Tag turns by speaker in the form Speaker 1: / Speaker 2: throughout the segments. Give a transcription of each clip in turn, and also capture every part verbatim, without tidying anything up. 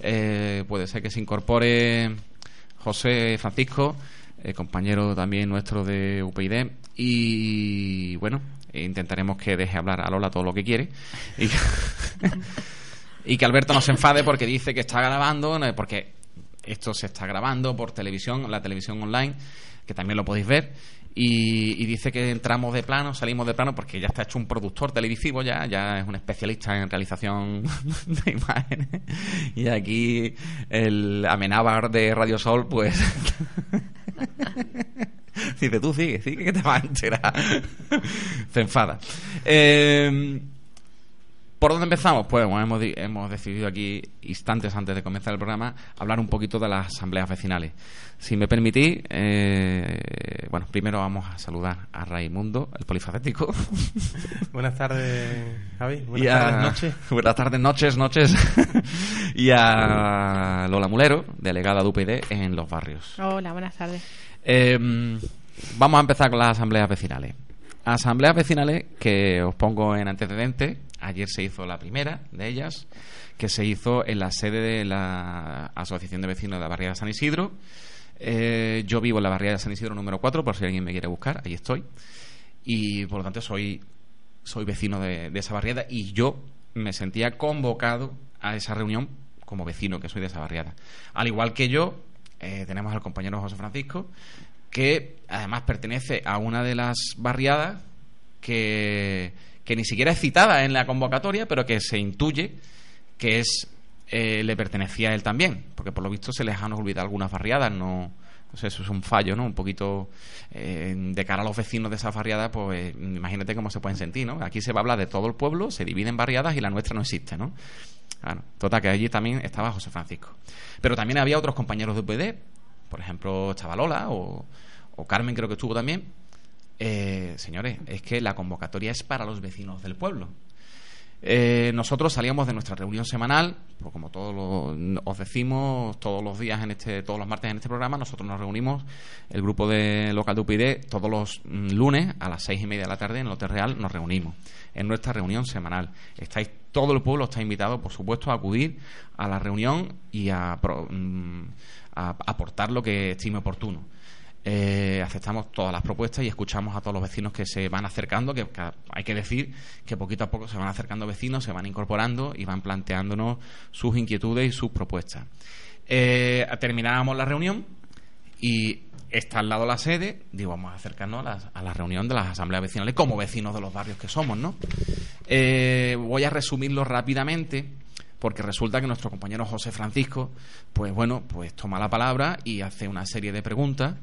Speaker 1: eh, puede ser que se incorpore José Francisco, eh, compañero también nuestro de U P y y bueno, intentaremos que deje hablar a Lola todo lo que quiere y que, y que Alberto no se enfade porque dice que está grabando, porque esto se está grabando por televisión, la televisión online, que también lo podéis ver, y, y dice que entramos de plano, salimos de plano, porque ya está hecho un productor televisivo, ya ya es un especialista en realización de imágenes, y aquí el Amenábar de Radio Sol pues dice, tú sigue, sigue que te vas a enterar. Se enfada. eh, ¿Por dónde empezamos? Pues bueno, hemos, hemos decidido aquí, instantes antes de comenzar el programa, hablar un poquito de las asambleas vecinales. Si me permitís, eh, bueno, primero vamos a saludar a Raimundo, el polifacético.
Speaker 2: Buenas tardes, Javi. Buenas
Speaker 1: y a,
Speaker 2: tardes, noches.
Speaker 1: Buenas tardes, noches, noches. Y a Lola Mulero, delegada de U P y D en los barrios.
Speaker 3: Hola, buenas tardes.
Speaker 1: Eh, vamos a empezar con las asambleas vecinales. Asambleas vecinales que os pongo en antecedentes. Ayer se hizo la primera de ellas, que se hizo en la sede de la Asociación de Vecinos de la Barriada de San Isidro. Eh, yo vivo en la Barriada de San Isidro número cuatro, por si alguien me quiere buscar, ahí estoy. Y por lo tanto soy, soy vecino de, de esa barriada, y yo me sentía convocado a esa reunión como vecino que soy de esa barriada. Al igual que yo, eh, tenemos al compañero José Francisco, que además pertenece a una de las barriadas que... que ni siquiera es citada en la convocatoria, pero que se intuye que es eh, le pertenecía a él también, porque por lo visto se les han olvidado algunas barriadas, no, no sé, eso es un fallo, ¿no? Un poquito eh, de cara a los vecinos de esas barriadas, pues imagínate cómo se pueden sentir, ¿no? Aquí se va a hablar de todo el pueblo, se divide en barriadas y la nuestra no existe, ¿no? Bueno, total, que allí también estaba José Francisco. Pero también había otros compañeros de U P D, por ejemplo, estaba Lola o, o Carmen, creo que estuvo también. Eh, señores, es que la convocatoria es para los vecinos del pueblo. Eh, nosotros salíamos de nuestra reunión semanal, pues como todos lo, os decimos todos los días en este, todos los martes en este programa, nosotros nos reunimos, el grupo de local de U P y D, todos los mm, lunes a las seis y media de la tarde en el Hotel Real nos reunimos en nuestra reunión semanal. Estáis, todo el pueblo está invitado, por supuesto, a acudir a la reunión y a, mm, a aportar lo que estime oportuno. Eh, aceptamos todas las propuestas y escuchamos a todos los vecinos que se van acercando, que, que hay que decir que poquito a poco se van acercando vecinos, se van incorporando y van planteándonos sus inquietudes y sus propuestas. Eh, terminábamos la reunión y está al lado la sede, digo, vamos a acercarnos a la, a la reunión de las asambleas vecinales como vecinos de los barrios que somos, ¿no? Eh, voy a resumirlo rápidamente, porque resulta que nuestro compañero José Francisco, pues bueno, pues toma la palabra y hace una serie de preguntas.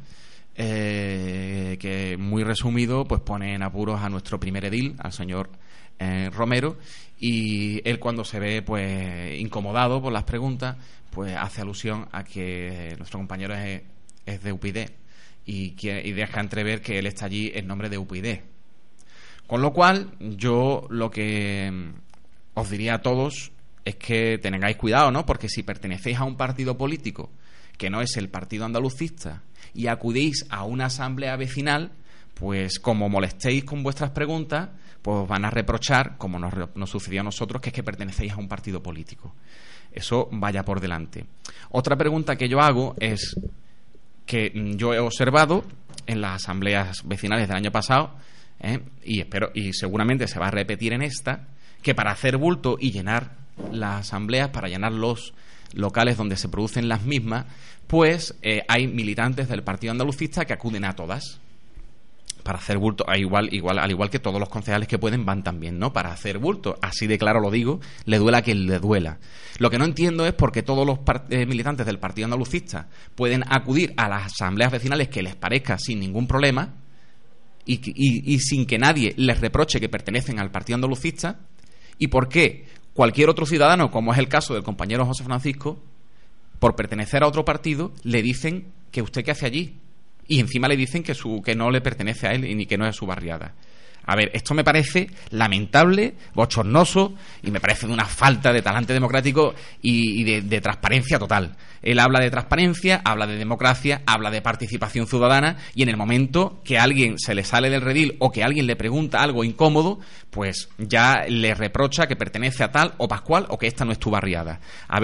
Speaker 1: Eh, que muy resumido pues pone en apuros a nuestro primer edil, al señor eh, Romero, y él, cuando se ve pues incomodado por las preguntas, pues hace alusión a que nuestro compañero es, es de U P y D y, quiere, y deja entrever que él está allí en nombre de U P y D, con lo cual yo lo que os diría a todos es que tengáis cuidado, ¿no? Porque si pertenecéis a un partido político que no es el Partido Andalucista y acudís a una asamblea vecinal, pues como molestéis con vuestras preguntas, pues van a reprochar, como nos, nos sucedió a nosotros, que es que pertenecéis a un partido político. Eso vaya por delante. Otra pregunta que yo hago es que yo he observado en las asambleas vecinales del año pasado, ¿eh? y espero y seguramente se va a repetir en esta, que para hacer bulto y llenar las asambleas, para llenar los locales donde se producen las mismas, pues eh, hay militantes del Partido Andalucista que acuden a todas para hacer bulto, a igual, igual, al igual que todos los concejales que pueden van también, ¿no? Para hacer bulto, así de claro lo digo, le duela a quien le duela. Lo que no entiendo es por qué todos los eh, militantes del Partido Andalucista pueden acudir a las asambleas vecinales que les parezca sin ningún problema y, y, y sin que nadie les reproche que pertenecen al Partido Andalucista, y por qué cualquier otro ciudadano, como es el caso del compañero José Francisco, por pertenecer a otro partido, le dicen que usted qué hace allí. Y encima le dicen que su que no le pertenece a él y ni que no es su barriada. A ver, esto me parece lamentable, bochornoso, y me parece de una falta de talante democrático y, y de, de transparencia total. Él habla de transparencia, habla de democracia, habla de participación ciudadana, y en el momento que a alguien se le sale del redil o que alguien le pregunta algo incómodo, pues ya le reprocha que pertenece a tal o pascual o que esta no es tu barriada. A ver,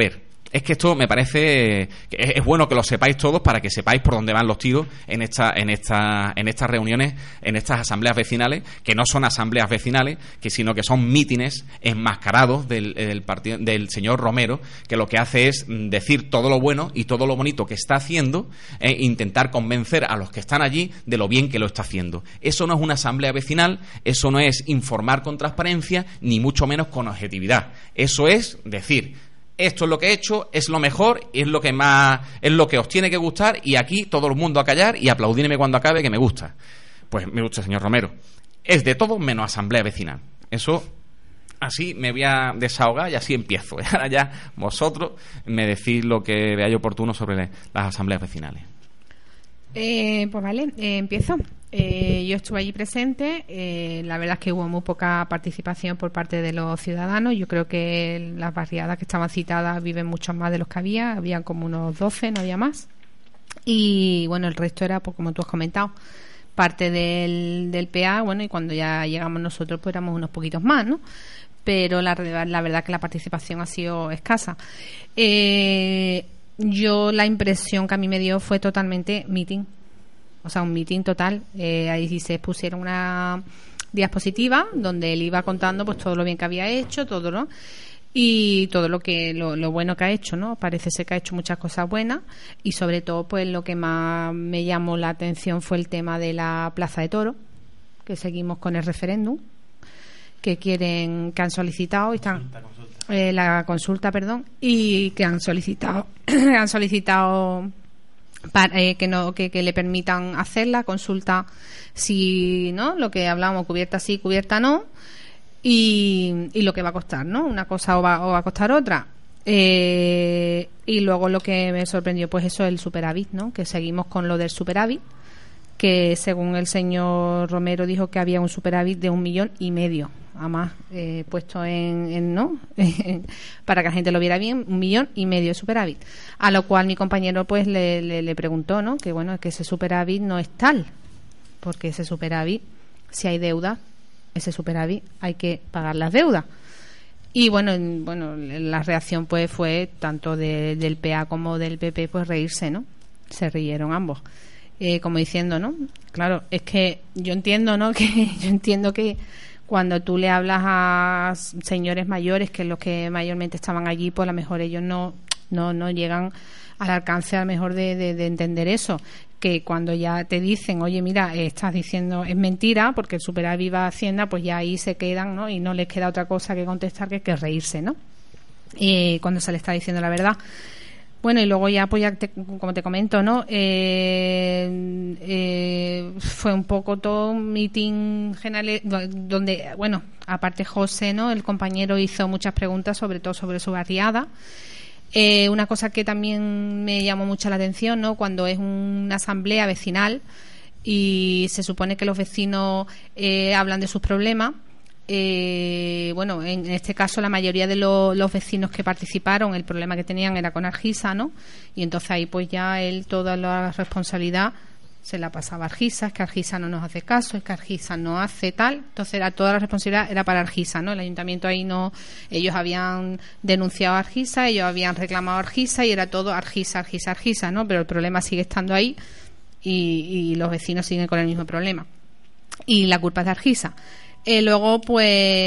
Speaker 1: Es que esto me parece que es bueno que lo sepáis todos para que sepáis por dónde van los tiros en esta, en esta, en estas reuniones, en estas asambleas vecinales, que no son asambleas vecinales, que sino que son mítines enmascarados del, del partido, del señor Romero, que lo que hace es decir todo lo bueno y todo lo bonito que está haciendo e intentar convencer a los que están allí de lo bien que lo está haciendo. Eso no es una asamblea vecinal, eso no es informar con transparencia, ni mucho menos con objetividad. Eso es decir: esto es lo que he hecho, es lo mejor, es lo que más, es lo que os tiene que gustar, y aquí todo el mundo a callar y aplaudirme cuando acabe, que me gusta. Pues me gusta, señor Romero. Es de todo menos asamblea vecinal. Eso, así me voy a desahogar y así empiezo. Ahora ya vosotros me decís lo que veáis oportuno sobre las asambleas vecinales.
Speaker 3: Eh, pues vale, eh, empiezo. Eh, yo estuve allí presente. Eh, la verdad es que hubo muy poca participación por parte de los ciudadanos. Yo creo que las barriadas que estaban citadas viven muchos más de los que había. Habían como unos doce, no había más. Y bueno, el resto era, pues como tú has comentado, parte del, del P A. Bueno, y cuando ya llegamos nosotros, pues éramos unos poquitos más, ¿no? Pero la, la verdad que la participación ha sido escasa. Eh, yo la impresión que a mí me dio fue totalmente meeting. O sea, un meeting total. Eh, ahí se pusieron una diapositiva donde él iba contando pues todo lo bien que había hecho, todo, ¿no? Y todo lo que lo, lo bueno que ha hecho, ¿no? Parece ser que ha hecho muchas cosas buenas, y sobre todo pues lo que más me llamó la atención fue el tema de la Plaza de Toros, que seguimos con el referéndum que quieren, que han solicitado y están consulta, consulta. Eh, la consulta, perdón, y que han solicitado han solicitado para, eh, que no que, que le permitan hacer la consulta, si no, lo que hablábamos, cubierta sí, cubierta no, y, y lo que va a costar, ¿no? Una cosa o va, o va a costar otra. Eh, y luego lo que me sorprendió, pues eso, el superávit, ¿no? Que seguimos con lo del superávit, que según el señor Romero dijo que había un superávit de un millón y medio, además eh, puesto en, en no para que la gente lo viera bien, un millón y medio de superávit, a lo cual mi compañero pues le, le, le preguntó, ¿no? Que bueno, que ese superávit no es tal, porque ese superávit, si hay deuda, ese superávit hay que pagar las deudas. Y bueno, en, bueno, la reacción pues fue tanto de, del P A como del P P, pues reírse, ¿no? Se rieron ambos. Eh, como diciendo, ¿no? Claro, es que yo entiendo, ¿no? Que yo entiendo que cuando tú le hablas a señores mayores, que los que mayormente estaban allí, pues a lo mejor ellos no no no llegan al alcance a lo mejor de, de, de entender eso, que cuando ya te dicen, oye, mira, eh, estás diciendo es mentira porque el superávit va a Hacienda, pues ya ahí se quedan, ¿no? Y no les queda otra cosa que contestar que, que reírse, ¿no? Y cuando se le está diciendo la verdad. Bueno, y luego ya, pues ya te, como te comento, ¿no? Eh, eh, fue un poco todo un meeting general donde, bueno, aparte José, ¿no? El compañero hizo muchas preguntas, sobre todo sobre su barriada. Eh, una cosa que también me llamó mucho la atención, ¿no? Cuando es una asamblea vecinal y se supone que los vecinos eh, hablan de sus problemas. Eh, bueno, en este caso la mayoría de lo, los vecinos que participaron, el problema que tenían era con Argisa, ¿no? Y entonces ahí pues ya él toda la responsabilidad se la pasaba a Argisa, es que Argisa no nos hace caso, es que Argisa no hace tal, entonces era, toda la responsabilidad era para Argisa, ¿no? El ayuntamiento ahí no, ellos habían denunciado a Argisa, ellos habían reclamado a Argisa y era todo Argisa, Argisa, Argisa, ¿no? Pero el problema sigue estando ahí y, y los vecinos siguen con el mismo problema y la culpa es de Argisa. Eh, luego, pues,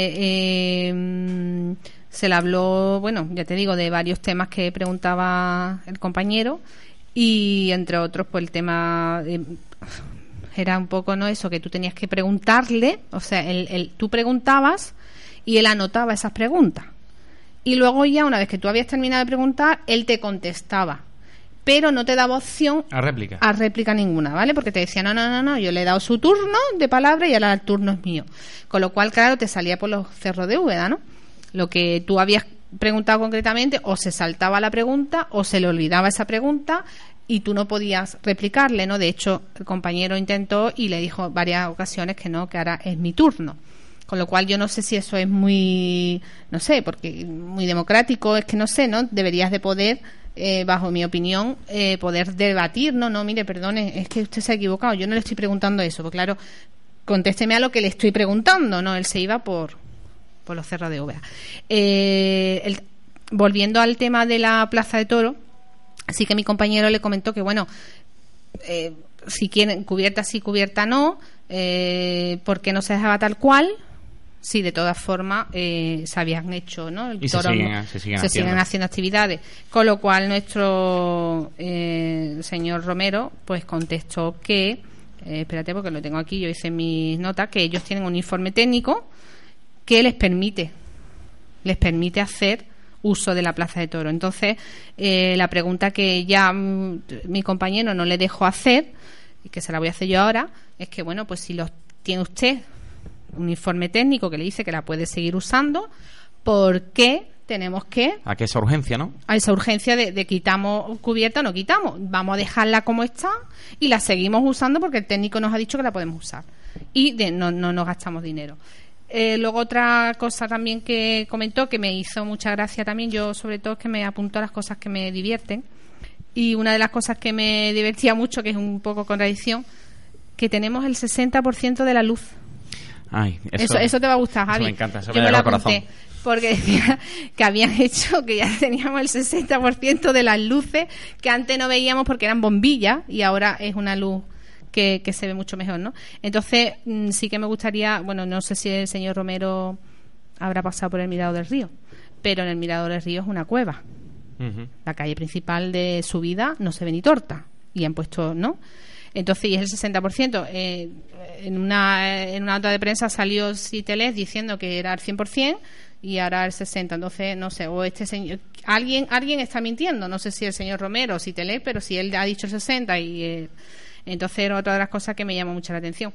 Speaker 3: eh, se le habló, bueno, ya te digo, de varios temas que preguntaba el compañero y, entre otros, pues el tema eh, era un poco, ¿no? Eso, que tú tenías que preguntarle, o sea, el, el, tú preguntabas y él anotaba esas preguntas. Y luego ya, una vez que tú habías terminado de preguntar, él te contestaba. Pero no te daba opción
Speaker 1: a réplica
Speaker 3: a réplica ninguna, ¿vale? Porque te decía, no, no, no, no, yo le he dado su turno de palabra y ahora el turno es mío. Con lo cual, claro, te salía por los cerros de Úbeda, ¿no? Lo que tú habías preguntado concretamente, o se saltaba la pregunta, o se le olvidaba esa pregunta y tú no podías replicarle, ¿no? De hecho, el compañero intentó y le dijo varias ocasiones que no, que ahora es mi turno. Con lo cual yo no sé si eso es muy, no sé, porque muy democrático, es que no sé, ¿no? Deberías de poder... Eh, bajo mi opinión, eh, poder debatir, no, no, mire, perdone, es que usted se ha equivocado, yo no le estoy preguntando eso, porque claro, contésteme a lo que le estoy preguntando, no, él se iba por por los cerros de Úbeda. Eh, el, volviendo al tema de la Plaza de Toros, así que mi compañero le comentó que, bueno, eh, si quieren cubierta sí, cubierta no, eh, porque no se dejaba tal cual. Sí, de todas formas eh, se habían hecho, ¿no? El
Speaker 1: y
Speaker 3: toro,
Speaker 1: se, siguen, se, siguen,
Speaker 3: se
Speaker 1: haciendo.
Speaker 3: siguen haciendo actividades, con lo cual nuestro eh, señor Romero pues contestó que, eh, espérate porque lo tengo aquí, yo hice mis notas, que ellos tienen un informe técnico que les permite, les permite hacer uso de la Plaza de Toros. Entonces, eh, la pregunta que ya mm, mi compañero no le dejó hacer, y que se la voy a hacer yo ahora, es que, bueno, pues si los tiene usted un informe técnico que le dice que la puede seguir usando, ¿por qué tenemos que
Speaker 1: a que esa urgencia, ¿no?
Speaker 3: A esa urgencia de, de quitamos cubierta o no quitamos, vamos a dejarla como está y la seguimos usando porque el técnico nos ha dicho que la podemos usar y de, no, no nos gastamos dinero. Eh, luego otra cosa también que comentó que me hizo mucha gracia también, yo sobre todo es que me apunto a las cosas que me divierten, y una de las cosas que me divertía mucho, que es un poco contradicción, que tenemos el sesenta por ciento de la luz.
Speaker 1: Ay, eso,
Speaker 3: eso, eso te va a gustar, Javi.
Speaker 1: Eso me encanta, eso
Speaker 3: yo
Speaker 1: me
Speaker 3: me
Speaker 1: llega
Speaker 3: lo
Speaker 1: al
Speaker 3: apunté
Speaker 1: corazón.
Speaker 3: porque decía que habían hecho, que ya teníamos el sesenta por ciento de las luces que antes no veíamos porque eran bombillas y ahora es una luz que, que se ve mucho mejor, ¿no? Entonces mmm, sí que me gustaría, bueno, no sé si el señor Romero habrá pasado por el Mirador del Río, pero en el Mirador del Río es una cueva. Uh-huh. La calle principal de subida no se ve ni torta y han puesto, ¿no? Entonces, y es el sesenta por ciento. Eh, en, una, en una nota de prensa salió Citeles diciendo que era el cien por ciento y ahora el sesenta por ciento. Entonces, no sé, o este señor... Alguien alguien está mintiendo. No sé si el señor Romero o Citeles, pero si él ha dicho el sesenta por ciento y... Eh, entonces, era otra de las cosas que me llamó mucho la atención.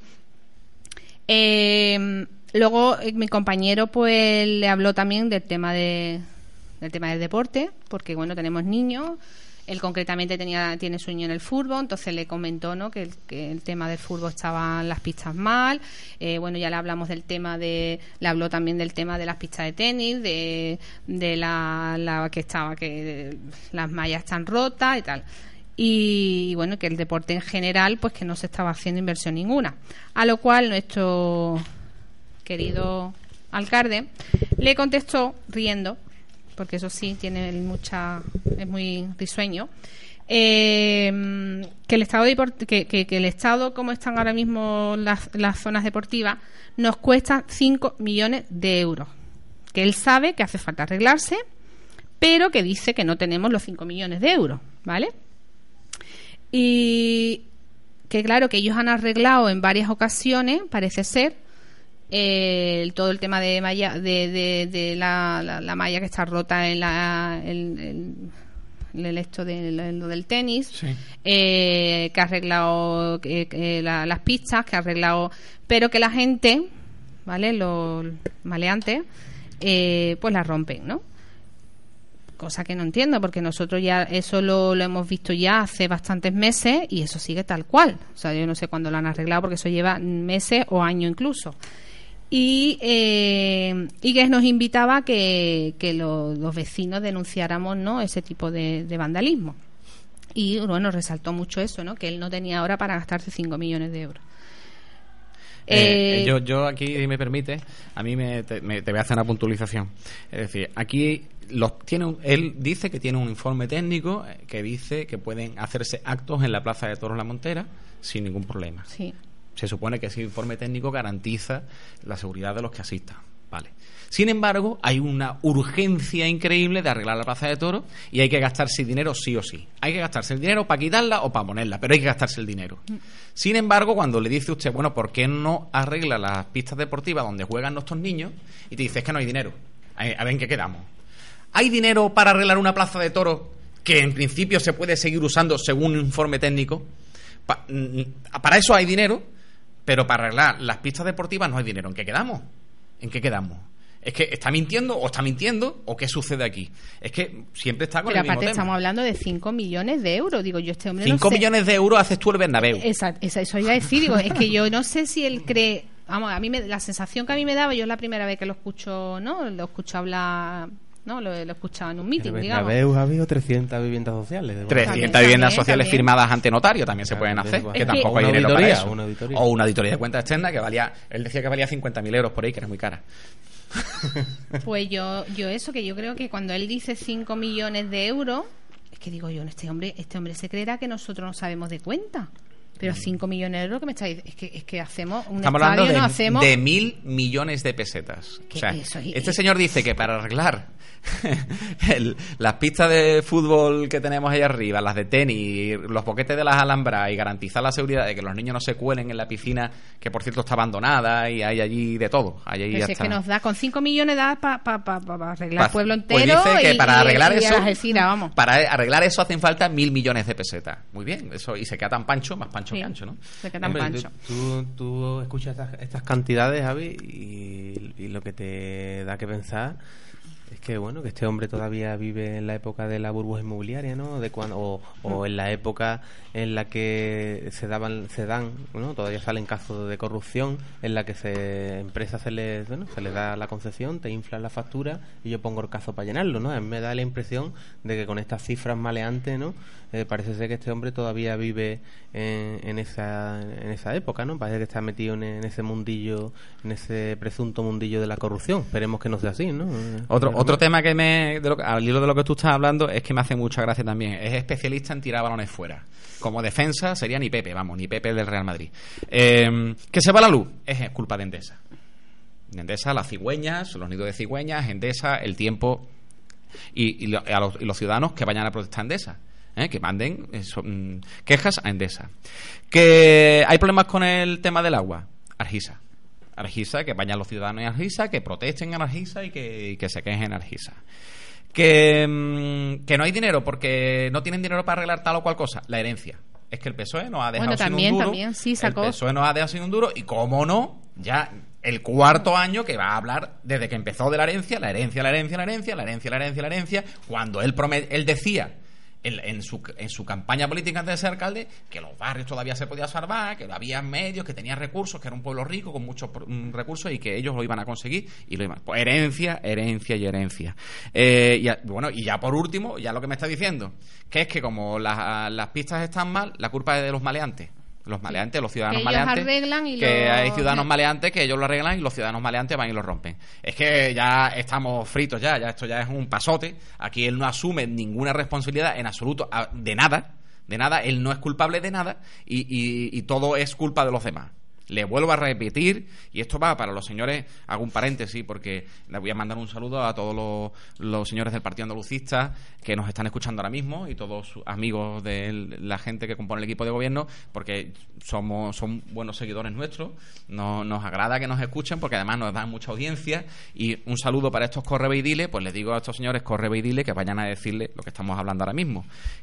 Speaker 3: Eh, luego, eh, mi compañero pues le habló también del tema de del tema del deporte, porque, bueno, tenemos niños... Él concretamente tenía tiene sueño en el fútbol, entonces le comentó, ¿no?, que el, que el tema del fútbol estaban las pistas mal. Eh, bueno, ya le hablamos del tema de, le habló también del tema de las pistas de tenis, de, de la, la que estaba, que de, las mallas están rotas y tal. Y, y bueno, que el deporte en general, pues que no se estaba haciendo inversión ninguna. A lo cual nuestro querido alcalde le contestó riendo, porque eso sí tiene mucha, es muy risueño, eh, que el estado de, que, que, que el estado como están ahora mismo las, las zonas deportivas nos cuesta cinco millones de euros, que él sabe que hace falta arreglarse, pero que dice que no tenemos los cinco millones de euros, ¿vale? Y que claro, que ellos han arreglado en varias ocasiones, parece ser, Eh, todo el tema de malla, de, de, de la, la, la malla que está rota en la el, el, el esto de lo del tenis, sí. eh, que ha arreglado eh, eh, la, las pistas, que ha arreglado, pero que la gente, vale, los maleantes, eh, pues la rompen, ¿no? Cosa que no entiendo, porque nosotros ya eso lo, lo hemos visto ya hace bastantes meses y eso sigue tal cual. O sea, yo no sé cuándo lo han arreglado, porque eso lleva meses o años incluso. Y, eh, y que nos invitaba que, que lo, los vecinos denunciáramos, ¿no?, ese tipo de, de vandalismo. Y bueno, resaltó mucho eso, ¿no?, que él no tenía ahora para gastarse cinco millones de euros.
Speaker 1: Eh, eh, yo, yo aquí, si me permite, a mí me te, me te voy a hacer una puntualización. Es decir, aquí los tiene un, él dice que tiene un informe técnico que dice que pueden hacerse actos en la Plaza de Toros La Montera sin ningún problema.
Speaker 3: Sí.
Speaker 1: Se supone que ese informe técnico garantiza la seguridad de los que asistan, vale. Sin embargo, hay una urgencia increíble de arreglar la Plaza de Toros y hay que gastarse el dinero sí o sí. Hay que gastarse el dinero para quitarla o para ponerla, pero hay que gastarse el dinero. Sin embargo, cuando le dice usted, bueno, ¿por qué no arregla las pistas deportivas donde juegan nuestros niños? Y te dice, es que no hay dinero. A ver en qué quedamos. ¿Hay dinero para arreglar una Plaza de Toros que en principio se puede seguir usando según un informe técnico? Pa- para eso hay dinero, pero para arreglar las pistas deportivas no hay dinero. ¿En qué quedamos? ¿En qué quedamos? ¿Es que está mintiendo o está mintiendo o qué sucede aquí? Es que siempre está con
Speaker 3: pero
Speaker 1: el mismo tema.
Speaker 3: Pero aparte estamos hablando de cinco millones de euros. Digo, yo este hombre
Speaker 1: cinco
Speaker 3: no sé.
Speaker 1: millones de euros haces tú el Bernabéu.
Speaker 3: Esa, esa, eso iba a decir. Digo, es que yo no sé si él cree... Vamos, a mí me, la sensación que a mí me daba, yo es la primera vez que lo escucho, ¿no? Lo escucho hablar... No, lo, lo escuchaba en un meeting,
Speaker 2: el
Speaker 3: digamos.
Speaker 2: Bernabéu ha habido trescientas viviendas sociales.
Speaker 1: trescientas
Speaker 3: también,
Speaker 1: viviendas
Speaker 3: también,
Speaker 1: sociales
Speaker 3: también.
Speaker 1: firmadas ante notario también se
Speaker 2: Claro,
Speaker 1: pueden hacer,
Speaker 2: pues,
Speaker 1: que
Speaker 3: es
Speaker 1: tampoco
Speaker 3: que-
Speaker 1: hay
Speaker 2: Una
Speaker 1: dinero para
Speaker 2: auditoría,
Speaker 1: eso.
Speaker 2: una auditoría.
Speaker 1: O una auditoría de cuentas externa que valía, él decía que valía cincuenta mil euros por ahí, que era muy cara.
Speaker 3: Pues yo, yo eso, que yo creo que cuando él dice cinco millones de euros, es que digo yo, este hombre, este hombre se creerá que nosotros no sabemos de cuenta. Pero cinco millones de euros que me estáis, es que es que hacemos un
Speaker 1: Estamos
Speaker 3: estadio,
Speaker 1: hablando de,
Speaker 3: no hacemos
Speaker 1: de mil millones de pesetas. O sea,
Speaker 3: eso, y,
Speaker 1: este
Speaker 3: y...
Speaker 1: señor dice que para arreglar el, las pistas de fútbol que tenemos ahí arriba, las de tenis, los boquetes de las alhambras y garantizar la seguridad de que los niños no se cuelen en la piscina, que por cierto está abandonada y hay allí de todo. Hay allí
Speaker 3: Pero si es que nos da con cinco millones da para pa, pa, pa, pa arreglar el pueblo entero.
Speaker 1: Pues dice que
Speaker 3: y,
Speaker 1: para arreglar
Speaker 3: y, y
Speaker 1: eso,
Speaker 3: Algeciras, vamos.
Speaker 1: para arreglar eso hacen falta mil millones de pesetas. Muy bien, eso y se queda tan pancho, más pancho
Speaker 3: sí,
Speaker 1: que ancho, ¿no?
Speaker 3: Se queda tan
Speaker 2: Hombre,
Speaker 3: pancho.
Speaker 2: Tú, tú escuchas estas, estas cantidades, Javi, y, y lo que te da que pensar es que bueno, que este hombre todavía vive en la época de la burbuja inmobiliaria, ¿no? De cuando, o, o en la época en la que se daban, se dan, ¿no? Todavía salen casos de corrupción en la que se empresas se les, bueno, se les da la concesión, te inflan la factura y yo pongo el cazo para llenarlo, ¿no? A mí me da la impresión de que con estas cifras maleantes, ¿no? Eh, parece ser que este hombre todavía vive en, en esa en esa época, ¿no? Parece que está metido en, en ese mundillo, en ese presunto mundillo de la corrupción. Esperemos que no sea así, ¿no?
Speaker 1: Otro otro tema que me de lo, al hilo de lo que tú estás hablando es que me hace mucha gracia también. Es especialista en tirar balones fuera. Como defensa sería ni Pepe, vamos, ni Pepe del Real Madrid. Eh, que se va la luz es culpa de Endesa. De Endesa, las cigüeñas, los nidos de cigüeñas, Endesa, el tiempo y, y, lo, a los, y los ciudadanos que vayan a protestar Endesa. ¿Eh? Que manden eso, mmm, quejas a Endesa. Que hay problemas con el tema del agua, Argisa. Argisa, que vayan los ciudadanos en Argisa, que protesten en Argisa y que, y que se quejen en Argisa. Que, mmm, que no hay dinero porque no tienen dinero para arreglar tal o cual cosa. La herencia. Es que el P S O E nos ha dejado
Speaker 3: bueno,
Speaker 1: sin
Speaker 3: también,
Speaker 1: un duro.
Speaker 3: También, sí, sacó.
Speaker 1: El P S O E nos ha dejado sin un duro y cómo no, ya el cuarto año que va a hablar desde que empezó de la herencia, la herencia, la herencia, la herencia, la herencia, la herencia, la herencia, cuando él promet, él decía En, en, su, en su campaña política antes de ser alcalde que los barrios todavía se podían salvar, que había medios, que tenía recursos, que era un pueblo rico con muchos um, recursos y que ellos lo iban a conseguir y lo iban. Pues herencia, herencia y herencia. Eh, y, bueno, y ya por último, ya lo que me está diciendo, que es que como la, las pistas están mal, la culpa es de los maleantes. Los maleantes, los ciudadanos
Speaker 3: que
Speaker 1: maleantes,
Speaker 3: arreglan y
Speaker 1: que
Speaker 3: lo...
Speaker 1: hay ciudadanos maleantes que ellos lo arreglan y los ciudadanos maleantes van y lo rompen. Es que ya estamos fritos ya, ya esto ya es un pasote. Aquí él no asume ninguna responsabilidad en absoluto de nada, de nada, él no es culpable de nada y, y, y todo es culpa de los demás. Le vuelvo a repetir, y esto va para los señores, hago un paréntesis porque les voy a mandar un saludo a todos los, los señores del Partido Andalucista que nos están escuchando ahora mismo y todos sus amigos de la gente que compone el equipo de gobierno, porque somos son buenos seguidores nuestros, no, nos agrada que nos escuchen porque además nos dan mucha audiencia. Y un saludo para estos correveidiles, pues les digo a estos señores correveidiles que vayan a decirle lo que estamos hablando ahora mismo,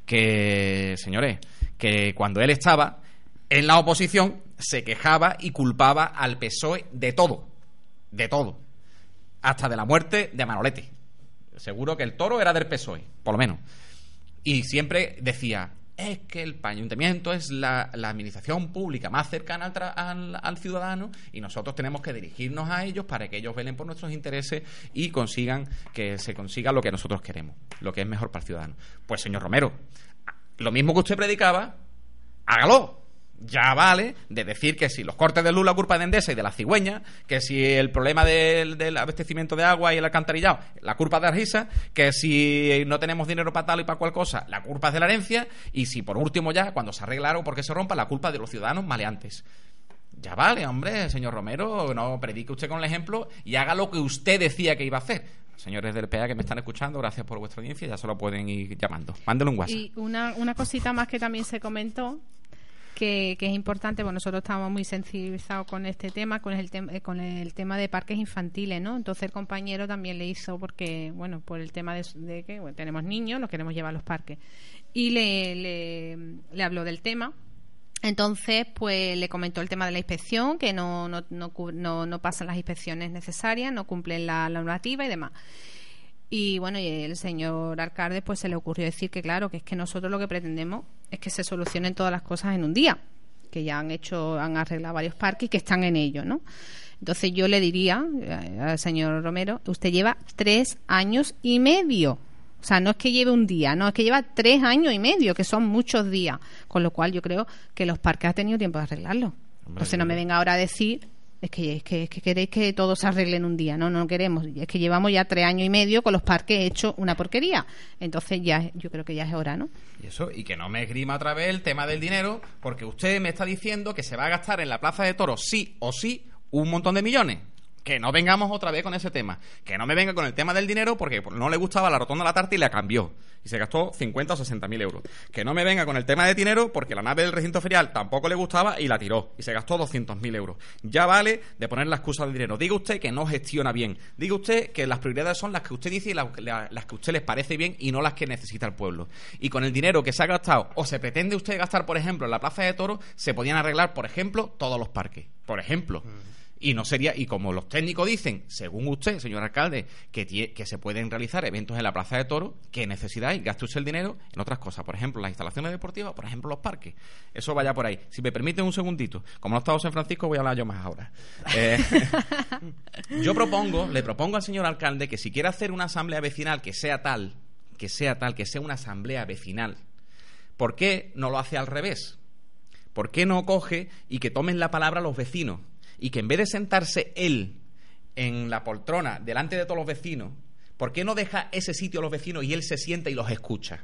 Speaker 1: que señores, que cuando él estaba en la oposición se quejaba y culpaba al P S O E de todo, de todo, hasta de la muerte de Manolete. Seguro que el toro era del P S O E, por lo menos. Y siempre decía, es que el ayuntamiento es la, la administración pública más cercana al, tra- al, al ciudadano y nosotros tenemos que dirigirnos a ellos para que ellos velen por nuestros intereses y consigan que se consiga lo que nosotros queremos, lo que es mejor para el ciudadano. Pues señor Romero, lo mismo que usted predicaba, hágalo. Ya vale de decir que si los cortes de luz la culpa es de Endesa y de las cigüeñas, que si el problema del, del abastecimiento de agua y el alcantarillado la culpa es de Argisa, que si no tenemos dinero para tal y para cual cosa la culpa es de la herencia, y si por último ya cuando se arregla algo porque se rompa la culpa es de los ciudadanos maleantes. Ya vale, hombre, señor Romero, no predique usted con el ejemplo y haga lo que usted decía que iba a hacer. Señores del P A que me están escuchando, gracias por vuestra audiencia, ya se lo pueden ir llamando. Mándelo un WhatsApp.
Speaker 3: Y una, una cosita más que también se comentó, Que, que es importante, pues nosotros estamos muy sensibilizados con este tema, con el, tem- con el tema de parques infantiles, ¿no? Entonces el compañero también le hizo, porque, bueno, por el tema de, de que bueno, tenemos niños, los queremos llevar a los parques, y le, le, le habló del tema. Entonces, pues le comentó el tema de la inspección, que no, no, no, no, no pasan las inspecciones necesarias, no cumplen la, la normativa y demás. Y bueno, y el señor alcalde pues se le ocurrió decir que claro, que es que nosotros lo que pretendemos es que se solucionen todas las cosas en un día, que ya han hecho, han arreglado varios parques y que están en ello, ¿no? Entonces yo le diría al señor Romero, usted lleva tres años y medio, o sea, no es que lleve un día, no, es que lleva tres años y medio, que son muchos días, con lo cual yo creo que los parques han tenido tiempo de arreglarlo. Entonces no me venga ahora a decir es que, es que es que queréis que todo se arregle en un día. No, no queremos. Es que llevamos ya tres años y medio con los parques hechos una porquería. Entonces ya yo creo que ya es hora, ¿no?
Speaker 1: Y eso, y que no me esgrima otra vez el tema del dinero, porque usted me está diciendo que se va a gastar en la Plaza de Toros sí o sí un montón de millones. Que no vengamos otra vez con ese tema. Que no me venga con el tema del dinero porque no le gustaba la rotonda de la Tarta y la cambió. Y se gastó cincuenta o sesenta mil euros. Que no me venga con el tema de dinero porque la nave del recinto ferial tampoco le gustaba y la tiró. Y se gastó doscientos mil euros. Ya vale de poner la excusa del dinero. Diga usted que no gestiona bien. Diga usted que las prioridades son las que usted dice y las, las que a usted les parece bien y no las que necesita el pueblo. Y con el dinero que se ha gastado o se pretende usted gastar, por ejemplo, en la Plaza de Toros, se podían arreglar, por ejemplo, todos los parques. Por ejemplo. Mm. Y no sería, y como los técnicos dicen, según usted, señor alcalde, que, tie, que se pueden realizar eventos en la Plaza de Toros, ¿qué necesidad hay? Gaste usted el dinero en otras cosas, por ejemplo, las instalaciones deportivas, por ejemplo, los parques. Eso vaya por ahí. Si me permiten un segundito, como no he estado en San Francisco, voy a hablar yo más ahora. Eh, yo propongo, le propongo al señor alcalde que si quiere hacer una asamblea vecinal que sea tal, que sea tal, que sea una asamblea vecinal, ¿por qué no lo hace al revés? ¿Por qué no coge y que tomen la palabra los vecinos? Y que en vez de sentarse él en la poltrona delante de todos los vecinos, ¿por qué no deja ese sitio a los vecinos y él se sienta y los escucha?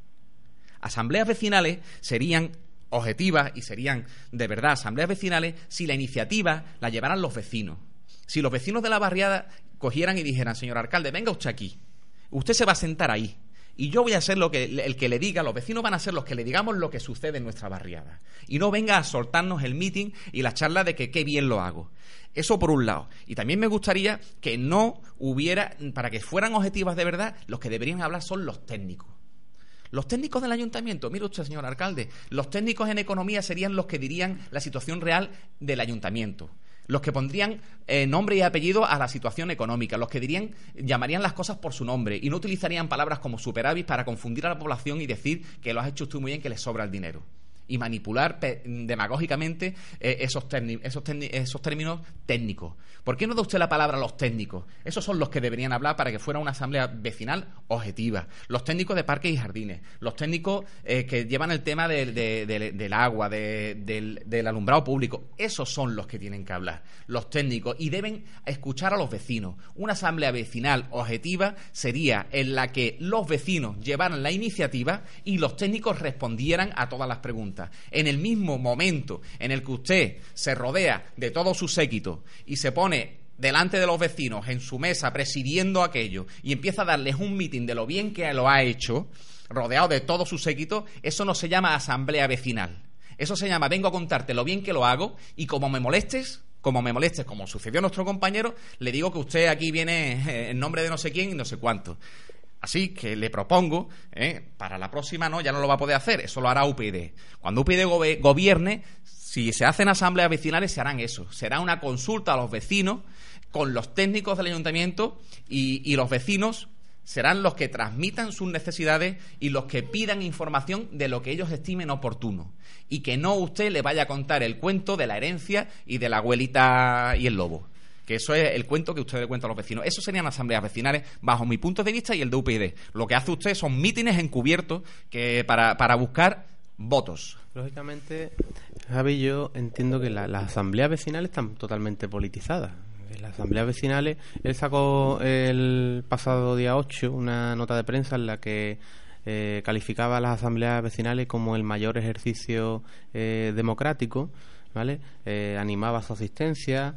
Speaker 1: Asambleas vecinales serían objetivas y serían de verdad asambleas vecinales si la iniciativa la llevaran los vecinos. Si los vecinos de la barriada cogieran y dijeran, señor alcalde, venga usted aquí, usted se va a sentar ahí. Y yo voy a ser lo que, el que le diga, los vecinos van a ser los que le digamos lo que sucede en nuestra barriada. Y no venga a soltarnos el meeting y la charla de que qué bien lo hago. Eso por un lado. Y también me gustaría que no hubiera, para que fueran objetivas de verdad, los que deberían hablar son los técnicos. Los técnicos del ayuntamiento, mire usted, señor alcalde, los técnicos en economía serían los que dirían la situación real del ayuntamiento. Los que pondrían eh, nombre y apellido a la situación económica, los que dirían, llamarían las cosas por su nombre y no utilizarían palabras como superávit para confundir a la población y decir que lo has hecho usted muy bien, que le sobra el dinero. Y manipular pe- demagógicamente eh, esos, terni- esos, terni- esos términos técnicos. ¿Por qué no da usted la palabra a los técnicos? Esos son los que deberían hablar para que fuera una asamblea vecinal objetiva. Los técnicos de parques y jardines, los técnicos eh, que llevan el tema de, de, de, del agua, de, del, del alumbrado público. Esos son los que tienen que hablar, los técnicos, y deben escuchar a los vecinos. Una asamblea vecinal objetiva sería en la que los vecinos llevaran la iniciativa y los técnicos respondieran a todas las preguntas. En el mismo momento en el que usted se rodea de todo su séquito y se pone delante de los vecinos en su mesa presidiendo aquello y empieza a darles un mitin de lo bien que lo ha hecho, rodeado de todo su séquito, eso no se llama asamblea vecinal. Eso se llama vengo a contarte lo bien que lo hago y como me molestes, como me molestes, como sucedió a nuestro compañero, le digo que usted aquí viene en nombre de no sé quién y no sé cuánto. Así que le propongo, eh, para la próxima no, ya no lo va a poder hacer, eso lo hará U P D. Cuando U P D go- gobierne, si se hacen asambleas vecinales, se harán eso. Será una consulta a los vecinos con los técnicos del ayuntamiento y, y los vecinos serán los que transmitan sus necesidades y los que pidan información de lo que ellos estimen oportuno. Y que no usted le vaya a contar el cuento de la herencia y de la abuelita y el lobo. Que eso es el cuento que usted le cuenta a los vecinos. Eso serían asambleas vecinales bajo mi punto de vista y el de U P Y D. Lo que hace usted son mítines encubiertos que para, para buscar votos.
Speaker 2: Lógicamente, Javi, yo entiendo que la, las asambleas vecinales están totalmente politizadas. Las asambleas vecinales, él sacó el pasado día ocho una nota de prensa en la que eh, calificaba a las asambleas vecinales como el mayor ejercicio eh, democrático, ¿vale? Eh, animaba su asistencia.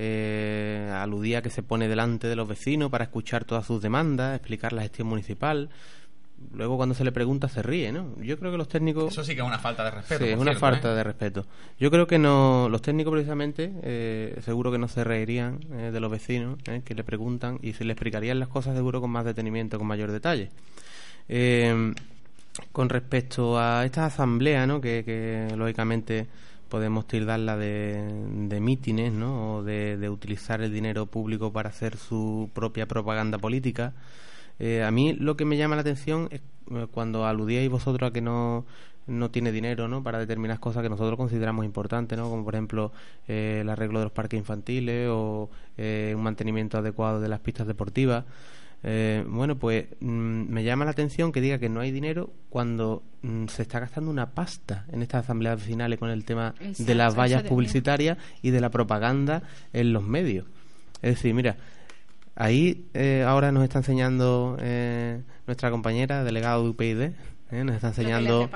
Speaker 2: Eh, aludía a que se pone delante de los vecinos para escuchar todas sus demandas, explicar la gestión municipal. Luego cuando se le pregunta se ríe, ¿no? Yo creo que los técnicos...
Speaker 1: Eso sí que es una falta de respeto.
Speaker 2: Sí, es una
Speaker 1: cierto,
Speaker 2: falta
Speaker 1: ¿eh?
Speaker 2: de respeto. Yo creo que no, los técnicos precisamente eh, seguro que no se reirían eh, de los vecinos eh, que le preguntan y se le explicarían las cosas seguro con más detenimiento, con mayor detalle. Eh, con respecto a estas asambleas, ¿no? que, que lógicamente podemos tildarla de, de mítines, ¿no? O de, de utilizar el dinero público para hacer su propia propaganda política. Eh, a mí lo que me llama la atención es cuando aludíais vosotros a que no, no tiene dinero, ¿no? Para determinadas cosas que nosotros consideramos importantes, ¿no? Como por ejemplo eh, el arreglo de los parques infantiles o eh, un mantenimiento adecuado de las pistas deportivas. Eh, bueno, pues mm, me llama la atención que diga que no hay dinero cuando mm, se está gastando una pasta en estas asambleas vecinales con el tema
Speaker 3: Exacto,
Speaker 2: de las vallas
Speaker 3: eso
Speaker 2: publicitarias y de la propaganda en los medios. Es decir, mira, ahí eh, ahora nos está enseñando eh, nuestra compañera, delegado de U P y D, ¿eh? Nos está enseñando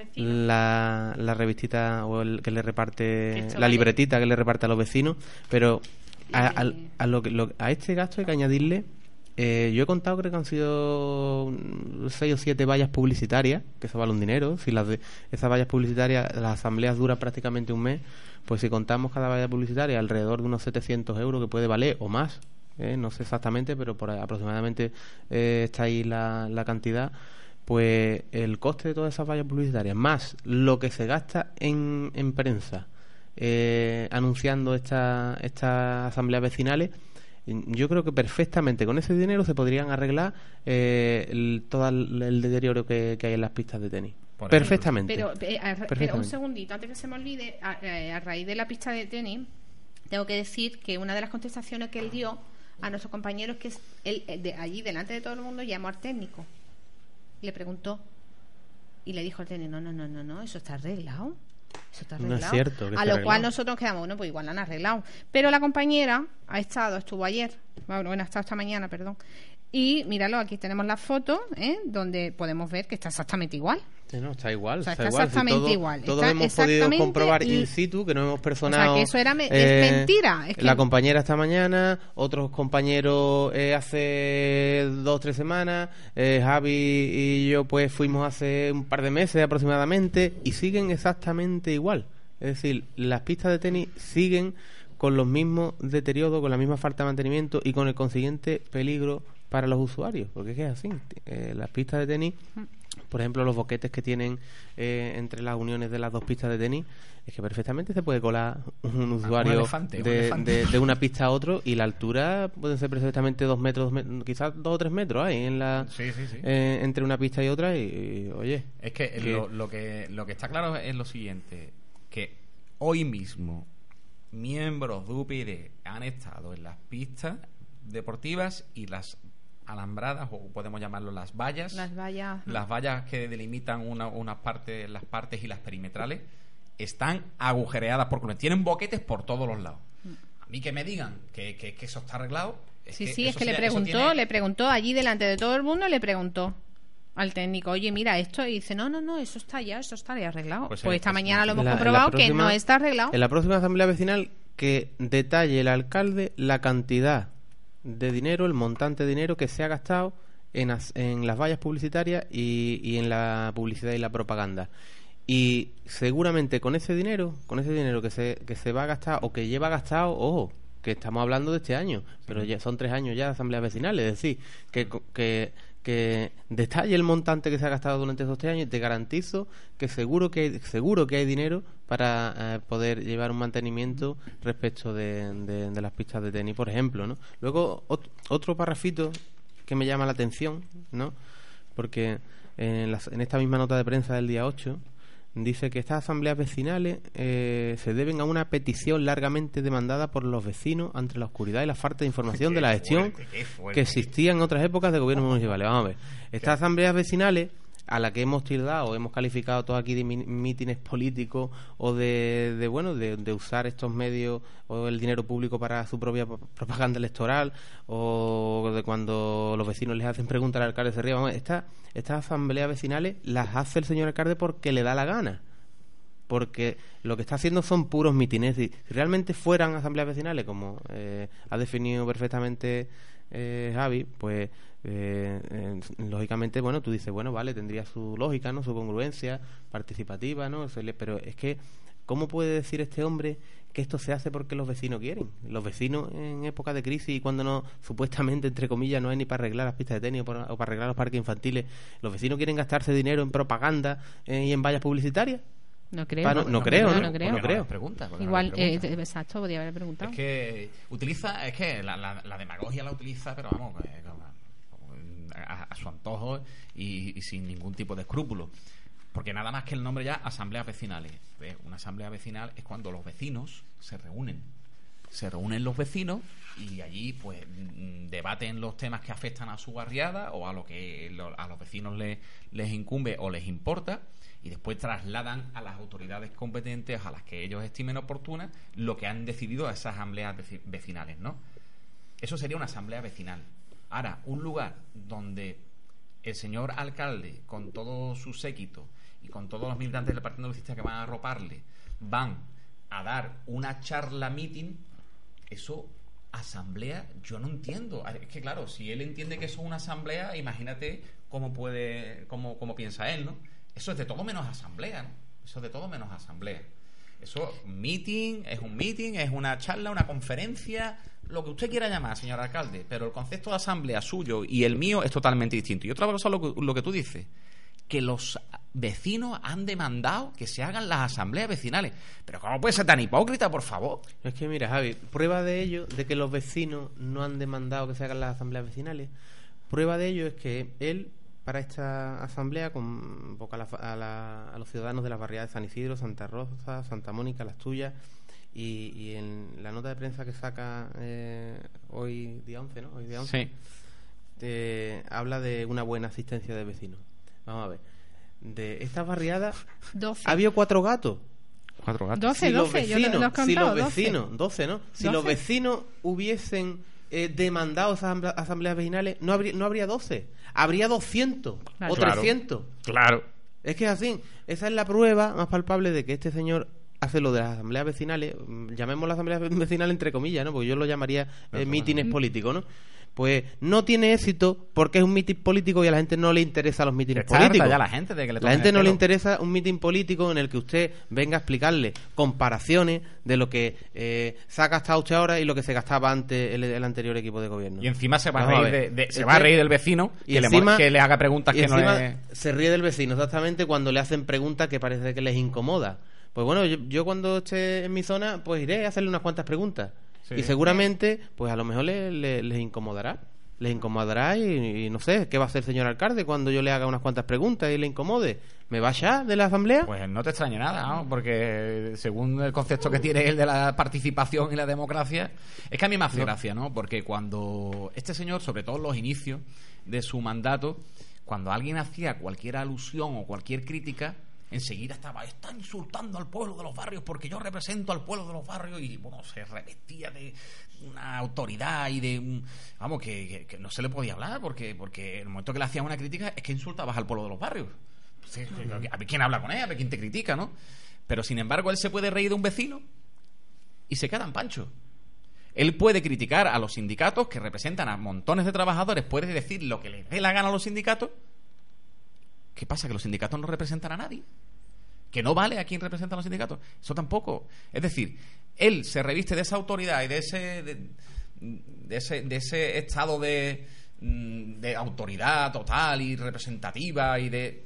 Speaker 2: la, la revistita o el que le reparte, la
Speaker 3: vale.
Speaker 2: libretita que le reparte a los vecinos, pero a, a, a, lo que, lo, a este gasto hay que añadirle, eh, yo he contado, creo que han sido seis o siete vallas publicitarias, que eso vale un dinero. Si las de esas vallas publicitarias, las asambleas duran prácticamente un mes, pues si contamos cada valla publicitaria alrededor de unos setecientos euros que puede valer o más, eh, no sé exactamente, pero por ahí aproximadamente eh, está ahí la, la cantidad. Pues el coste de todas esas vallas publicitarias más lo que se gasta en, en prensa eh, anunciando estas esta asambleas vecinales, yo creo que perfectamente con ese dinero se podrían arreglar eh, el, todo el, el deterioro que, que hay en las pistas de tenis. Por perfectamente.
Speaker 3: Pero, eh, a, perfectamente. Pero un segundito, antes que se me olvide, a, a raíz de la pista de tenis, tengo que decir que una de las contestaciones que él dio a nuestros compañeros es que él, de allí delante de todo el mundo llamó al técnico, le preguntó y le dijo al técnico, no, no, no, no, no, eso está arreglado. Eso está arreglado.
Speaker 2: No es cierto. Que
Speaker 3: a lo arreglado. Cual nosotros quedamos, bueno, pues igual lo han arreglado. Pero la compañera ha estado, estuvo ayer, bueno, ha estado esta mañana, perdón. Y míralo, aquí tenemos la foto, ¿eh? Donde podemos ver que está exactamente igual.
Speaker 2: Sí, no, está igual.
Speaker 3: O sea,
Speaker 2: está,
Speaker 3: está
Speaker 2: igual.
Speaker 3: exactamente
Speaker 2: si todo,
Speaker 3: igual.
Speaker 2: Todos
Speaker 3: está
Speaker 2: hemos podido comprobar in situ que no hemos personado.
Speaker 3: O sea, que eso era me
Speaker 2: eh,
Speaker 3: es mentira. Es que
Speaker 2: la compañera esta mañana, otros compañeros eh, hace dos o tres semanas, eh, Javi y yo pues fuimos hace un par de meses aproximadamente y siguen exactamente igual. Es decir, las pistas de tenis siguen con los mismos deterioros, con la misma falta de mantenimiento y con el consiguiente peligro para los usuarios, porque es que es así. Eh, las pistas de tenis, por ejemplo, los boquetes que tienen eh, entre las uniones de las dos pistas de tenis, es que perfectamente se puede colar un usuario un elefante, de, un de, de una pista a otro y la altura puede ser perfectamente dos metros, dos metros quizás dos o tres metros hay en la
Speaker 1: sí, sí, sí.
Speaker 2: Eh, entre una pista y otra y, y oye.
Speaker 1: Es que, que lo, lo que lo que está claro es lo siguiente, que hoy mismo miembros de U P y D han estado en las pistas deportivas y las alambradas, o podemos llamarlo las vallas,
Speaker 3: las vallas,
Speaker 1: las vallas que delimitan una, una parte, las partes y las perimetrales, están agujereadas porque tienen boquetes por todos los lados. A mí que me digan que, que, que eso está arreglado. Es
Speaker 3: sí,
Speaker 1: que
Speaker 3: sí, es que
Speaker 1: sea,
Speaker 3: le preguntó,
Speaker 1: tiene...
Speaker 3: le preguntó allí delante de todo el mundo, le preguntó al técnico, oye, mira esto, y dice, no, no, no, eso está ya, eso está ya arreglado. Pues, pues esta pues, mañana lo hemos la, comprobado próxima, que no está arreglado.
Speaker 2: En la próxima asamblea vecinal que detalle el alcalde la cantidad de dinero, el montante de dinero que se ha gastado en, as, en las vallas publicitarias y, y en la publicidad y la propaganda. Y seguramente con ese dinero, con ese dinero que se, que se va a gastar o que lleva gastado, ojo, que estamos hablando de este año, pero ya son tres años ya de asambleas vecinales, es decir, que, que, que detalle el montante que se ha gastado durante esos tres años y te garantizo que seguro que hay, seguro que hay dinero para eh, poder llevar un mantenimiento respecto de, de, de las pistas de tenis, por ejemplo, ¿no? Luego, ot, otro parrafito que me llama la atención, ¿no? Porque en, las, en esta misma nota de prensa del día ocho dice que estas asambleas vecinales eh, se deben a una petición largamente demandada por los vecinos ante la oscuridad y la falta de información de la gestión fuerte, fuerte. que existía en otras épocas de gobiernos municipales. Vamos a ver, estas asambleas vecinales a las que hemos tildado, hemos calificado todos aquí de mítines políticos o de, de bueno, de, de usar estos medios o el dinero público para su propia propaganda electoral, o de cuando los vecinos les hacen preguntas al alcalde se ríe. Vamos, esta, estas asambleas vecinales las hace el señor alcalde porque le da la gana, porque lo que está haciendo son puros mítines. Si realmente fueran asambleas vecinales, como eh, ha definido perfectamente eh, Javi, pues Eh, eh, lógicamente, bueno, tú dices, bueno, vale, tendría su lógica, ¿no? Su congruencia participativa, ¿no? Pero es que, ¿cómo puede decir este hombre que esto se hace porque los vecinos quieren? Los vecinos en época de crisis y cuando no, supuestamente, entre comillas, no hay ni para arreglar las pistas de tenis o para, o para arreglar los parques infantiles, ¿los vecinos quieren gastarse dinero en propaganda eh, y en vallas publicitarias?
Speaker 3: No creo.
Speaker 2: Ah, no, no, no creo, ¿no?
Speaker 3: No creo.
Speaker 2: No creo.
Speaker 1: Pregunta,
Speaker 3: Igual,
Speaker 1: pregunta.
Speaker 3: Eh, exacto, podría haber preguntado.
Speaker 1: Es que utiliza, es que la, la, la demagogia la utiliza, pero vamos, eh, A, a su antojo y, y sin ningún tipo de escrúpulo, porque nada más que el nombre ya, asambleas vecinales. ¿Ves? Una asamblea vecinal es cuando los vecinos se reúnen se reúnen los vecinos y allí pues debaten los temas que afectan a su barriada o a lo que lo, a los vecinos les, les incumbe o les importa, y después trasladan a las autoridades competentes, a las que ellos estimen oportunas, lo que han decidido a esas asambleas vecinales, ¿no? Eso sería una asamblea vecinal. Ahora, un lugar donde el señor alcalde, con todo su séquito y con todos los militantes del Partido Andalucista que van a arroparle, van a dar una charla meeting, eso, asamblea, yo no entiendo. Es que claro, si él entiende que eso es una asamblea, imagínate cómo puede, cómo, cómo piensa él, ¿no? Eso es de todo menos asamblea, ¿no? Eso es de todo menos asamblea. Eso, meeting, es un meeting, es una charla, una conferencia, lo que usted quiera llamar, señor alcalde, pero el concepto de asamblea suyo y el mío es totalmente distinto. Y otra cosa, lo que, lo que tú dices, que los vecinos han demandado que se hagan las asambleas vecinales. Pero ¿cómo puede ser tan hipócrita, por favor?
Speaker 2: Es que mira, Javi, prueba de ello, de que los vecinos no han demandado que se hagan las asambleas vecinales, prueba de ello es que él, para esta asamblea, convoca a, la, a, la, a los ciudadanos de las barriadas de San Isidro, Santa Rosa, Santa Mónica, Las Tuyas, y, y en la nota de prensa que saca eh, hoy día once, ¿no? Hoy día once,
Speaker 1: sí.
Speaker 2: eh, habla de una buena asistencia de vecinos. Vamos a ver, de estas barriadas
Speaker 3: doce.
Speaker 2: ha habido cuatro gatos.
Speaker 1: Cuatro gatos.
Speaker 3: doce,
Speaker 2: Si los
Speaker 3: doce,
Speaker 2: vecinos,
Speaker 3: yo lo, lo he contado,
Speaker 2: si los
Speaker 3: doce.
Speaker 2: vecinos, doce, ¿no? Si
Speaker 3: doce.
Speaker 2: los vecinos hubiesen eh, demandado esas asambla- asambleas vecinales, no habría, no habría doce, habría doscientos
Speaker 3: Claro.
Speaker 2: o
Speaker 1: Claro.
Speaker 2: trescientos.
Speaker 1: Claro.
Speaker 2: Es que es así. Esa es la prueba más palpable de que este señor hace lo de las asambleas vecinales, mm, llamémoslo asambleas vecinales entre comillas, ¿no? Porque yo lo llamaría eh, mítines políticos, ¿no? Pues no tiene éxito porque es un mitin político y a la gente no le interesa los mítines
Speaker 1: Está harta
Speaker 2: políticos.
Speaker 1: ya la gente de que le
Speaker 2: La
Speaker 1: toquen
Speaker 2: gente
Speaker 1: el
Speaker 2: no le
Speaker 1: pelo.
Speaker 2: interesa un mitin político en el que usted venga a explicarle comparaciones de lo que eh, se ha gastado usted ahora y lo que se gastaba antes el, el anterior equipo de gobierno.
Speaker 1: Y encima se va a
Speaker 2: Vamos a
Speaker 1: reír,
Speaker 2: ver.
Speaker 1: de, de- se
Speaker 2: Este-
Speaker 1: va a reír del vecino
Speaker 2: y
Speaker 1: que,
Speaker 2: encima-
Speaker 1: le, que le haga preguntas
Speaker 2: y
Speaker 1: que no
Speaker 2: encima
Speaker 1: le...
Speaker 2: se ríe del vecino exactamente cuando le hacen preguntas que parece que les incomoda. Pues bueno, yo, yo cuando esté en mi zona, pues iré a hacerle unas cuantas preguntas.
Speaker 1: Sí.
Speaker 2: Y seguramente, pues a lo mejor le- le- les incomodará. Les incomodará y, y no sé, ¿qué va a hacer el señor alcalde cuando yo le haga unas cuantas preguntas y le incomode? ¿Me va ya de la asamblea?
Speaker 1: Pues no te extrañe nada, ¿no? Porque según el concepto que tiene él de la participación y la democracia, es que a mí me hace
Speaker 2: No.
Speaker 1: gracia, ¿no? Porque cuando este señor, sobre todo en los inicios de su mandato, cuando alguien hacía cualquier alusión o cualquier crítica, enseguida estaba, está insultando al pueblo de los barrios porque yo represento al pueblo de los barrios, y bueno, se revestía de una autoridad y de un, vamos, que, que, que no se le podía hablar porque porque en el momento que le hacían una crítica es que insultabas al pueblo de los barrios. Sí, a ver quién habla con él, a ver quién te critica, ¿no? Pero sin embargo él se puede reír de un vecino y se queda en pancho. Él puede criticar a los sindicatos que representan a montones de trabajadores, puede decir lo que les dé la gana a los sindicatos. ¿Qué pasa? ¿Que los sindicatos no representan a nadie? ¿Que no vale a quien representan los sindicatos? Eso tampoco. Es decir, él se reviste de esa autoridad y de ese de, de ese, de ese estado de, de autoridad total y representativa y de...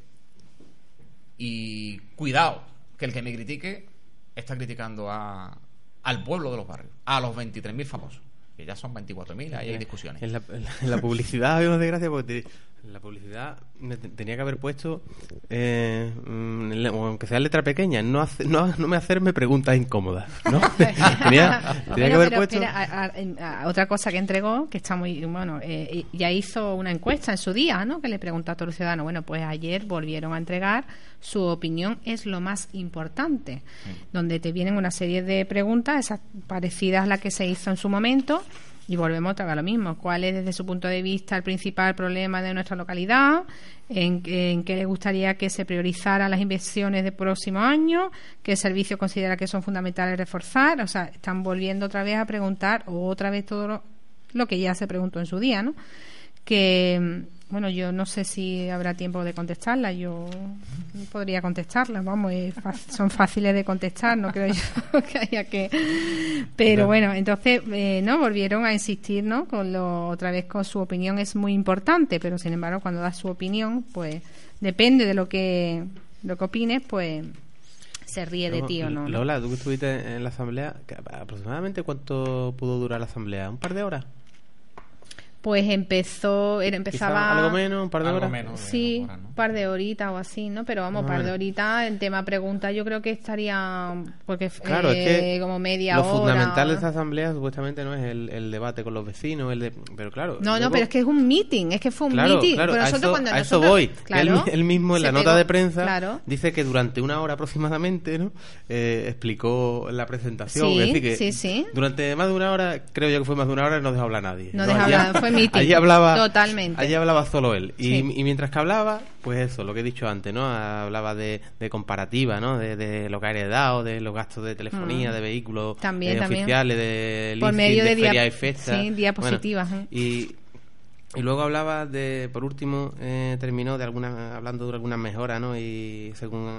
Speaker 1: Y cuidado, que el que me critique está criticando a, al pueblo de los barrios, a los veintitrés mil famosos, que ya son veinticuatro mil, ahí hay discusiones.
Speaker 2: En la, en la, en la publicidad, habíamos de gracia, porque te- en la publicidad me te- tenía que haber puesto, eh, mm, le- o aunque sea letra pequeña, no, hace- no, no me hacerme preguntas incómodas, ¿no? tenía tenía que
Speaker 3: Bueno,
Speaker 2: haber
Speaker 3: pero
Speaker 2: puesto...
Speaker 3: espera, a- a- a- otra cosa que entregó, que está muy bueno, eh, ya hizo una encuesta en su día, ¿no? Que le preguntó a todos los ciudadanos. Bueno, pues ayer volvieron a entregar su opinión es lo más importante, donde te vienen una serie de preguntas esas parecidas a las que se hizo en su momento. Y volvemos otra vez a lo mismo. ¿Cuál es, desde su punto de vista, el principal problema de nuestra localidad? ¿En, en qué le gustaría que se priorizaran las inversiones de próximo año? ¿Qué servicios considera que son fundamentales reforzar? O sea, están volviendo otra vez a preguntar, o otra vez todo lo, lo que ya se preguntó en su día, ¿no? Que, bueno, yo no sé si habrá tiempo de contestarla. Yo podría contestarla, vamos, es fácil- son fáciles de contestar, no creo yo que haya que... Pero bueno, entonces, eh, ¿no? Volvieron a insistir, ¿no? Con lo, otra vez con su opinión es muy importante, pero sin embargo, cuando da su opinión, pues depende de lo que, lo que opines, pues se ríe de ti o no, ¿no?
Speaker 2: Lola, tú que estuviste en la asamblea, ¿qué- aproximadamente cuánto pudo durar la asamblea? ¿Un par de horas?
Speaker 3: pues empezó, era, empezaba...
Speaker 2: Quizá algo menos, un par de
Speaker 1: Algo
Speaker 2: horas.
Speaker 1: menos.
Speaker 3: Sí,
Speaker 1: Horas, ¿no?
Speaker 3: un par de horitas o así, ¿no? Pero vamos, un par de horitas, en tema pregunta yo creo que estaría, porque
Speaker 2: Claro,
Speaker 3: eh,
Speaker 2: es que
Speaker 3: como media
Speaker 2: lo
Speaker 3: hora.
Speaker 2: fundamental de
Speaker 3: o-
Speaker 2: esa asamblea supuestamente no es el, el debate con los vecinos, el de, pero claro.
Speaker 3: No, no,
Speaker 2: luego-
Speaker 3: pero es que es un meeting, es que fue un
Speaker 2: Claro,
Speaker 3: meeting.
Speaker 2: claro,
Speaker 3: Pero
Speaker 2: a
Speaker 3: nosotros
Speaker 2: eso,
Speaker 3: cuando
Speaker 2: a eso
Speaker 3: nosotros-
Speaker 2: voy.
Speaker 3: claro,
Speaker 2: él, él mismo en
Speaker 3: se
Speaker 2: la nota
Speaker 3: pegó,
Speaker 2: de prensa
Speaker 3: claro.
Speaker 2: dice que durante una hora aproximadamente, ¿no? Eh, explicó la presentación.
Speaker 3: Sí,
Speaker 2: es decir, que
Speaker 3: sí, sí.
Speaker 2: durante más de una hora, creo yo que fue más de una hora, no dejó hablar nadie.
Speaker 3: No dejó
Speaker 2: Allí-
Speaker 3: hablar, fue meeting.
Speaker 2: Allí hablaba,
Speaker 3: Totalmente.
Speaker 2: allí hablaba solo él. Y,
Speaker 3: Sí.
Speaker 2: y mientras que hablaba, pues eso, lo que he dicho antes, ¿no? Hablaba de, de comparativa, ¿no? De, de lo que ha heredado, de los gastos de telefonía,
Speaker 3: Mm.
Speaker 2: de vehículos
Speaker 3: También,
Speaker 2: eh,
Speaker 3: también.
Speaker 2: oficiales, de
Speaker 3: Por
Speaker 2: leasing,
Speaker 3: medio
Speaker 2: de,
Speaker 3: de dia-
Speaker 2: ferias y festas.
Speaker 3: sí, diapositivas,
Speaker 2: Bueno,
Speaker 3: ¿eh?
Speaker 2: y y luego hablaba de, por último, eh, terminó de algunas, hablando de algunas mejoras, ¿no? Y según,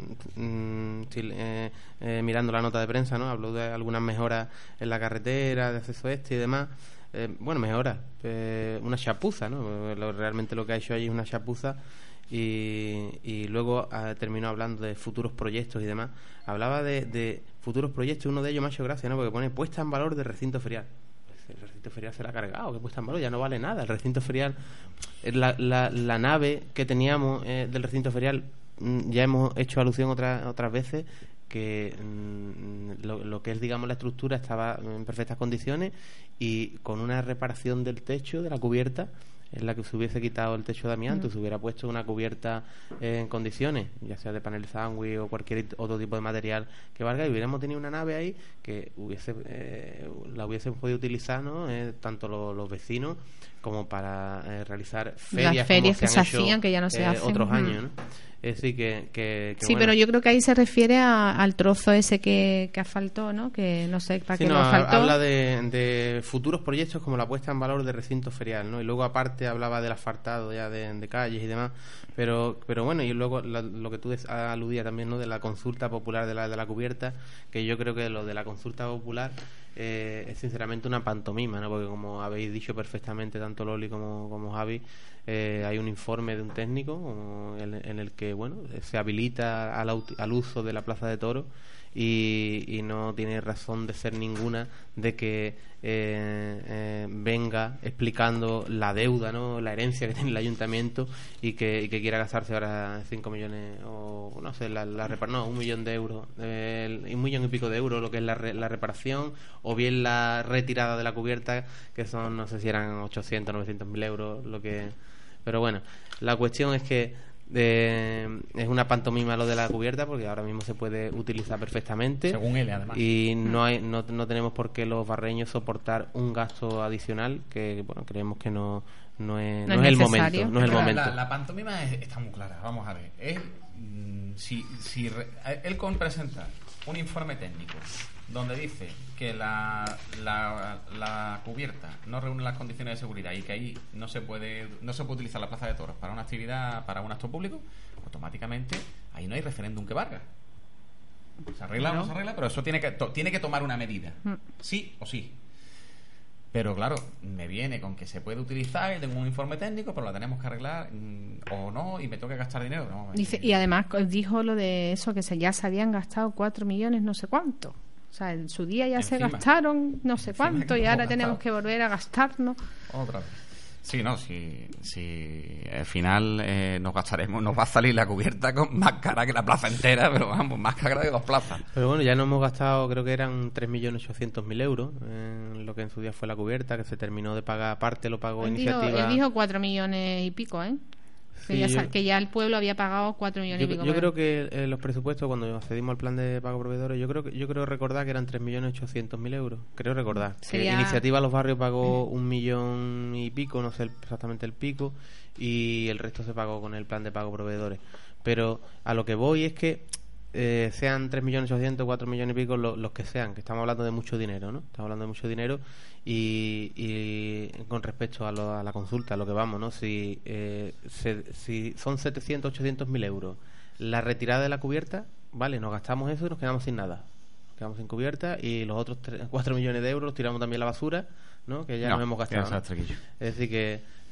Speaker 2: mm, si- eh, eh, mirando la nota de prensa, ¿no? Habló de algunas mejoras en la carretera, de acceso este y demás. Eh, bueno, mejoras, eh, una chapuza, ¿no? Lo- realmente lo que ha hecho allí es una chapuza. Y, y luego ah, terminó hablando de futuros proyectos y demás. Hablaba de, de futuros proyectos, uno de ellos me ha hecho gracia, ¿no? Porque pone puesta en valor de recinto ferial. El recinto ferial se la ha cargado, que puesta en valor, ya no vale nada. El recinto ferial, eh, la, la, la nave que teníamos eh, del recinto ferial, mm, ya hemos hecho alusión otras otras veces que mm, lo, lo que es, digamos, la estructura estaba en perfectas condiciones y con una reparación del techo, de la cubierta, en la que se hubiese quitado el techo de amianto,
Speaker 3: Mm.
Speaker 2: se hubiera puesto una cubierta eh, en condiciones, ya sea de panel sándwich o cualquier otro tipo de material que valga, y hubiéramos tenido una nave ahí que hubiese eh, la hubiesen podido utilizar, ¿no? Eh, tanto lo- los vecinos como para eh, realizar ferias,
Speaker 3: Las ferias
Speaker 2: como
Speaker 3: que
Speaker 2: se
Speaker 3: se
Speaker 2: han hecho,
Speaker 3: hacían, que ya no se
Speaker 2: eh,
Speaker 3: hacen.
Speaker 2: otros
Speaker 3: Mm.
Speaker 2: años, ¿no? Es decir, que, que, que
Speaker 3: Sí,
Speaker 2: bueno.
Speaker 3: pero yo creo que ahí se refiere a- al trozo ese que, que asfaltó, ¿no? Que no sé para
Speaker 2: Sí,
Speaker 3: qué
Speaker 2: no,
Speaker 3: lo asfaltó.
Speaker 2: habla de, de futuros proyectos como la puesta en valor de recinto ferial, ¿no? Y luego aparte hablaba del asfaltado ya de, de calles y demás, pero pero bueno, y luego la- lo que tú des- aludías también, ¿no? De la consulta popular de la de la cubierta, que yo creo que lo de la consulta popular eh, es sinceramente una pantomima, ¿no? Porque como habéis dicho perfectamente tanto Loli como, como Javi, eh, hay un informe de un técnico como en, en el que, bueno, se habilita al, aut- al uso de la plaza de toros y, y no tiene razón de ser ninguna de que eh, eh, venga explicando la deuda, ¿no? La herencia que tiene el ayuntamiento y que, y que quiera gastarse ahora cinco millones o no sé, la, la repar- no, un millón de euros, eh, el- un millón y pico de euros lo que es la, re- la reparación o bien la retirada de la cubierta, que son, no sé si eran ochocientos, novecientos mil euros, lo que... Pero bueno, la cuestión es que eh, es una pantomima lo de la cubierta porque ahora mismo se puede utilizar perfectamente,
Speaker 1: Según él, además.
Speaker 2: y no hay no, no tenemos por qué los barreños soportar un gasto adicional que, bueno, creemos que no no es,
Speaker 3: No
Speaker 2: no
Speaker 3: es
Speaker 2: es el
Speaker 3: necesario.
Speaker 2: momento, no es el
Speaker 1: La-
Speaker 2: momento.
Speaker 1: La, la pantomima es- está muy clara, vamos a ver. Es, mm, si, si re- él con presentar un informe técnico donde dice que la, la, la cubierta no reúne las condiciones de seguridad y que ahí no se puede no se puede utilizar la plaza de toros para una actividad, para un acto público, automáticamente ahí no hay referéndum que valga. Se arregla o no se arregla, pero eso tiene que to- tiene que tomar una medida,
Speaker 3: Mm.
Speaker 1: sí o sí. Pero claro, me viene con que se puede utilizar y tengo un informe técnico, pero la tenemos que arreglar mm, o no, y me tengo que gastar dinero. No,
Speaker 3: Dice, y además co- dijo lo de eso, que se, ya se habían gastado cuatro millones no sé cuánto. O sea, en su día ya se
Speaker 1: Encima.
Speaker 3: gastaron no sé
Speaker 1: Encima
Speaker 3: cuánto
Speaker 1: que
Speaker 3: y
Speaker 1: nos
Speaker 3: ahora
Speaker 1: hemos
Speaker 3: tenemos
Speaker 1: gastado.
Speaker 3: que volver a gastarnos.
Speaker 1: Otra vez. Sí, no, si, si al final eh, nos gastaremos, nos va a salir la cubierta con más cara que la plaza entera, pero vamos, más cara que dos plazas.
Speaker 2: Pero bueno, ya no hemos gastado, creo que eran tres millones ochocientos mil euros en lo que en su día fue la cubierta, que se terminó de pagar aparte, lo pagó
Speaker 3: Él dijo,
Speaker 2: iniciativa.
Speaker 3: él dijo cuatro millones y pico, ¿eh? Que,
Speaker 2: Sí,
Speaker 3: ya,
Speaker 2: yo-
Speaker 3: sa- que ya el pueblo había pagado cuatro millones
Speaker 2: Yo,
Speaker 3: y pico.
Speaker 2: yo
Speaker 3: por
Speaker 2: creo
Speaker 3: él.
Speaker 2: que eh, los presupuestos, cuando accedimos al plan de pago proveedores, yo creo que yo creo recordar que eran tres millones ochocientos mil euros. Creo recordar.
Speaker 3: Sería-
Speaker 2: Que Iniciativa Los Barrios pagó un millón y pico, no sé el- exactamente el pico, y el resto se pagó con el plan de pago proveedores. Pero a lo que voy es que eh, sean tres millones ochocientos, cuatro millones y pico, lo- los que sean, que estamos hablando de mucho dinero, ¿no? Estamos hablando de mucho dinero y, y con respecto a, lo- a la consulta, a lo que vamos, ¿no? Si, eh, se- si son setecientos, ochocientos mil euros, la retirada de la cubierta, vale, nos gastamos eso y nos quedamos sin nada. Nos quedamos sin cubierta y los otros cuatro millones de euros los tiramos también a la basura, ¿no? Que ya
Speaker 1: No,
Speaker 2: nos hemos
Speaker 1: ya
Speaker 2: gastado.
Speaker 1: sabes,
Speaker 2: ¿no?
Speaker 1: Trequillo.
Speaker 2: Es decir, que,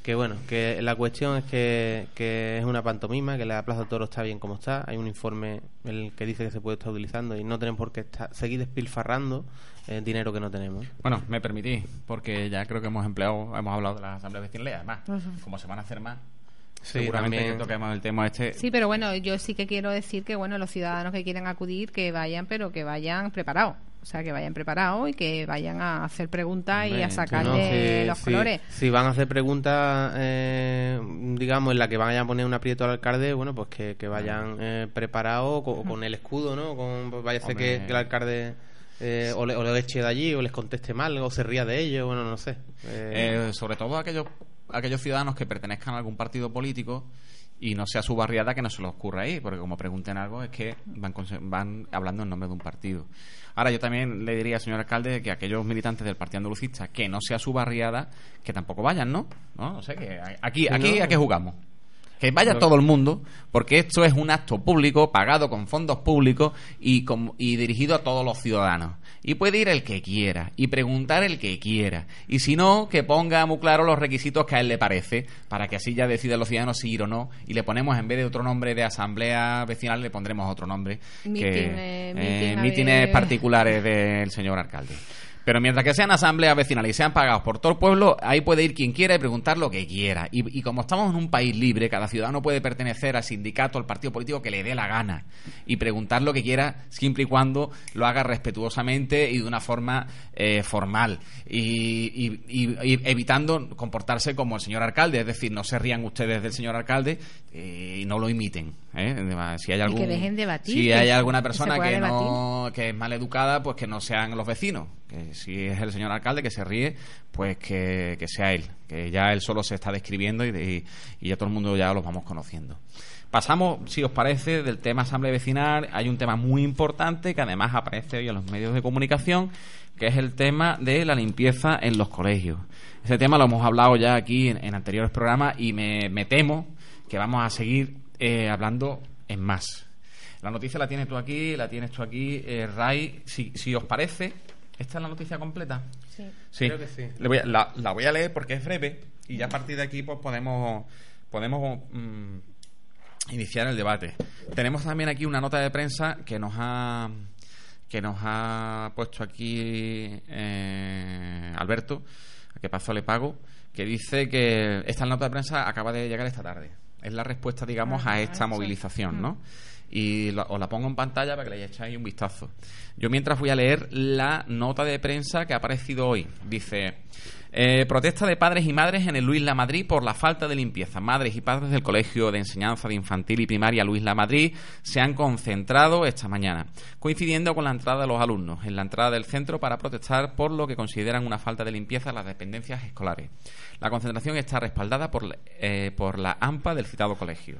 Speaker 2: Que bueno, que la cuestión es que, que es una pantomima, que la Plaza de Toros está bien como está. Hay un informe el que dice que se puede estar utilizando y no tenemos por qué estar, seguir despilfarrando eh, dinero que no tenemos.
Speaker 1: Bueno, me permitís, porque ya creo que hemos empleado, hemos hablado de las asambleas vecinales, además, uh-huh. como se van a hacer más, sí, seguramente también... que toquemos el tema este.
Speaker 3: Sí, pero bueno, yo sí que quiero decir que bueno, los ciudadanos que quieren acudir, que vayan, pero que vayan preparados. O sea, que vayan preparados y que vayan a hacer preguntas Hombre, y a sacarle no, si, los
Speaker 2: si,
Speaker 3: colores.
Speaker 2: Si van a hacer preguntas, eh, digamos, en la que vayan a poner un aprieto al alcalde, bueno, pues que, que vayan eh, preparados con, con el escudo, ¿no? Con, pues vaya a ser que, que el alcalde eh, o, le, o le eche de allí o les conteste mal o se ría de ellos, bueno, no sé.
Speaker 1: Eh... Eh, sobre todo aquellos, aquellos ciudadanos que pertenezcan a algún partido político y no sea su barriada, que no se les ocurra ahí, porque como pregunten algo es que van, van hablando en nombre de un partido. Ahora, yo también le diría, señor alcalde, que aquellos militantes del Partido Andalucista que no sea su barriada, que tampoco vayan, ¿no? No, no sé, que aquí, aquí no. ¿A qué jugamos? Que vaya todo el mundo, porque esto es un acto público, pagado con fondos públicos y, con, y dirigido a todos los ciudadanos. Y puede ir el que quiera y preguntar el que quiera. Y si no, que ponga muy claro los requisitos que a él le parece, para que así ya deciden los ciudadanos si ir o no. Y le ponemos, en vez de otro nombre de asamblea vecinal, le pondremos otro nombre.
Speaker 3: Mítines
Speaker 1: eh, mítines particulares del señor alcalde. Pero mientras que sean asambleas vecinales y sean pagados por todo el pueblo, ahí puede ir quien quiera y preguntar lo que quiera. Y, y como estamos en un país libre, cada ciudadano puede pertenecer al sindicato, al partido político que le dé la gana y preguntar lo que quiera, siempre y cuando lo haga respetuosamente y de una forma eh, formal. Y, y, y, y evitando comportarse como el señor alcalde, es decir, no se rían ustedes del señor alcalde eh, y no lo imiten. ¿eh? Si hay algún,
Speaker 3: y que dejen debatir,
Speaker 1: si
Speaker 3: que
Speaker 1: hay alguna persona
Speaker 3: que,
Speaker 1: que, no, que es mal educada, pues que no sean los vecinos. Que si es el señor alcalde que se ríe, pues que, que sea él, que ya él solo se está describiendo y, y, y ya todo el mundo ya los vamos conociendo. Pasamos, si os parece, del tema asamblea vecinal. Hay un tema muy importante que además aparece hoy en los medios de comunicación, que es el tema de la limpieza en los colegios. Ese tema lo hemos hablado ya aquí en, en anteriores programas y me, me temo que vamos a seguir eh, hablando en más. La noticia la tienes tú aquí, la tienes tú aquí, eh, Ray. Si, si os parece... ¿Esta es la noticia completa?
Speaker 3: Sí.
Speaker 1: Sí.
Speaker 2: Creo que sí.
Speaker 1: Le voy a, la, la voy a leer porque es breve y ya a partir de aquí pues podemos podemos mmm, iniciar el debate. Tenemos también aquí una nota de prensa que nos ha que nos ha puesto aquí eh, Alberto, a que paso le pago, que dice que esta nota de prensa acaba de llegar esta tarde. Es la respuesta, digamos, ah, a esta movilización, ¿no? Y lo, os la pongo en pantalla para que le echáis un vistazo. Yo mientras voy a leer la nota de prensa que ha aparecido hoy. Dice: eh, protesta de padres y madres en el Luis Lamadrid por la falta de limpieza. Madres y padres del Colegio de Enseñanza de Infantil y Primaria Luis Lamadrid se han concentrado esta mañana, coincidiendo con la entrada de los alumnos en la entrada del centro para protestar por lo que consideran una falta de limpieza en las dependencias escolares. La concentración está respaldada por, eh, por la AMPA del citado colegio.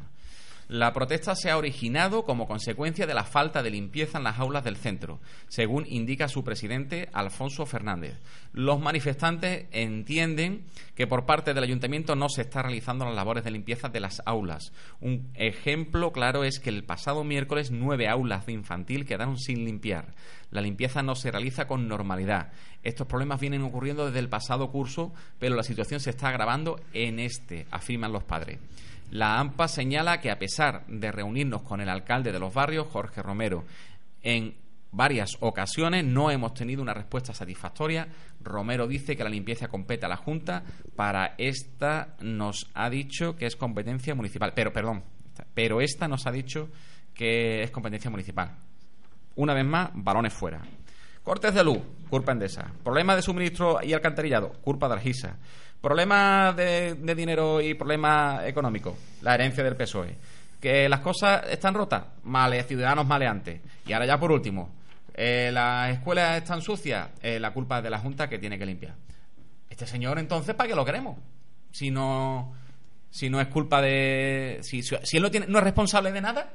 Speaker 1: La protesta se ha originado como consecuencia de la falta de limpieza en las aulas del centro, según indica su presidente, Alfonso Fernández. Los manifestantes entienden que por parte del ayuntamiento no se está realizando las labores de limpieza de las aulas. Un ejemplo claro es que el pasado miércoles nueve aulas de infantil quedaron sin limpiar. La limpieza no se realiza con normalidad. Estos problemas vienen ocurriendo desde el pasado curso, pero la situación se está agravando en este, afirman los padres. La AMPA señala que a pesar de reunirnos con el alcalde de los barrios, Jorge Romero, en varias ocasiones no hemos tenido una respuesta satisfactoria. Romero dice que la limpieza compete a la Junta. Para esta nos ha dicho que es competencia municipal. Pero, perdón, pero esta nos ha dicho que es competencia municipal. Una vez más, balones fuera. Cortes de luz, culpa Endesa. Problemas de suministro y alcantarillado, culpa de Argisa. Problemas de, de dinero y problemas económicos, la herencia del P S O E. Que las cosas están rotas, male, ciudadanos maleantes. Y ahora ya por último, eh, las escuelas están sucias, eh, la culpa es de la Junta que tiene que limpiar. Este señor, entonces, ¿para qué lo queremos? Si no, si no es culpa de... Si, si, si él no, tiene, no es responsable de nada,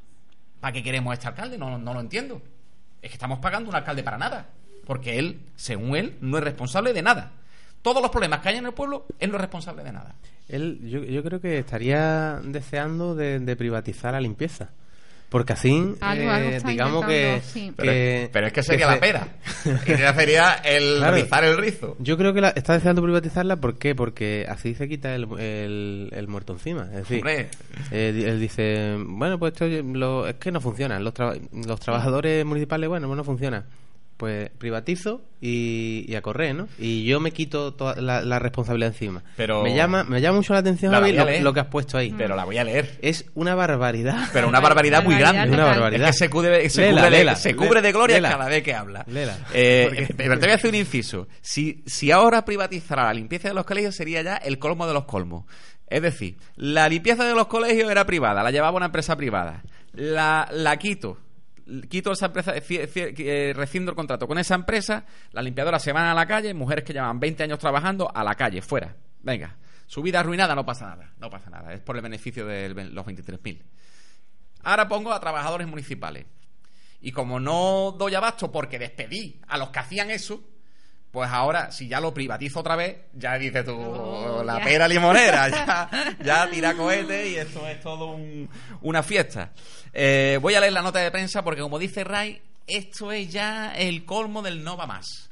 Speaker 1: ¿para qué queremos a este alcalde? No, no lo entiendo. Es que estamos pagando un alcalde para nada, porque él, según él, no es responsable de nada. Todos los problemas que hay en el pueblo, él no es responsable de nada.
Speaker 2: Él, yo, yo creo que estaría deseando de, de privatizar la limpieza. Porque así,
Speaker 3: Algo,
Speaker 2: eh,
Speaker 3: algo está
Speaker 2: digamos que,
Speaker 3: intentando, sí.
Speaker 1: Pero,
Speaker 2: que-
Speaker 1: pero es que sería
Speaker 2: que
Speaker 1: la
Speaker 2: se-
Speaker 1: pera. Y ya sería el
Speaker 2: Claro.
Speaker 1: rizar el rizo.
Speaker 2: Yo creo que la, está deseando privatizarla, ¿por qué? Porque así se quita el, el, el muerto encima. Es decir,
Speaker 1: Hombre,
Speaker 2: eh, di- él dice, bueno, pues esto lo- es que no funciona. Los, tra- los trabajadores municipales, bueno, pues no funciona. Pues privatizo y, y a correr, ¿no? Y yo me quito toda la, la responsabilidad encima.
Speaker 1: Pero-
Speaker 2: Me llama me llama mucho la atención,
Speaker 1: La
Speaker 2: Javi,
Speaker 1: voy a
Speaker 2: lo,
Speaker 1: leer.
Speaker 2: lo que has puesto ahí.
Speaker 1: pero la voy a leer.
Speaker 2: Es una barbaridad.
Speaker 1: Pero una barbaridad muy
Speaker 3: Barbaridad
Speaker 1: grande.
Speaker 2: Una
Speaker 3: total.
Speaker 2: barbaridad.
Speaker 1: Es que se cubre, se
Speaker 2: Léela,
Speaker 1: cubre, de,
Speaker 2: léela,
Speaker 1: se
Speaker 2: lé-
Speaker 1: cubre de gloria
Speaker 2: léela.
Speaker 1: cada vez que habla.
Speaker 2: Léela.
Speaker 1: Eh,
Speaker 2: Porque-
Speaker 1: pero te voy a hacer un inciso. Si, si ahora privatizara la limpieza de los colegios, sería ya el colmo de los colmos. Es decir, la limpieza de los colegios era privada, la llevaba una empresa privada. La, la quito. Quito esa empresa, ci- ci- eh, rescindo el contrato con esa empresa, las limpiadoras se van a la calle, mujeres que llevan veinte años trabajando, a la calle, fuera. Venga, su vida arruinada, no pasa nada, no pasa nada, es por el beneficio de los veintitrés mil. Ahora pongo a trabajadores municipales. Y como no doy abasto porque despedí a los que hacían eso, pues ahora, si ya lo privatizo otra vez, ya dices tú,
Speaker 3: Oh,
Speaker 1: la
Speaker 3: ya.
Speaker 1: pera limonera, ya, ya tira cohetes y esto es todo un- una fiesta. Eh, voy a leer la nota de prensa porque, como dice Ray, esto es ya el colmo del no va más.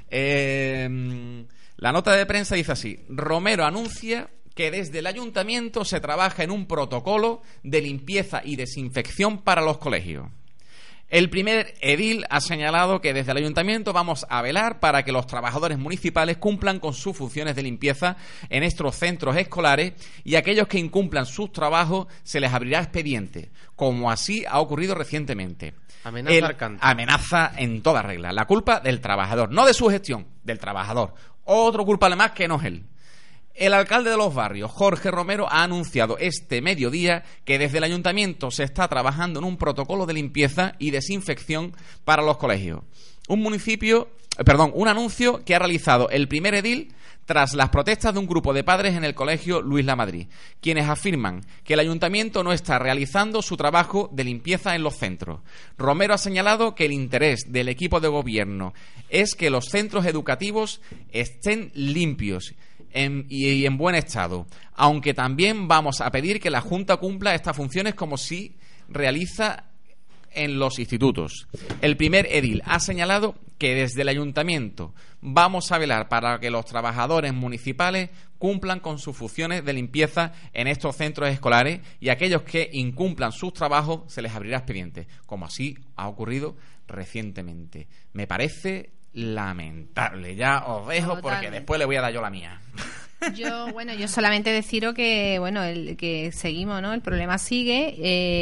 Speaker 1: Eh, la nota de prensa dice así: Romero anuncia que desde el ayuntamiento se trabaja en un protocolo de limpieza y desinfección para los colegios. El primer edil ha señalado que desde el ayuntamiento vamos a velar para que los trabajadores municipales cumplan con sus funciones de limpieza en estos centros escolares, y aquellos que incumplan sus trabajos se les abrirá expediente, como así ha ocurrido recientemente.
Speaker 2: Amenaza
Speaker 1: El-
Speaker 2: al canto.
Speaker 1: amenaza en toda regla. La culpa del trabajador, no de su gestión, del trabajador. Otro culpable más que no es él. El alcalde de los barrios, Jorge Romero, ha anunciado este mediodía que desde el ayuntamiento se está trabajando en un protocolo de limpieza y desinfección para los colegios. Un municipio, eh, perdón, un anuncio que ha realizado el primer edil tras las protestas de un grupo de padres en el colegio Luis Lamadrid, quienes afirman que el ayuntamiento no está realizando su trabajo de limpieza en los centros. Romero ha señalado que el interés del equipo de gobierno es que los centros educativos estén limpios En, y, y en buen estado, aunque también vamos a pedir que la Junta cumpla estas funciones como si realiza en los institutos. El primer edil ha señalado que desde el ayuntamiento vamos a velar para que los trabajadores municipales cumplan con sus funciones de limpieza en estos centros escolares, y aquellos que incumplan sus trabajos se les abrirá expediente, como así ha ocurrido recientemente. Me parece lamentable. Ya os dejo porque
Speaker 3: Totalmente.
Speaker 1: después le voy a dar yo la mía.
Speaker 3: Yo, bueno, yo solamente deciros que, bueno, el, que seguimos, ¿no? El problema sigue,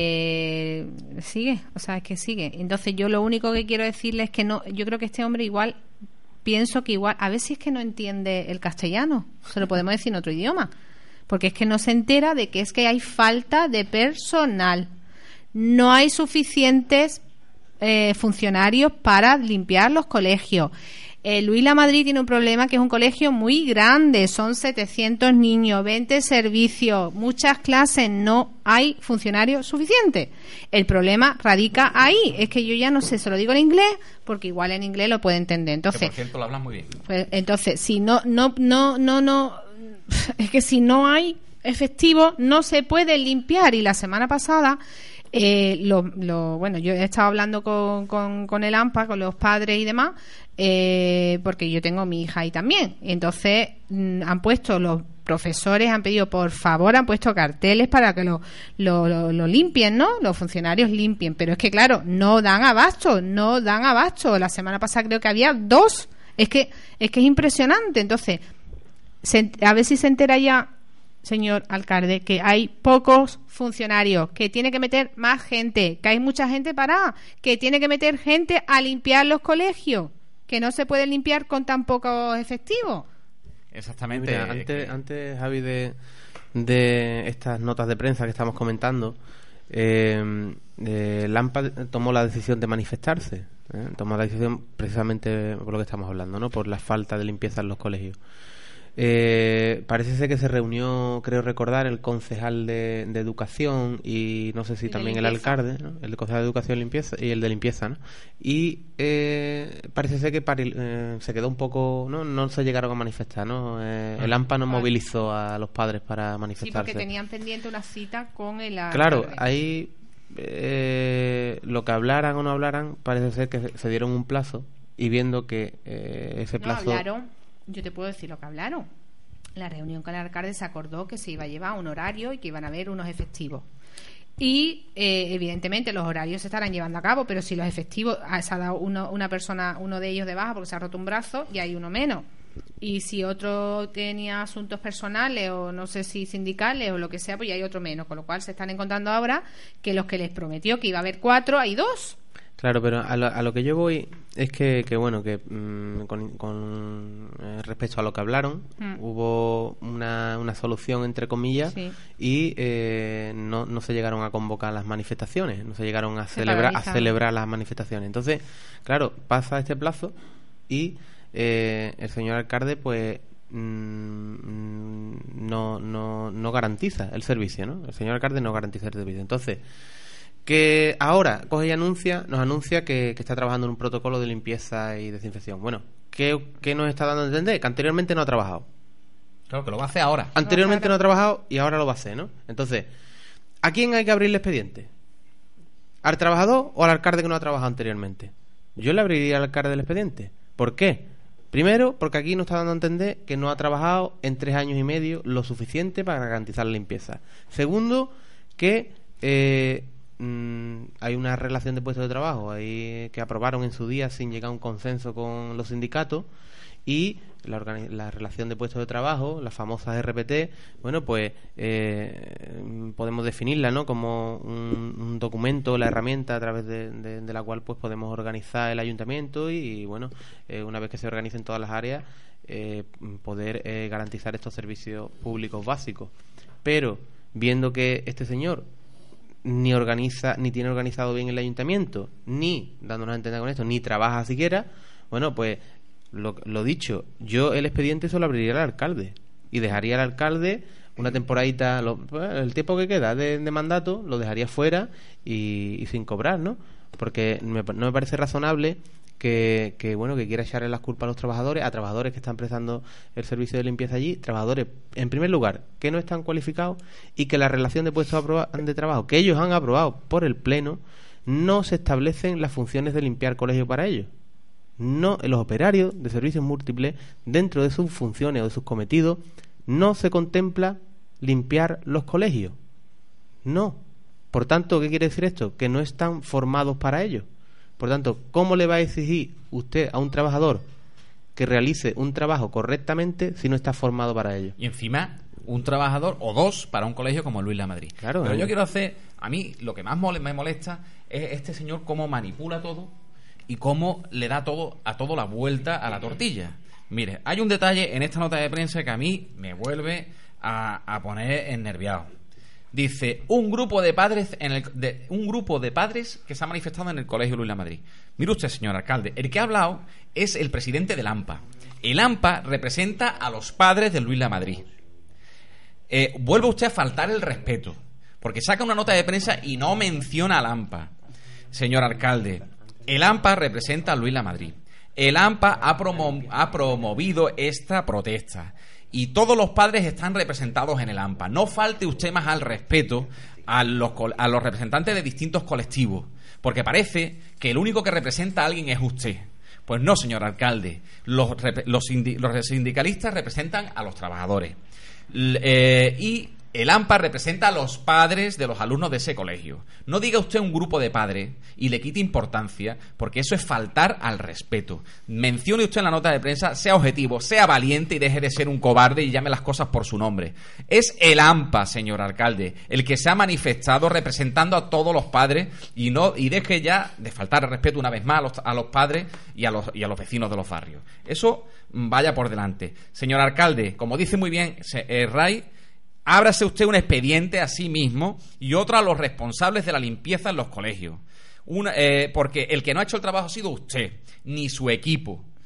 Speaker 3: eh, sigue, o sea, es que sigue. Entonces yo lo único que quiero decirles es que no, yo creo que este hombre igual, pienso que igual, a ver si es que no entiende el castellano, se lo podemos decir en otro idioma, porque es que no se entera de que es que hay falta de personal, no hay suficientes eh, funcionarios para limpiar los colegios. Eh, Luis Lamadrid tiene un problema, que es un colegio muy grande, son setecientos niños, veinte servicios, muchas clases, no hay funcionarios suficientes. El problema radica ahí, es que yo ya no sé, se lo digo en inglés, porque igual en inglés lo puede entender.
Speaker 1: Que,
Speaker 3: Entonces,
Speaker 1: por cierto, lo hablas muy bien.
Speaker 3: pues, entonces, si no, no, no, no, no, es que si no hay efectivo, no se puede limpiar. Y la semana pasada, eh, lo, lo, bueno, yo he estado hablando con, con, con el AMPA, con los padres y demás, eh, porque yo tengo mi hija ahí también. Entonces, mm, han puesto los profesores, han pedido, por favor, han puesto carteles para que lo, lo, lo, lo limpien, ¿no? Los funcionarios limpien. Pero es que, claro, no dan abasto, no dan abasto. La semana pasada creo que había dos. Es que es que es impresionante. Entonces, se, a ver si se entera ya, señor alcalde, que hay pocos funcionarios, que tiene que meter más gente, que hay mucha gente parada, que tiene que meter gente a limpiar los colegios, que no se puede limpiar con tan pocos efectivos.
Speaker 1: Exactamente.
Speaker 2: Mira,
Speaker 1: eh,
Speaker 2: antes,
Speaker 1: que-
Speaker 2: antes, Javi, de, de estas notas de prensa que estamos comentando, eh, eh, Lampa tomó la decisión de manifestarse. ¿eh? Tomó la decisión precisamente por lo que estamos hablando, ¿no? Por la falta de limpieza en los colegios. Eh, parece ser que se reunió, creo recordar, el concejal de, de educación y no sé si
Speaker 3: Y de
Speaker 2: también el
Speaker 3: limpieza.
Speaker 2: alcalde, ¿no? El concejal de educación y limpieza y el de limpieza, ¿no? Y eh, parece ser que pari- eh, se quedó un poco, no, no se llegaron a manifestar, ¿no? Eh, el AMPA no
Speaker 3: Vale.
Speaker 2: movilizó a los padres para
Speaker 3: Sí,
Speaker 2: manifestarse.
Speaker 3: porque tenían pendiente una cita con el
Speaker 2: Claro,
Speaker 3: alcalde.
Speaker 2: ahí eh, lo que hablaran o no hablaran, parece ser que se dieron un plazo y viendo que eh, ese plazo...
Speaker 3: No hablaron, yo te puedo decir lo que hablaron. La reunión con el alcalde se acordó que se iba a llevar un horario y que iban a haber unos efectivos. Y eh, evidentemente los horarios se estarán llevando a cabo, pero si los efectivos ah, se ha dado uno, una persona, uno de ellos de baja porque se ha roto un brazo y hay uno menos. Y si otro tenía asuntos personales o no sé si sindicales o lo que sea, pues ya hay otro menos. Con lo cual se están encontrando ahora que los que les prometió que iba a haber cuatro, hay dos.
Speaker 2: Claro, pero a lo, a lo que yo voy es que, que bueno, que mmm, con, con eh, respecto a lo que hablaron, mm. hubo una, una solución, entre comillas, sí. y eh, no, no se llegaron a convocar las manifestaciones, no se llegaron a, se celebrar, a celebrar las manifestaciones. Entonces, claro, pasa este plazo y eh, el señor alcalde, pues, mmm, no, no, no garantiza el servicio, ¿no? El señor alcalde no garantiza el servicio. Entonces, que ahora coge y anuncia, nos anuncia que, que está trabajando en un protocolo de limpieza y desinfección. Bueno, ¿qué, qué nos está dando a entender? Que anteriormente no ha trabajado.
Speaker 1: Claro, que lo va a hacer ahora.
Speaker 2: Anteriormente no ha trabajado y ahora lo va a hacer, ¿no? Entonces, ¿a quién hay que abrirle expediente? ¿Al trabajador o al alcalde que no ha trabajado anteriormente? Yo le abriría al alcalde el expediente. ¿Por qué? Primero, porque aquí nos está dando a entender que no ha trabajado en tres años y medio lo suficiente para garantizar la limpieza. Segundo, que... Eh, hay una relación de puestos de trabajo ahí que aprobaron en su día sin llegar a un consenso con los sindicatos y la, organi- la relación de puestos de trabajo, las famosas R P T, bueno, pues eh, podemos definirla, ¿no?, como un, un documento, la herramienta a través de, de, de la cual pues podemos organizar el ayuntamiento y, y bueno, eh, una vez que se organicen todas las áreas, eh, poder eh, garantizar estos servicios públicos básicos. Pero viendo que este señor ni organiza, ni tiene organizado bien el ayuntamiento, ni, dándonos a entender con esto, ni trabaja siquiera, bueno, pues lo, lo dicho, yo el expediente solo abriría al alcalde y dejaría al alcalde una temporadita, lo, pues, el tiempo que queda de, de mandato lo dejaría fuera y, y sin cobrar, ¿no? Porque me, no me parece razonable que, que bueno, que quiera echarle las culpas a los trabajadores, a trabajadores que están prestando el servicio de limpieza allí, trabajadores, en primer lugar, que no están cualificados y que la relación de puestos de trabajo que ellos han aprobado por el Pleno no se establecen las funciones de limpiar colegios para ellos. No, los operarios de servicios múltiples, dentro de sus funciones o de sus cometidos, no se contempla limpiar los colegios. No. Por tanto, ¿qué quiere decir esto? Que no están formados para ello. Por tanto, ¿cómo le va a exigir usted a un trabajador que realice un trabajo correctamente si no está formado para ello?
Speaker 1: Y encima, un trabajador o dos para un colegio como Luis Lamadrid.
Speaker 2: Claro,
Speaker 1: Pero
Speaker 2: ¿eh?
Speaker 1: yo quiero hacer, a mí lo que más mole, me molesta es este señor cómo manipula todo y cómo le da todo a todo la vuelta a la tortilla. Mire, hay un detalle en esta nota de prensa que a mí me vuelve a, a poner ennerviado. Dice, un grupo de padres en el, de, un grupo de padres que se ha manifestado en el Colegio Luis Lamadrid. Mire usted, señor alcalde, el que ha hablado es el presidente del AMPA. El AMPA representa a los padres de Luis Lamadrid. Eh, vuelve usted a faltar el respeto, porque saca una nota de prensa y no menciona al AMPA. Señor alcalde, el AMPA representa a Luis Lamadrid. El AMPA ha, promo- ha promovido esta protesta. Y todos los padres están representados en el AMPA. No falte usted más al respeto a los, a los representantes de distintos colectivos, porque parece que el único que representa a alguien es usted. Pues no, señor alcalde. Los, los, sindi, los sindicalistas representan a los trabajadores. L, eh, y el AMPA representa a los padres de los alumnos de ese colegio. No diga usted un grupo de padres y le quite importancia, porque eso es faltar al respeto. Mencione usted en la nota de prensa, sea objetivo, sea valiente y deje de ser un cobarde y llame las cosas por su nombre. Es el AMPA, señor alcalde, el que se ha manifestado representando a todos los padres y no y deje ya de faltar al respeto una vez más a los, a los padres y a los, y a los vecinos de los barrios. Eso vaya por delante. Señor alcalde, como dice muy bien eh, Ray, ábrase usted un expediente a sí mismo y otro a los responsables de la limpieza en los colegios. Una, eh, porque el que no ha hecho el trabajo ha sido usted, ni su equipo.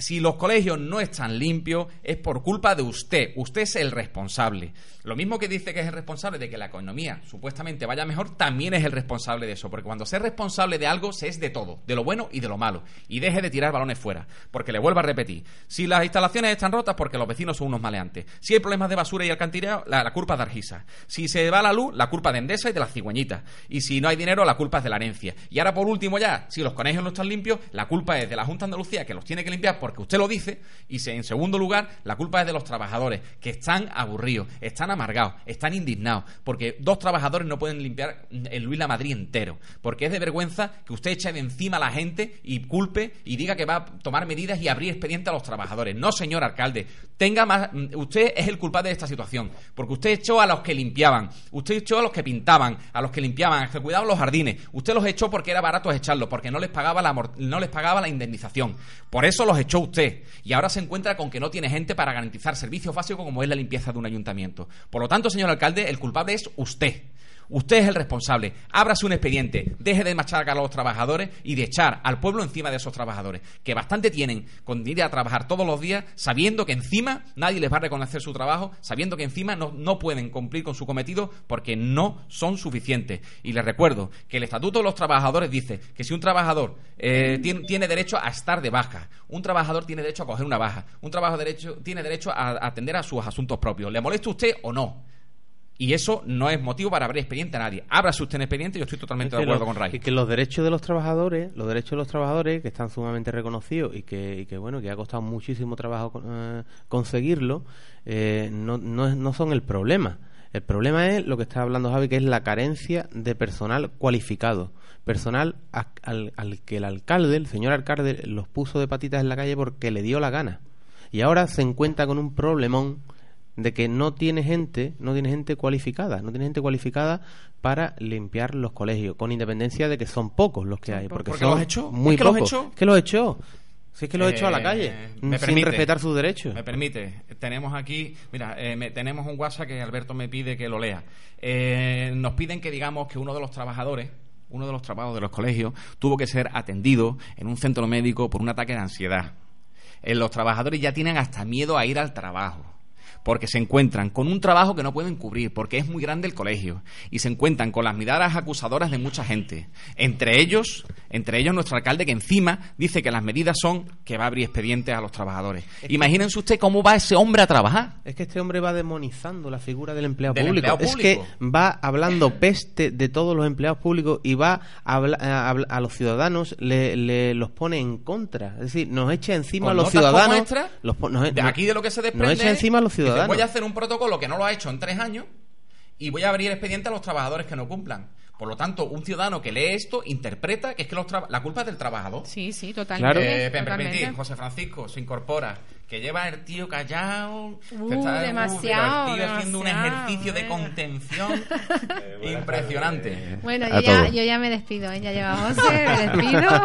Speaker 1: Si los colegios no están limpios, es por culpa de usted. Usted es el responsable. Lo mismo que dice que es el responsable de que la economía supuestamente vaya mejor, también es el responsable de eso. Porque cuando se es responsable de algo, se es de todo, de lo bueno y de lo malo. Y deje de tirar balones fuera. Porque le vuelvo a repetir, si las instalaciones están rotas, porque los vecinos son unos maleantes. Si hay problemas de basura y alcantarillado, la, la culpa es de Argisa. Si se va la luz, la culpa es de Endesa y de las cigüeñitas. Y si no hay dinero, la culpa es de la herencia. Y ahora, por último ya, si los colegios no están limpios, la culpa es de la Junta de Andalucía, que los tiene que limpiar porque usted lo dice. Y si, en segundo lugar, la culpa es de los trabajadores, que están aburridos, están amargados, están indignados, porque dos trabajadores no pueden limpiar el Luis La Madrid entero. Porque es de vergüenza que usted eche de encima a la gente y culpe y diga que va a tomar medidas y abrir expediente a los trabajadores. No, señor alcalde, tenga más. Usted es el culpable de esta situación, porque usted echó a los que limpiaban, usted echó a los que pintaban, a los que limpiaban, a los que cuidaban los jardines. Usted los echó porque era barato echarlos, porque no les pagaba la no les pagaba la indemnización. Por eso los echó usted. Y ahora se encuentra con que no tiene gente para garantizar servicios básicos como es la limpieza de un ayuntamiento. Por lo tanto, señor alcalde, el culpable es usted. Usted es el responsable. Ábrase un expediente, deje de machacar a los trabajadores y de echar al pueblo encima de esos trabajadores, que bastante tienen con ir a trabajar todos los días sabiendo que encima nadie les va a reconocer su trabajo, sabiendo que encima no, no pueden cumplir con su cometido porque no son suficientes. Y les recuerdo que el Estatuto de los Trabajadores dice que si un trabajador eh, tiene, tiene derecho a estar de baja, un trabajador tiene derecho a coger una baja, un trabajador derecho, tiene derecho a, a atender a sus asuntos propios. ¿Le molesta a usted o no? Y eso no es motivo para abrir expediente a nadie. Ábrase usted un expediente, yo estoy totalmente es de acuerdo
Speaker 2: lo,
Speaker 1: con Ray.
Speaker 2: Y que los derechos de los trabajadores, los derechos de los trabajadores, que están sumamente reconocidos y que, y que bueno, que ha costado muchísimo trabajo eh, conseguirlo, eh, no, no, no son el problema. El problema es lo que está hablando Javi, que es la carencia de personal cualificado. Personal a, al, al que el alcalde, el señor alcalde, los puso de patitas en la calle porque le dio la gana. Y ahora se encuentra con un problemón de que no tiene gente, no tiene gente cualificada, no tiene gente cualificada para limpiar los colegios, con independencia de que son pocos los que hay, porque,
Speaker 1: porque
Speaker 2: son
Speaker 1: los echó,
Speaker 2: muy
Speaker 1: ¿es que
Speaker 2: pocos.
Speaker 1: los echó?
Speaker 2: ¿Es que los echó? Si es que los
Speaker 1: eh,
Speaker 2: echó a la calle,
Speaker 1: me
Speaker 2: sin
Speaker 1: permite,
Speaker 2: respetar sus derechos.
Speaker 1: Me permite, tenemos aquí, mira, eh, me, tenemos un WhatsApp que Alberto me pide que lo lea. Eh, nos piden que digamos que uno de los trabajadores, uno de los trabajadores de los colegios, tuvo que ser atendido en un centro médico por un ataque de ansiedad. Eh, los trabajadores ya tienen hasta miedo a ir al trabajo, porque se encuentran con un trabajo que no pueden cubrir, porque es muy grande el colegio, y se encuentran con las miradas acusadoras de mucha gente, entre ellos entre ellos nuestro alcalde, que encima dice que las medidas son que va a abrir expedientes a los trabajadores. Es Imagínense usted cómo va ese hombre a trabajar.
Speaker 2: Es que este hombre va demonizando la figura del empleado,
Speaker 1: del
Speaker 2: público.
Speaker 1: empleado público.
Speaker 2: Es que va hablando peste de todos los empleados públicos y va a, habla, a, a los ciudadanos, le, le los pone en contra. Es decir, nos echa encima a los ciudadanos.
Speaker 1: Extra,
Speaker 2: los, nos,
Speaker 1: de aquí de lo que se desprende,
Speaker 2: nos echa encima a los ciudadanos.
Speaker 1: Dice, voy a hacer un protocolo que no lo ha hecho en tres años y voy a abrir expediente a los trabajadores que no cumplan. Por lo tanto, un ciudadano que lee esto interpreta que es que los tra- la culpa es del trabajador.
Speaker 3: Sí, sí, totalmente.
Speaker 1: Claro. Eh,
Speaker 3: totalmente.
Speaker 1: Permitid, José Francisco se incorpora, que lleva el tío callado,
Speaker 3: uh,
Speaker 1: que está,
Speaker 3: demasiado,
Speaker 1: uh, pero el tío haciendo un ejercicio
Speaker 3: bueno.
Speaker 1: de contención impresionante.
Speaker 3: Bueno, yo ya, yo ya me despido, ¿eh? Ya lleva José, me despido.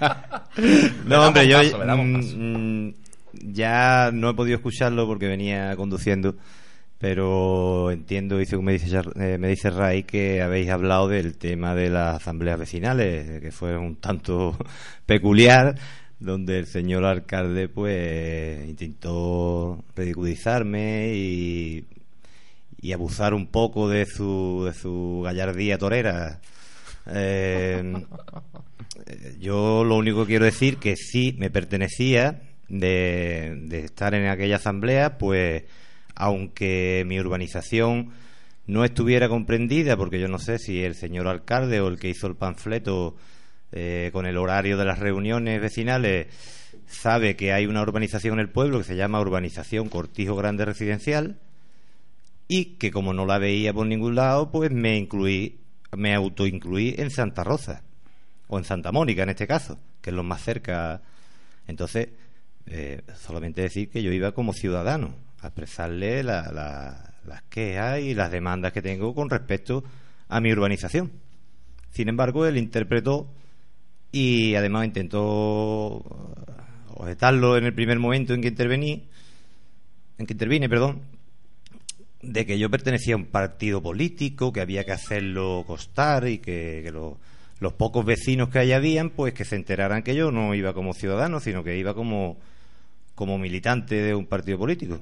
Speaker 4: No, hombre, yo
Speaker 1: paso,
Speaker 4: mm, ya no he podido escucharlo porque venía conduciendo, pero entiendo, y según me dice, eh, me dice Ray, que habéis hablado del tema de las asambleas vecinales, que fue un tanto peculiar, donde el señor alcalde pues intentó ridiculizarme y, y abusar un poco de su, de su gallardía torera. Eh, yo lo único que quiero decir que sí me pertenecía de, de estar en aquella asamblea, pues aunque mi urbanización no estuviera comprendida, porque yo no sé si el señor alcalde o el que hizo el panfleto eh, con el horario de las reuniones vecinales sabe que hay una urbanización en el pueblo que se llama Urbanización Cortijo Grande Residencial, y que como no la veía por ningún lado, pues me incluí, me autoincluí en Santa Rosa o en Santa Mónica en este caso, que es lo más cerca. Entonces eh, solamente decir que yo iba como ciudadano a expresarle la, la, las quejas y las demandas que tengo con respecto a mi urbanización. Sin embargo, él interpretó y además intentó objetarlo en el primer momento en que intervení, en que intervine, perdón, de que yo pertenecía a un partido político, que había que hacerlo constar y que, que lo, los pocos vecinos que allá habían, pues que se enteraran que yo no iba como ciudadano, sino que iba como como militante de un partido político.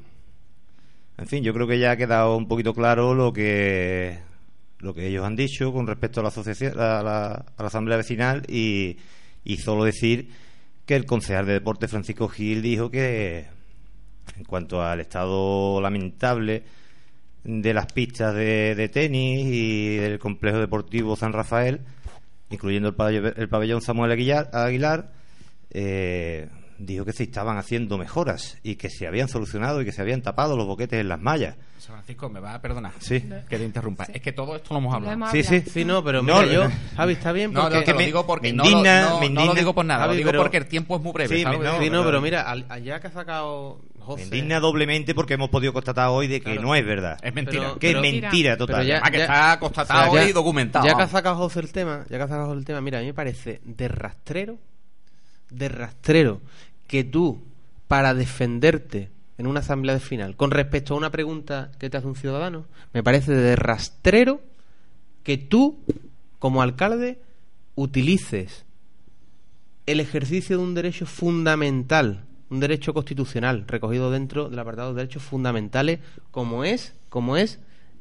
Speaker 4: En fin, yo creo que ya ha quedado un poquito claro lo que lo que ellos han dicho con respecto a la asociación, a la, a la asamblea vecinal, y, y solo decir que el concejal de deporte Francisco Gil dijo que en cuanto al estado lamentable de las pistas de, de tenis y del complejo deportivo San Rafael, incluyendo el pabellón, el pabellón Samuel Aguilar, Aguilar eh, dijo que se estaban haciendo mejoras y que se habían solucionado y que se habían tapado los boquetes en las mallas.
Speaker 1: Francisco, me va a perdonar
Speaker 4: sí.
Speaker 1: que te interrumpa. Sí. Es que todo esto lo hemos hablado.
Speaker 3: Lo hemos
Speaker 4: sí,
Speaker 3: hablado.
Speaker 4: sí,
Speaker 2: sí, no, pero
Speaker 4: no,
Speaker 2: mira, yo,
Speaker 4: no.
Speaker 2: Javi, está bien
Speaker 1: porque...
Speaker 2: porque...
Speaker 1: No, no, te lo digo porque
Speaker 4: me indigna,
Speaker 1: no, lo, no,
Speaker 4: me indigna.
Speaker 1: no lo digo por nada,
Speaker 2: Javi,
Speaker 1: lo digo
Speaker 2: pero...
Speaker 1: porque el tiempo es muy breve.
Speaker 4: Sí,
Speaker 1: ¿sabes?
Speaker 4: no,
Speaker 2: sí, no,
Speaker 4: pero...
Speaker 2: pero mira, allá que ha sacado José...
Speaker 4: Me indigna doblemente porque hemos podido constatar hoy de que
Speaker 2: claro.
Speaker 4: no es verdad.
Speaker 1: Es mentira.
Speaker 2: Pero,
Speaker 4: que
Speaker 2: pero,
Speaker 4: es mentira total.
Speaker 2: Pero ya,
Speaker 1: Además que
Speaker 2: ya,
Speaker 1: está constatado
Speaker 2: o sea, ya,
Speaker 1: y documentado.
Speaker 2: Ya que ha sacado José el tema, ya que ha sacado el tema, mira, a mí me parece de rastrero, de rastrero, que tú, para defenderte en una asamblea de final, con respecto a una pregunta que te hace un ciudadano, me parece de rastrero que tú, como alcalde, utilices el ejercicio de un derecho fundamental, un derecho constitucional recogido dentro del apartado de derechos fundamentales, como es, como es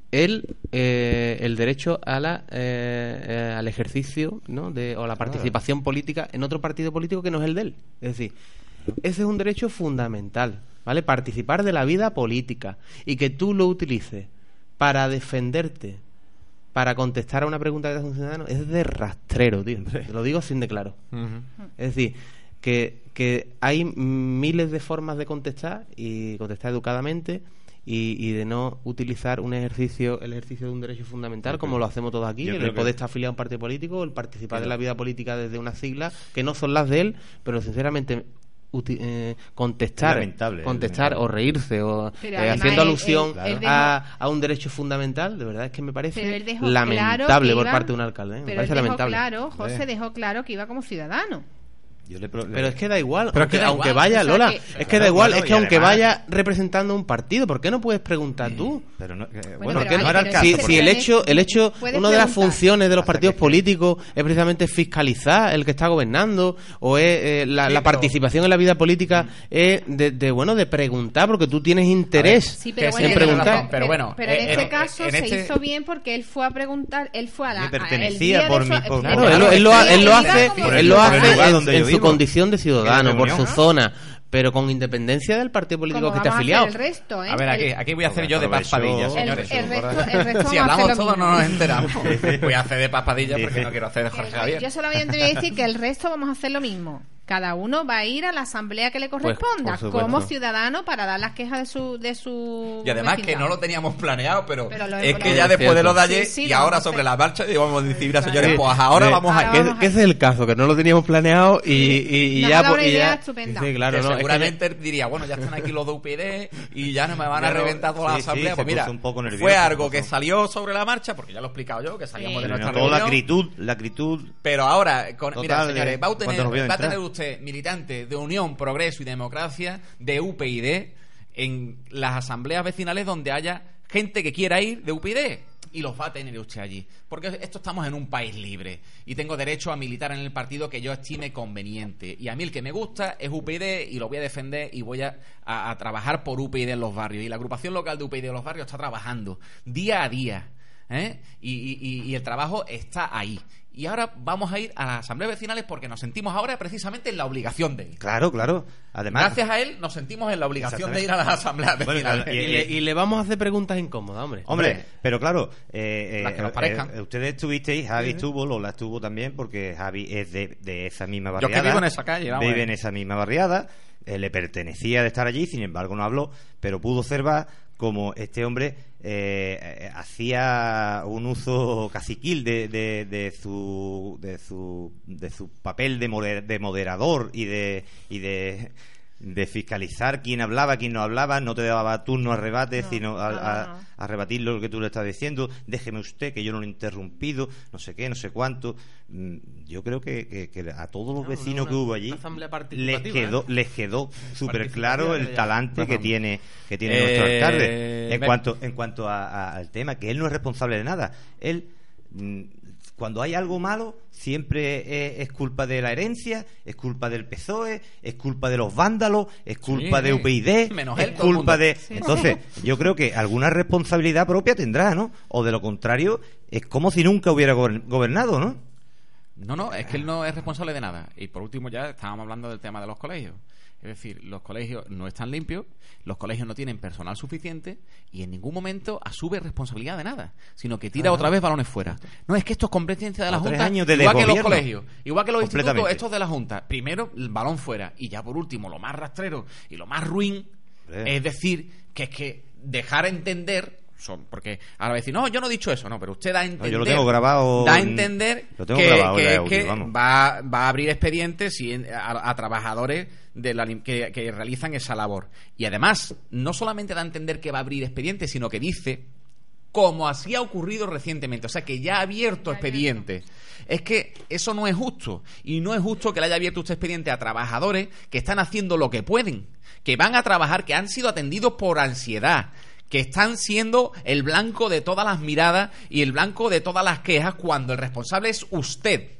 Speaker 2: el eh, el derecho a la eh, eh, al ejercicio, ¿no?, de, o la participación política en otro partido político que no es el de él. Es decir, ese es un derecho fundamental, ¿vale? Participar de la vida política, y que tú lo utilices para defenderte, para contestar a una pregunta que te hace un ciudadano, es de rastrero, tío. Te lo digo sin de claro.
Speaker 1: Uh-huh.
Speaker 2: Es decir, que, que hay miles de formas de contestar, y contestar educadamente, y, y de no utilizar un ejercicio el ejercicio de un derecho fundamental, como lo hacemos todos aquí, el poder estar afiliado a un partido político, el participar
Speaker 4: Pero...
Speaker 2: de la vida política desde unas siglas que no son las de él, pero sinceramente uti- eh, contestar
Speaker 4: lamentable,
Speaker 2: contestar
Speaker 4: lamentable.
Speaker 2: o reírse o
Speaker 3: Pero
Speaker 2: eh,
Speaker 3: además
Speaker 2: haciendo
Speaker 3: él-
Speaker 2: alusión
Speaker 3: él- él dejó-
Speaker 2: a, a un derecho fundamental, de verdad es que me
Speaker 3: Pero
Speaker 2: parece
Speaker 3: él dejó
Speaker 2: lamentable
Speaker 3: claro que
Speaker 2: por
Speaker 3: iba-
Speaker 2: parte de un alcalde, ¿eh? Me
Speaker 3: Pero él
Speaker 2: parece
Speaker 3: dejó
Speaker 2: lamentable.
Speaker 3: claro, José dejó claro que iba como ciudadano.
Speaker 4: Yo le pro-
Speaker 2: Pero es que da igual,
Speaker 1: Pero
Speaker 2: aunque,
Speaker 1: es que da
Speaker 2: aunque
Speaker 1: igual,
Speaker 2: vaya,
Speaker 3: o sea
Speaker 2: Lola,
Speaker 3: que-
Speaker 2: es que
Speaker 4: Claro,
Speaker 2: da igual,
Speaker 4: claro,
Speaker 2: es que
Speaker 4: y
Speaker 2: aunque
Speaker 4: además-
Speaker 2: vaya representando un partido, ¿por qué no puedes preguntar tú?
Speaker 4: Pero no, eh,
Speaker 3: Bueno,
Speaker 4: bueno,
Speaker 3: pero
Speaker 4: que no
Speaker 3: hay-
Speaker 4: era el
Speaker 3: pero
Speaker 4: caso.
Speaker 2: Si,
Speaker 3: porque-
Speaker 2: si el hecho, el hecho,
Speaker 3: Puedes
Speaker 2: una de las
Speaker 3: preguntar.
Speaker 2: funciones de los
Speaker 4: Pasa
Speaker 2: partidos
Speaker 4: que-
Speaker 2: políticos es precisamente fiscalizar el que está gobernando, o es eh, la,
Speaker 1: Sí,
Speaker 2: la
Speaker 1: pero-
Speaker 2: participación en la vida política es de, de, bueno, de preguntar, porque tú tienes interés
Speaker 3: Sí,
Speaker 1: Que
Speaker 3: pero
Speaker 1: sí,
Speaker 3: bueno,
Speaker 2: en
Speaker 1: tiene
Speaker 2: preguntar.
Speaker 1: razón, pero bueno,
Speaker 3: pero en
Speaker 1: eh,
Speaker 3: este
Speaker 1: eh,
Speaker 3: caso
Speaker 1: en
Speaker 3: se
Speaker 1: este-
Speaker 3: hizo bien porque él fue a preguntar, él fue a la...
Speaker 4: Me
Speaker 3: a-
Speaker 4: pertenecía
Speaker 3: el día
Speaker 4: por
Speaker 3: de
Speaker 4: mi-
Speaker 3: su-
Speaker 4: por-
Speaker 2: Claro,
Speaker 4: Claro,
Speaker 2: él, lo- él lo, ha- él lo
Speaker 3: iba
Speaker 2: hace,
Speaker 3: como
Speaker 4: por
Speaker 2: él
Speaker 4: el-
Speaker 2: lo
Speaker 4: por
Speaker 2: hace
Speaker 4: el lugar
Speaker 2: en,
Speaker 4: donde yo
Speaker 2: en su
Speaker 4: vivo.
Speaker 2: condición de ciudadano,
Speaker 4: En
Speaker 2: por
Speaker 4: reunión.
Speaker 2: su zona, pero con independencia del partido político
Speaker 3: como
Speaker 2: que esté
Speaker 3: vamos a
Speaker 2: afiliado.
Speaker 3: hacer el resto, ¿eh?
Speaker 1: A ver, aquí,
Speaker 3: El-
Speaker 1: aquí voy a hacer
Speaker 4: Porque
Speaker 1: yo de Paz
Speaker 4: aprovechó-
Speaker 1: Padilla,
Speaker 3: el,
Speaker 1: señores.
Speaker 3: el resto, el resto
Speaker 1: Si
Speaker 3: vamos a
Speaker 1: hablamos
Speaker 3: hacer lo
Speaker 1: todos no
Speaker 3: mismo.
Speaker 1: nos enteramos. Voy a hacer de Paz Padilla porque no quiero hacer de Jorge
Speaker 3: Que-
Speaker 1: Javier.
Speaker 3: Yo solamente voy a decir que el resto vamos a hacer lo mismo. Cada uno va a ir a la asamblea que le
Speaker 2: Pues,
Speaker 3: corresponda
Speaker 2: por supuesto.
Speaker 3: como ciudadano para dar las quejas de su de su
Speaker 1: Y además que
Speaker 3: vecindad.
Speaker 1: no lo teníamos planeado, pero,
Speaker 3: Pero lo-
Speaker 1: es
Speaker 3: lo-
Speaker 1: que ya
Speaker 2: es
Speaker 1: después de lo de
Speaker 3: cierto.
Speaker 1: ayer
Speaker 3: Sí, sí,
Speaker 1: y
Speaker 3: lo
Speaker 1: ahora
Speaker 3: vamos a
Speaker 1: sobre
Speaker 3: hacer.
Speaker 1: la marcha, y vamos a decir, mira,
Speaker 3: Claro.
Speaker 1: señores,
Speaker 2: Sí.
Speaker 1: pues ahora
Speaker 2: Sí.
Speaker 1: vamos a
Speaker 3: Ahora
Speaker 1: ir.
Speaker 2: Que,
Speaker 3: vamos a
Speaker 2: que ese es el caso, que no lo teníamos planeado y, y, y
Speaker 3: Nos
Speaker 2: ya...
Speaker 3: ha dado
Speaker 2: pues,
Speaker 3: una
Speaker 2: y
Speaker 3: idea
Speaker 2: ya-
Speaker 3: estupenda.
Speaker 2: Sí, claro,
Speaker 1: Que
Speaker 2: no, es que
Speaker 1: seguramente él diría, bueno, ya están aquí los de U P D y ya no me van a
Speaker 4: Ya no-
Speaker 1: reventar toda la
Speaker 4: sí, sí,
Speaker 1: asamblea.
Speaker 4: se
Speaker 1: Pues mira,
Speaker 4: puso un poco nervioso,
Speaker 1: fue algo
Speaker 4: puso.
Speaker 1: que salió sobre la marcha, porque ya lo he explicado yo, que salíamos
Speaker 3: Sí.
Speaker 1: de
Speaker 4: Pero
Speaker 1: nuestra
Speaker 4: toda la
Speaker 1: reunión.
Speaker 4: acritud, la acritud.
Speaker 1: Pero ahora, con,
Speaker 4: Total,
Speaker 1: mira, señores,
Speaker 4: de-
Speaker 1: va a tener,
Speaker 4: cuando nos vieron
Speaker 1: va a
Speaker 4: entrar.
Speaker 1: tener usted militante de Unión, Progreso y Democracia, de U P y D, en las asambleas vecinales donde haya gente que quiera ir de U P y D. Y los va a tener usted allí. Porque esto estamos en un país libre. Y tengo derecho a militar en el partido que yo estime conveniente. Y a mí el que me gusta es U P y D y lo voy a defender y voy a, a, a trabajar por U P y D en los barrios. Y la agrupación local de U P y D en los barrios está trabajando día a día. ¿eh? Y, y, y el trabajo está ahí. Y ahora vamos a ir a las asambleas vecinales porque nos sentimos ahora precisamente en la obligación de ir.
Speaker 4: Claro, claro. Además,
Speaker 1: Gracias a él nos sentimos en la obligación de ir a las asambleas
Speaker 4: Bueno,
Speaker 1: vecinales.
Speaker 4: y-
Speaker 2: Y le, y le vamos a hacer preguntas incómodas, hombre.
Speaker 4: Hombre,
Speaker 1: Hombre.
Speaker 4: pero claro, eh,
Speaker 1: Las que nos
Speaker 4: eh,
Speaker 1: parezcan.
Speaker 4: eh, ustedes estuvisteis, Javi estuvo, Lola estuvo también, porque Javi es de, de esa misma
Speaker 1: Yo que
Speaker 4: barriada.
Speaker 1: vivo en esa calle, vamos,
Speaker 4: Vive
Speaker 1: eh.
Speaker 4: en esa misma barriada, eh, le pertenecía de estar allí, sin embargo no habló, pero pudo observar como este hombre eh, eh, hacía un uso caciquil de, de, de su de su de su papel de, moder- de moderador y de y de de fiscalizar quién hablaba, quién no hablaba, no te daba turno a rebate,
Speaker 3: No,
Speaker 4: sino a,
Speaker 3: no, no,
Speaker 4: a-
Speaker 3: no.
Speaker 4: a rebatir lo que tú le estás diciendo, déjeme usted que yo no lo he interrumpido, no sé qué, no sé cuánto. Mm, Yo creo que, que- que a todos los
Speaker 2: No,
Speaker 4: vecinos
Speaker 2: una-
Speaker 4: que hubo allí
Speaker 2: una asamblea
Speaker 4: les
Speaker 2: participativa,
Speaker 4: quedó,
Speaker 2: ¿eh?
Speaker 4: les quedó súper
Speaker 2: Participativa
Speaker 4: claro el
Speaker 2: ya.
Speaker 4: talante que
Speaker 1: Ajá.
Speaker 4: tiene que tiene
Speaker 1: Eh,
Speaker 4: nuestro alcalde. En
Speaker 1: me-
Speaker 4: cuanto en cuanto a- a- al tema, que él no es responsable de nada. Él mm, cuando hay algo malo, siempre es, es culpa de la herencia, es culpa del P S O E, es culpa de los vándalos, es culpa
Speaker 1: sí,
Speaker 4: de U P y D,
Speaker 1: menos
Speaker 4: es
Speaker 1: él, todo el
Speaker 4: culpa
Speaker 1: mundo.
Speaker 4: de...
Speaker 3: Sí.
Speaker 4: Entonces, yo creo que alguna responsabilidad propia tendrá, ¿no? O de lo contrario, es como si nunca hubiera gober- gobernado, ¿no?
Speaker 1: No, no, es que él no es responsable de nada. Y por último ya estábamos hablando del tema de los colegios. Es decir, los colegios no están limpios, los colegios no tienen personal suficiente y en ningún momento asume responsabilidad de nada, sino que tira
Speaker 4: Ajá.
Speaker 1: otra vez balones fuera. No, es que esto es competencia de la
Speaker 4: O tres
Speaker 1: Junta,
Speaker 4: años de
Speaker 1: igual que los
Speaker 4: desgobierno.
Speaker 1: colegios, igual que los institutos,
Speaker 4: Completamente.
Speaker 1: estos de la Junta. Primero, el balón fuera y ya por último, lo más rastrero y lo más ruin,
Speaker 4: Hombre.
Speaker 1: es decir, que es que dejar entender... Son, porque ahora va a decir, no, yo no he dicho eso, no, pero usted da a entender,
Speaker 4: yo lo tengo grabado
Speaker 1: da a
Speaker 4: en-
Speaker 1: entender
Speaker 4: lo tengo
Speaker 1: que,
Speaker 4: grabado
Speaker 1: que-
Speaker 4: de audio,
Speaker 1: que
Speaker 4: vamos.
Speaker 1: va, va a abrir expedientes y en- a, a trabajadores de la, lim- que, que realizan esa labor. Y además, no solamente da a entender que va a abrir expedientes, sino que dice, como así ha ocurrido recientemente, o sea, que ya ha abierto expedientes. Es que eso no es justo. Y no es justo que le haya abierto usted expediente a trabajadores que están haciendo lo que pueden, que van a trabajar, que han sido atendidos por ansiedad, que están siendo el blanco de todas las miradas y el blanco de todas las quejas cuando el responsable es usted.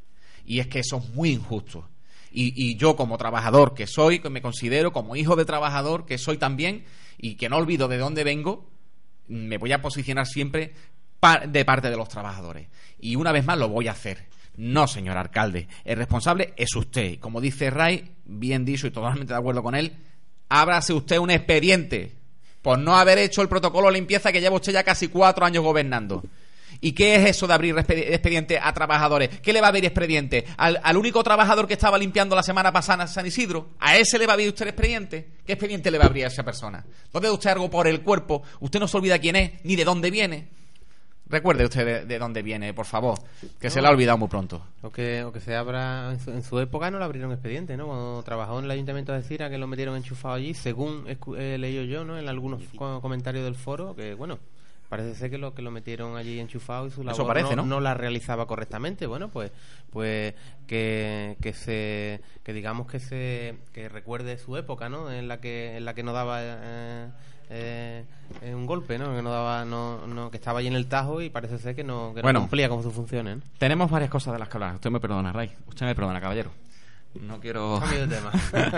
Speaker 1: Y es que eso es muy injusto. Y, y yo como trabajador que soy, que me considero como hijo de trabajador que soy también y que no olvido de dónde vengo, me voy a posicionar siempre pa- de parte de los trabajadores. Y una vez más lo voy a hacer. No, señor alcalde, el responsable es usted. Como dice Ray, bien dicho y totalmente de acuerdo con él, ábrase usted un expediente por no haber hecho el protocolo de limpieza que lleva usted ya casi cuatro años gobernando. ¿Y qué es eso de abrir expedi- expediente a trabajadores? ¿Qué le va a abrir expediente? ¿Al, al único trabajador que estaba limpiando la semana pasada en San Isidro? ¿A ese le va a abrir usted expediente? ¿Qué expediente le va a abrir a esa persona? ¿Dónde usted algo por el cuerpo? Usted no se olvida quién es, ni de dónde viene. Recuerde usted de, de dónde viene, por favor, que
Speaker 2: No.
Speaker 1: se le ha olvidado muy pronto.
Speaker 2: O que, o que se abra, en su, en su época no le abrieron expediente, ¿no? Cuando trabajó en el Ayuntamiento de Cira, que lo metieron enchufado allí, según escu- he leído yo, ¿no? En algunos co- comentarios del foro, que bueno, parece ser que lo que lo metieron allí enchufado y su labor
Speaker 1: Eso parece,
Speaker 2: no,
Speaker 1: ¿no?
Speaker 2: no la realizaba correctamente. Bueno, pues pues que, que se que digamos que se que recuerde su época, ¿no? En la que en la que no daba eh, eh, un golpe, ¿no? Que no daba no, no que estaba allí en el Tajo y parece ser que no, que no
Speaker 1: Bueno.
Speaker 2: cumplía con sus funciones, ¿no?
Speaker 1: Tenemos varias cosas de las que hablar. Usted me perdona, Ray. Usted me perdona, caballero. No quiero...
Speaker 2: Cambio de tema.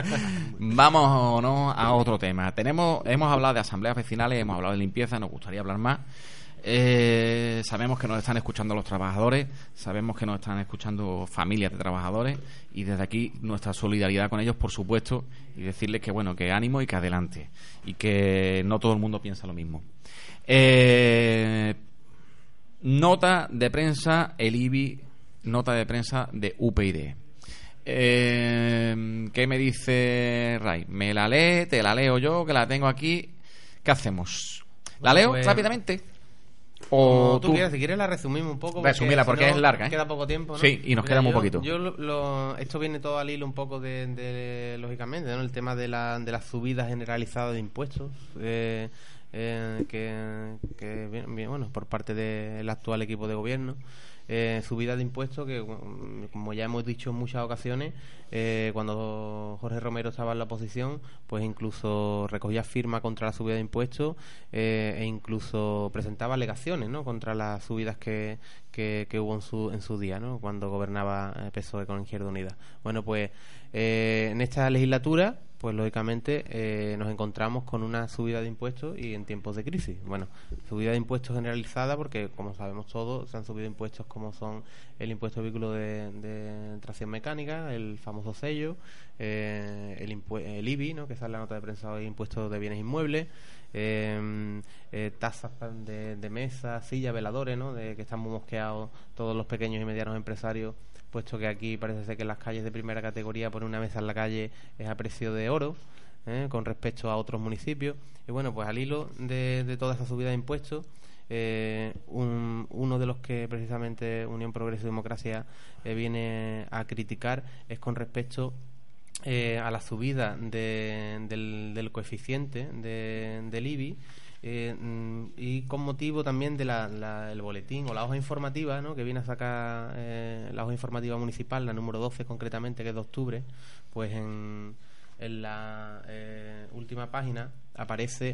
Speaker 1: Vamos o no a otro tema. Tenemos, hemos hablado de asambleas vecinales, hemos hablado de limpieza, nos gustaría hablar más. Eh, sabemos que nos están escuchando los trabajadores, sabemos que nos están escuchando familias de trabajadores y desde aquí nuestra solidaridad con ellos, por supuesto, y decirles que bueno, que ánimo y que adelante y que no todo el mundo piensa lo mismo. Eh, nota de prensa, el I B I, nota de prensa de U P y D. Eh, ¿Qué me dice Ray? ¿Me la lee? ¿Te la leo yo? Que la tengo aquí. ¿Qué hacemos? ¿La
Speaker 2: Bueno,
Speaker 1: leo
Speaker 2: pues,
Speaker 1: rápidamente?
Speaker 2: Como
Speaker 1: ¿O
Speaker 2: tú quieras, si quieres la resumimos un poco.
Speaker 1: Resumila, porque
Speaker 2: si no,
Speaker 1: es larga, ¿eh?
Speaker 2: Queda poco tiempo, ¿no?
Speaker 1: Sí, y nos
Speaker 2: Mira,
Speaker 1: queda muy
Speaker 2: yo-
Speaker 1: poquito.
Speaker 2: Yo lo, lo- esto viene todo al hilo un poco de, de- lógicamente, ¿no? El tema de la, de las subidas generalizadas de impuestos, eh, eh, que, que bien- bien, bueno, por parte del actual equipo de gobierno. Eh, subida de impuestos que, mm, como ya hemos dicho en muchas ocasiones, eh, cuando Jorge Romero estaba en la oposición, pues incluso recogía firma contra la subida de impuestos eh, e incluso presentaba alegaciones, ¿no?, contra las subidas que, que, que hubo en su, en su día, ¿no?, cuando gobernaba el P S O E con Izquierda Unida. Bueno, pues eh, en esta legislatura, pues lógicamente eh, nos encontramos con una subida de impuestos y en tiempos de crisis. Bueno, subida de impuestos generalizada porque, como sabemos todos, se han subido impuestos como son el impuesto de vehículo de, de tracción mecánica, el famoso sello, eh, el, impue- el I B I, ¿no?, que sale en la nota de prensa hoy, impuesto de bienes inmuebles, eh, eh, tasas de, de mesa, sillas, veladores, ¿no?, de que están muy mosqueados todos los pequeños y medianos empresarios, puesto que aquí parece ser que en las calles de primera categoría poner una mesa en la calle es a precio de oro, ¿eh?, con respecto a otros municipios. Y bueno, pues al hilo de, de toda esa subida de impuestos, eh, un, uno de los que precisamente Unión Progreso y Democracia eh, viene a criticar es con respecto eh, a la subida de, del, del coeficiente de, del I B I. Eh, mm, y con motivo también de la, la, el boletín o la hoja informativa, ¿no?, que viene a sacar eh, la hoja informativa municipal, la número doce concretamente, que es de octubre, pues en, en la eh, última página aparece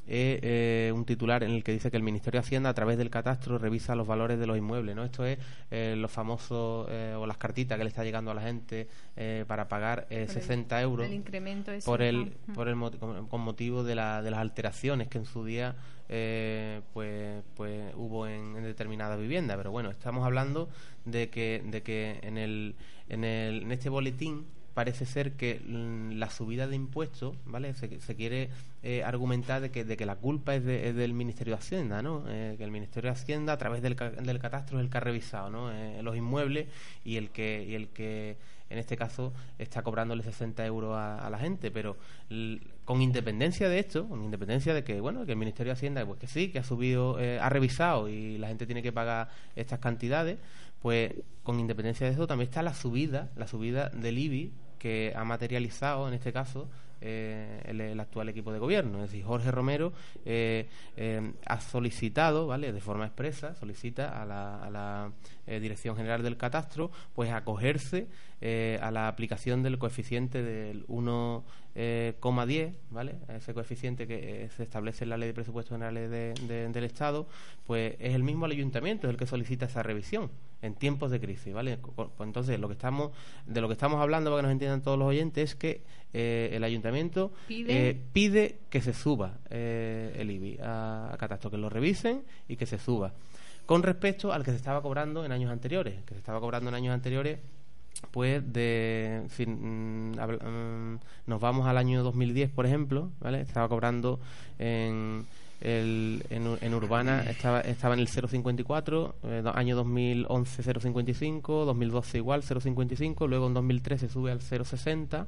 Speaker 2: es eh, un titular en el que dice que el Ministerio de Hacienda a través del catastro revisa los valores de los inmuebles, ¿no? Esto es eh, los famosos eh, o las cartitas que le está llegando a la gente eh, para pagar eh, sesenta euros
Speaker 3: el incremento ese,
Speaker 2: por el,
Speaker 3: ¿no?
Speaker 2: por el con, con motivo de, la, de las alteraciones que en su día eh, pues pues hubo en, en determinadas viviendas. Pero bueno, estamos hablando de que de que en el en el en este boletín parece ser que mm, la subida de impuestos, ¿vale? Se, se quiere eh, argumentar de que, de que la culpa es, de, es del Ministerio de Hacienda, ¿no? Eh, que el Ministerio de Hacienda, a través del, del catastro, es el que ha revisado, ¿no? Eh, los inmuebles y el que y el que en este caso está cobrándole sesenta euros a, a la gente, pero l, con independencia de esto, con independencia de que, bueno, que el Ministerio de Hacienda, pues que sí, que ha subido, eh, ha revisado y la gente tiene que pagar estas cantidades, pues con independencia de eso también está la subida, la subida del I B I que ha materializado en este caso eh, el, el actual equipo de gobierno. Es decir, Jorge Romero eh, eh, ha solicitado, ¿vale?, de forma expresa, solicita a la, a la eh, Dirección General del Catastro pues acogerse eh, a la aplicación del coeficiente del uno coma diez, ¿vale? Ese coeficiente que eh, se establece en la Ley de Presupuestos Generales de, de, del Estado, pues es el mismo el ayuntamiento, es el que solicita esa revisión en tiempos de crisis, ¿vale? Pues entonces, lo que estamos de lo que estamos hablando, para que nos entiendan todos los oyentes, es que eh, el ayuntamiento pide, eh, pide que se suba eh, el I B I a, a catastro, que lo revisen y que se suba. Con respecto al que se estaba cobrando en años anteriores, que se estaba cobrando en años anteriores, pues de si, mm, habla, mm, nos vamos al año dos mil diez, por ejemplo, ¿vale? Estaba cobrando en el, en, en Urbana estaba estaba en el cero coma cincuenta y cuatro, eh, año dos mil once cero coma cincuenta y cinco, dos mil doce igual cero coma cincuenta y cinco, luego en dos mil trece sube al cero coma sesenta.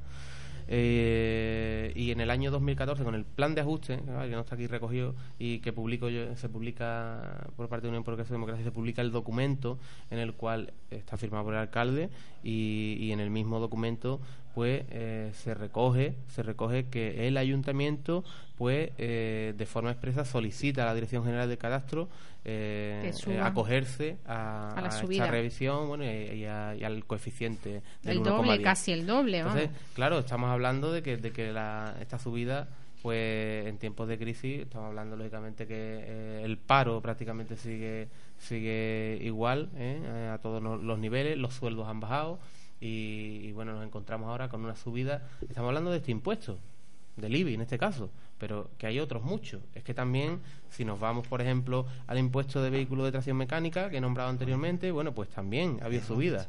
Speaker 2: Eh, y en el año dos mil catorce, con el plan de ajuste, ¿vale?, que no está aquí recogido y que publico yo, se publica por parte de Unión por Progreso y Democracia, se publica el documento en el cual está firmado por el alcalde y, y en el mismo documento pues eh, se recoge se recoge que el ayuntamiento pues eh, de forma expresa solicita a la Dirección General del Catastro eh, eh, acogerse a,
Speaker 3: a, la
Speaker 2: a
Speaker 3: subida.
Speaker 2: esta revisión, bueno, y, y, a, y al coeficiente del
Speaker 3: el
Speaker 2: uno coma diez.
Speaker 3: Doble, casi el doble.
Speaker 2: Entonces,
Speaker 3: vamos.
Speaker 2: claro, estamos hablando de que de que la, esta subida, pues en tiempos de crisis, estamos hablando lógicamente que eh, el paro prácticamente sigue sigue igual eh, a todos los niveles, los sueldos han bajado y, y bueno, nos encontramos ahora con una subida. Estamos hablando de este impuesto, del I B I en este caso, pero que hay otros muchos. Es que también, si nos vamos, por ejemplo, al impuesto de vehículos de tracción mecánica que he nombrado anteriormente, bueno, pues también ha habido subidas.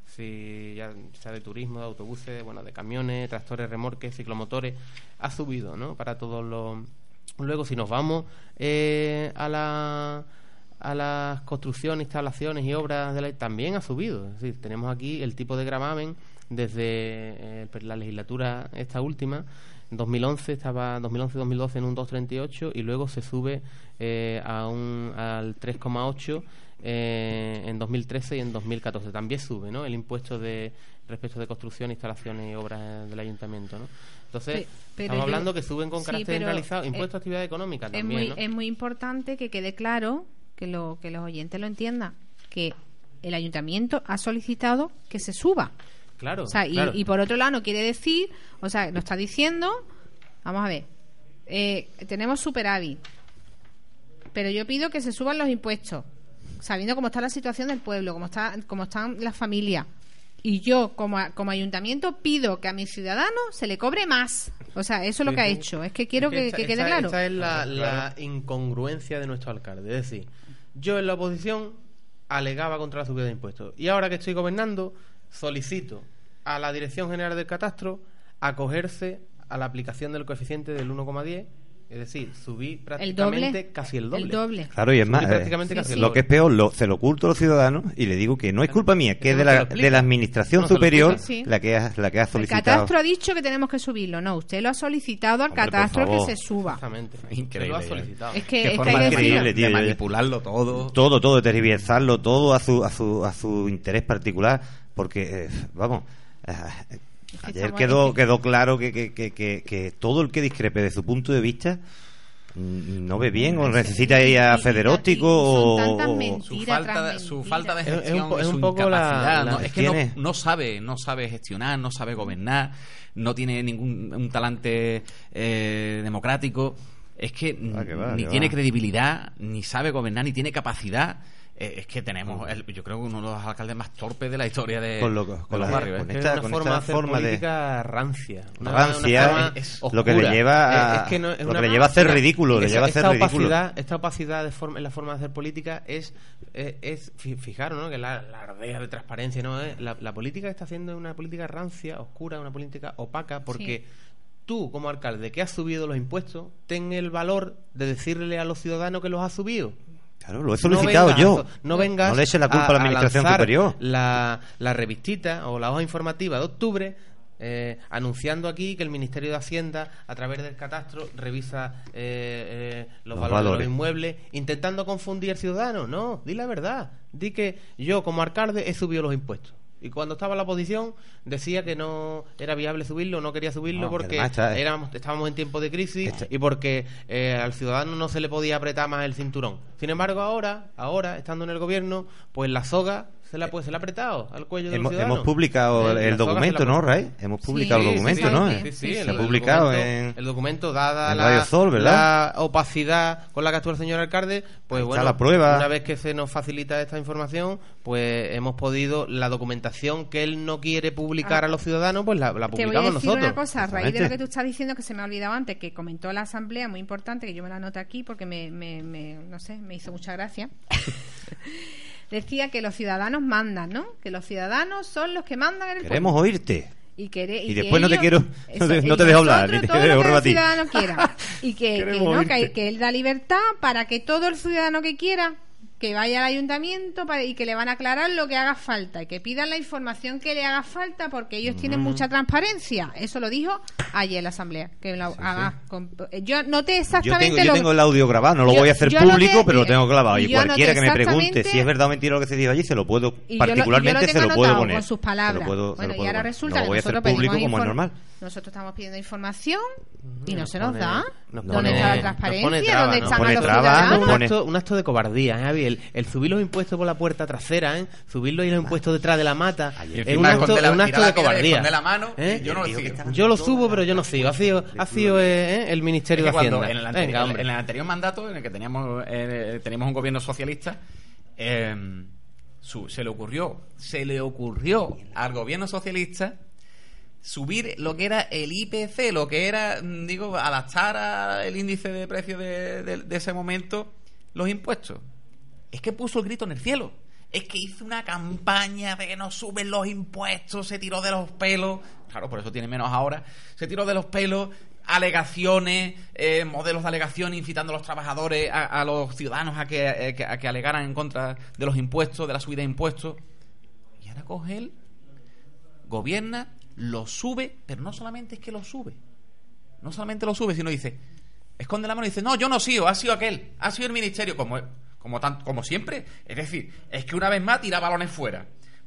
Speaker 2: Si ya sea de turismo, de autobuses, bueno, de camiones, tractores, remorques, ciclomotores, ha subido, ¿no? Para todos los. Luego, si nos vamos eh, a la a las construcciones, instalaciones y obras de la, también ha subido. Es decir, tenemos aquí el tipo de gravamen desde eh, la legislatura esta última. En dos mil once estaba dos mil once dos mil doce en un dos coma treinta y ocho y luego se sube eh, a un al tres coma ocho eh, en dos mil trece y en dos mil catorce también sube, ¿no?, el impuesto de respecto de construcción, instalaciones y obras del ayuntamiento, ¿no? Entonces,
Speaker 3: Pero, pero
Speaker 2: estamos
Speaker 3: yo,
Speaker 2: hablando que suben con
Speaker 3: sí,
Speaker 2: carácter generalizado, impuesto
Speaker 3: eh,
Speaker 2: a actividad económica
Speaker 3: es
Speaker 2: también,
Speaker 3: muy,
Speaker 2: ¿no?
Speaker 3: es muy importante que quede claro, que lo que los oyentes lo entiendan, que el ayuntamiento ha solicitado que se suba.
Speaker 2: Claro,
Speaker 3: o sea,
Speaker 2: claro.
Speaker 3: Y, y por otro lado no quiere decir, o sea, lo está diciendo, vamos a ver, eh, tenemos superávit, pero yo pido que se suban los impuestos, sabiendo cómo está la situación del pueblo, cómo está, cómo están las familias, y yo como, como ayuntamiento pido que a mis ciudadanos se le cobre más. O sea, eso es lo
Speaker 2: Sí,
Speaker 3: que ha
Speaker 2: sí.
Speaker 3: hecho. Es que quiero
Speaker 2: Es
Speaker 3: que,
Speaker 2: esta-
Speaker 3: que quede
Speaker 2: esta-
Speaker 3: claro.
Speaker 2: Esta es la,
Speaker 4: Claro.
Speaker 2: la incongruencia de nuestro alcalde. Es decir, yo en la oposición alegaba contra la subida de impuestos y ahora que estoy gobernando solicito a la Dirección General del Catastro acogerse a la aplicación del coeficiente del uno coma diez, es decir, subí
Speaker 3: El
Speaker 2: prácticamente
Speaker 3: doble.
Speaker 2: casi el doble.
Speaker 3: El doble.
Speaker 4: Claro, y es
Speaker 2: Subí
Speaker 4: más, eh,
Speaker 2: prácticamente casi
Speaker 3: sí,
Speaker 2: el
Speaker 3: sí.
Speaker 4: lo
Speaker 2: doble.
Speaker 4: que es peor, lo, se lo oculto a los ciudadanos y le digo que no es culpa mía, que es de la, de la administración
Speaker 2: No se lo
Speaker 4: superior
Speaker 3: explica. Sí.
Speaker 4: la que ha, la que ha
Speaker 3: El
Speaker 4: solicitado.
Speaker 3: catastro ha dicho que tenemos que subirlo. No, usted lo ha solicitado al
Speaker 4: Hombre, por
Speaker 3: catastro que
Speaker 4: favor.
Speaker 3: se suba.
Speaker 2: Exactamente.
Speaker 1: Increíble,
Speaker 2: Lo ha
Speaker 1: ya.
Speaker 2: solicitado.
Speaker 3: Es que,
Speaker 1: Qué
Speaker 3: es que
Speaker 1: forma
Speaker 3: hay que
Speaker 4: increíble,
Speaker 3: decirlo.
Speaker 4: tío,
Speaker 1: de
Speaker 4: yo-
Speaker 1: manipularlo todo.
Speaker 4: Todo, todo, de tergiversarlo, todo a su, a su, a su interés particular, porque, eh, vamos, eh, ayer
Speaker 3: estamos-
Speaker 4: quedó,
Speaker 3: es que-
Speaker 4: quedó claro que, que, que, que, que todo el que discrepe de su punto de vista mm, no ve bien o necesita ir a
Speaker 3: Y- y-
Speaker 4: federóptico
Speaker 3: y son
Speaker 4: o...
Speaker 3: tantas
Speaker 4: o-
Speaker 3: mentiras.
Speaker 1: Su falta,
Speaker 3: tras
Speaker 1: de, su
Speaker 3: mentiras.
Speaker 1: falta de
Speaker 2: Es- es un
Speaker 1: gestión,
Speaker 2: po- es
Speaker 1: su
Speaker 2: un poco la-
Speaker 1: incapacidad,
Speaker 2: la-
Speaker 1: no, es que no,
Speaker 4: tiene-
Speaker 1: no sabe, no sabe gestionar, no sabe gobernar, no tiene ningún un talante eh, democrático. es que
Speaker 4: Ah, que va,
Speaker 1: ni
Speaker 4: que
Speaker 1: tiene
Speaker 4: va.
Speaker 1: credibilidad, ni sabe gobernar, ni tiene capacidad. Eh, es que tenemos, el- yo creo que uno de los alcaldes más torpes de la historia de,
Speaker 4: Con lo-
Speaker 1: de
Speaker 4: con
Speaker 1: los
Speaker 4: la-
Speaker 1: barrios.
Speaker 4: con
Speaker 1: ¿eh?
Speaker 2: Es
Speaker 4: esta-
Speaker 2: una
Speaker 4: con
Speaker 2: forma
Speaker 4: esta
Speaker 2: de hacer
Speaker 4: forma de-
Speaker 2: política rancia. Una-
Speaker 4: Rancia,
Speaker 2: una forma
Speaker 1: es
Speaker 4: lo que le
Speaker 2: oscura.
Speaker 4: lleva a,
Speaker 2: Eh, es que no- es
Speaker 4: lo
Speaker 2: una-
Speaker 4: que le lleva a hacer
Speaker 2: una-
Speaker 4: ridículo, le
Speaker 2: esa-
Speaker 4: lleva a hacer
Speaker 2: esta
Speaker 4: ridículo.
Speaker 2: opacidad, esta opacidad de forma, en la forma de hacer política es, es, es fi- fijaros, ¿no? Que la, la ardea de transparencia, ¿no? Es la, la política que está haciendo es una política rancia, oscura, una política opaca, porque tú, como alcalde, que has subido los impuestos, ten el valor de decirle a los ciudadanos que los has subido.
Speaker 4: Claro, lo he solicitado
Speaker 2: vengas,
Speaker 4: yo.
Speaker 2: No vengas
Speaker 4: No le eches la culpa a, la administración
Speaker 2: lanzar
Speaker 4: superior.
Speaker 2: La, la revistita o la hoja informativa de octubre eh, anunciando aquí que el Ministerio de Hacienda, a través del catastro, revisa eh, eh, los,
Speaker 4: Los
Speaker 2: valores, de
Speaker 4: valores.
Speaker 2: los inmuebles, intentando confundir al ciudadano. No, di la verdad. Di que yo, como alcalde, he subido los impuestos. Y cuando estaba en la oposición decía que no era viable subirlo, no quería subirlo
Speaker 4: No, que
Speaker 2: porque
Speaker 4: además está-
Speaker 2: éramos, estábamos en tiempo de crisis
Speaker 4: Está-
Speaker 2: y porque eh, al ciudadano no se le podía apretar más el cinturón. Sin embargo, ahora, ahora estando en el gobierno, pues la soga se la, pues, se la ha apretado al cuello del
Speaker 4: Hemos,
Speaker 2: ciudadano.
Speaker 4: hemos publicado el,
Speaker 2: Eh,
Speaker 4: el
Speaker 2: la soga
Speaker 4: documento,
Speaker 2: se la ha
Speaker 4: ¿no,
Speaker 2: puesto.
Speaker 4: Ray? Hemos publicado
Speaker 3: Sí,
Speaker 4: el
Speaker 3: sí,
Speaker 4: documento,
Speaker 3: sí,
Speaker 4: ¿no?
Speaker 3: sí,
Speaker 4: Eh,
Speaker 2: Sí, sí,
Speaker 3: Sí,
Speaker 2: el,
Speaker 3: sí.
Speaker 2: el
Speaker 4: publicado
Speaker 2: documento,
Speaker 4: en-
Speaker 2: el documento, dada
Speaker 4: en
Speaker 2: la,
Speaker 4: Radio Sol, ¿verdad?
Speaker 2: la opacidad con la que actúa el señor alcalde, pues
Speaker 4: Ahí está
Speaker 2: bueno,
Speaker 4: la prueba.
Speaker 2: una vez que se nos facilita esta información, pues hemos podido, la documentación que él no quiere publicar
Speaker 3: Ah.
Speaker 2: a los ciudadanos, pues la, la
Speaker 3: Te voy a
Speaker 2: publicamos
Speaker 3: decir
Speaker 2: nosotros.
Speaker 3: una cosa, a raíz de lo
Speaker 4: Exactamente.
Speaker 3: que tú estás diciendo, que se me ha olvidado antes, que comentó la asamblea, muy importante, que yo me la anoté aquí porque me, me, me- no sé, me hizo mucha gracia. Decía que los ciudadanos mandan, ¿no? Que los ciudadanos son los que mandan en el
Speaker 4: Queremos
Speaker 3: pueblo.
Speaker 4: oírte.
Speaker 3: Y, quere-
Speaker 4: Y
Speaker 3: que
Speaker 4: después no te
Speaker 3: ellos-
Speaker 4: quiero- no te- no te
Speaker 3: y
Speaker 4: dejo hablar,
Speaker 3: nosotros
Speaker 4: ni te
Speaker 3: todo
Speaker 4: dejo
Speaker 3: lo que el
Speaker 4: rebatir.
Speaker 3: ciudadano quiera. Y que, que,
Speaker 4: Queremos
Speaker 3: no, que,
Speaker 4: oírte.
Speaker 3: que él da libertad para que todo el ciudadano que quiera que vaya al ayuntamiento para, y que le van a aclarar lo que haga falta y que pidan la información que le haga falta porque ellos tienen mucha transparencia. Eso lo dijo ayer en la asamblea. Que la- haga con- yo noté
Speaker 4: Yo
Speaker 3: exactamente
Speaker 4: tengo, yo
Speaker 3: lo
Speaker 4: tengo el audio grabado, no lo
Speaker 3: Yo-
Speaker 4: voy a hacer
Speaker 3: yo
Speaker 4: público,
Speaker 3: noté-
Speaker 4: pero lo tengo grabado. Y
Speaker 3: yo
Speaker 4: cualquiera que
Speaker 3: noté
Speaker 4: me pregunte
Speaker 3: exactamente-
Speaker 4: si es verdad o mentira lo que se dijo allí, se lo puedo,
Speaker 3: Y yo lo-
Speaker 4: particularmente
Speaker 3: y yo lo
Speaker 4: se lo
Speaker 3: tengo
Speaker 4: puedo
Speaker 3: anotado
Speaker 4: poner.
Speaker 3: con sus
Speaker 4: Se
Speaker 3: palabras.
Speaker 4: lo puedo- se
Speaker 3: Bueno,
Speaker 4: lo
Speaker 3: y
Speaker 4: puedo
Speaker 3: ahora
Speaker 4: poner.
Speaker 3: resulta
Speaker 4: no
Speaker 3: que
Speaker 4: lo voy a hacer
Speaker 3: nosotros
Speaker 4: público
Speaker 3: pedimos
Speaker 4: como es
Speaker 3: inform-
Speaker 4: normal.
Speaker 3: Nosotros estamos pidiendo información y no
Speaker 2: Nos
Speaker 3: se nos
Speaker 2: pone-
Speaker 3: da.
Speaker 2: nos
Speaker 3: ¿Dónde
Speaker 2: pone-
Speaker 3: está la
Speaker 2: nos
Speaker 3: transparencia?
Speaker 2: pone traba,
Speaker 3: ¿Dónde
Speaker 2: nos
Speaker 3: están
Speaker 4: pone
Speaker 3: los
Speaker 4: traba,
Speaker 3: ciudadanos?
Speaker 4: nos
Speaker 2: un,
Speaker 4: pone-
Speaker 2: acto, un acto de cobardía, ¿eh, Javi? El, el subir los impuestos por la puerta trasera, ¿eh? Subirlos y los impuestos detrás de la mata.
Speaker 1: Y
Speaker 2: Es
Speaker 1: encima
Speaker 2: un acto,
Speaker 1: esconde la-
Speaker 2: es un acto
Speaker 1: tira la
Speaker 2: de
Speaker 1: piedra y
Speaker 2: cobardía.
Speaker 1: esconde la mano,
Speaker 2: ¿Eh?
Speaker 1: y yo no lo
Speaker 4: Digo que
Speaker 1: sigo.
Speaker 4: está-
Speaker 2: Yo lo subo, pero yo no sigo. Ha sido, ha sido eh, el Ministerio
Speaker 1: Es que
Speaker 2: de
Speaker 1: cuando
Speaker 2: Hacienda.
Speaker 1: en el, anterior,
Speaker 2: Venga, hombre.
Speaker 1: en el anterior mandato, en el que teníamos eh, teníamos un gobierno socialista, eh, su- se le ocurrió, se le ocurrió al gobierno socialista subir lo que era el I P C, lo que era, mm, digo, adaptar al índice de precios de, de- de ese momento los impuestos. Es que puso el grito en el cielo. Es que hizo una campaña de que no suben los impuestos, se tiró de los pelos. Claro, por eso tiene menos ahora. Se tiró de los pelos, alegaciones, eh, modelos de alegación incitando a los trabajadores, a, a los ciudadanos a que, eh, que- a que alegaran en contra de los impuestos, de la subida de impuestos. Y ahora coge él, gobierna, lo sube, pero no solamente es que lo sube. No solamente lo sube, sino dice, esconde la mano y dice, no, yo no sigo, ha sido aquel, ha sido el ministerio, como, como, tan, como siempre. Es decir, es que una vez más tira balones fuera.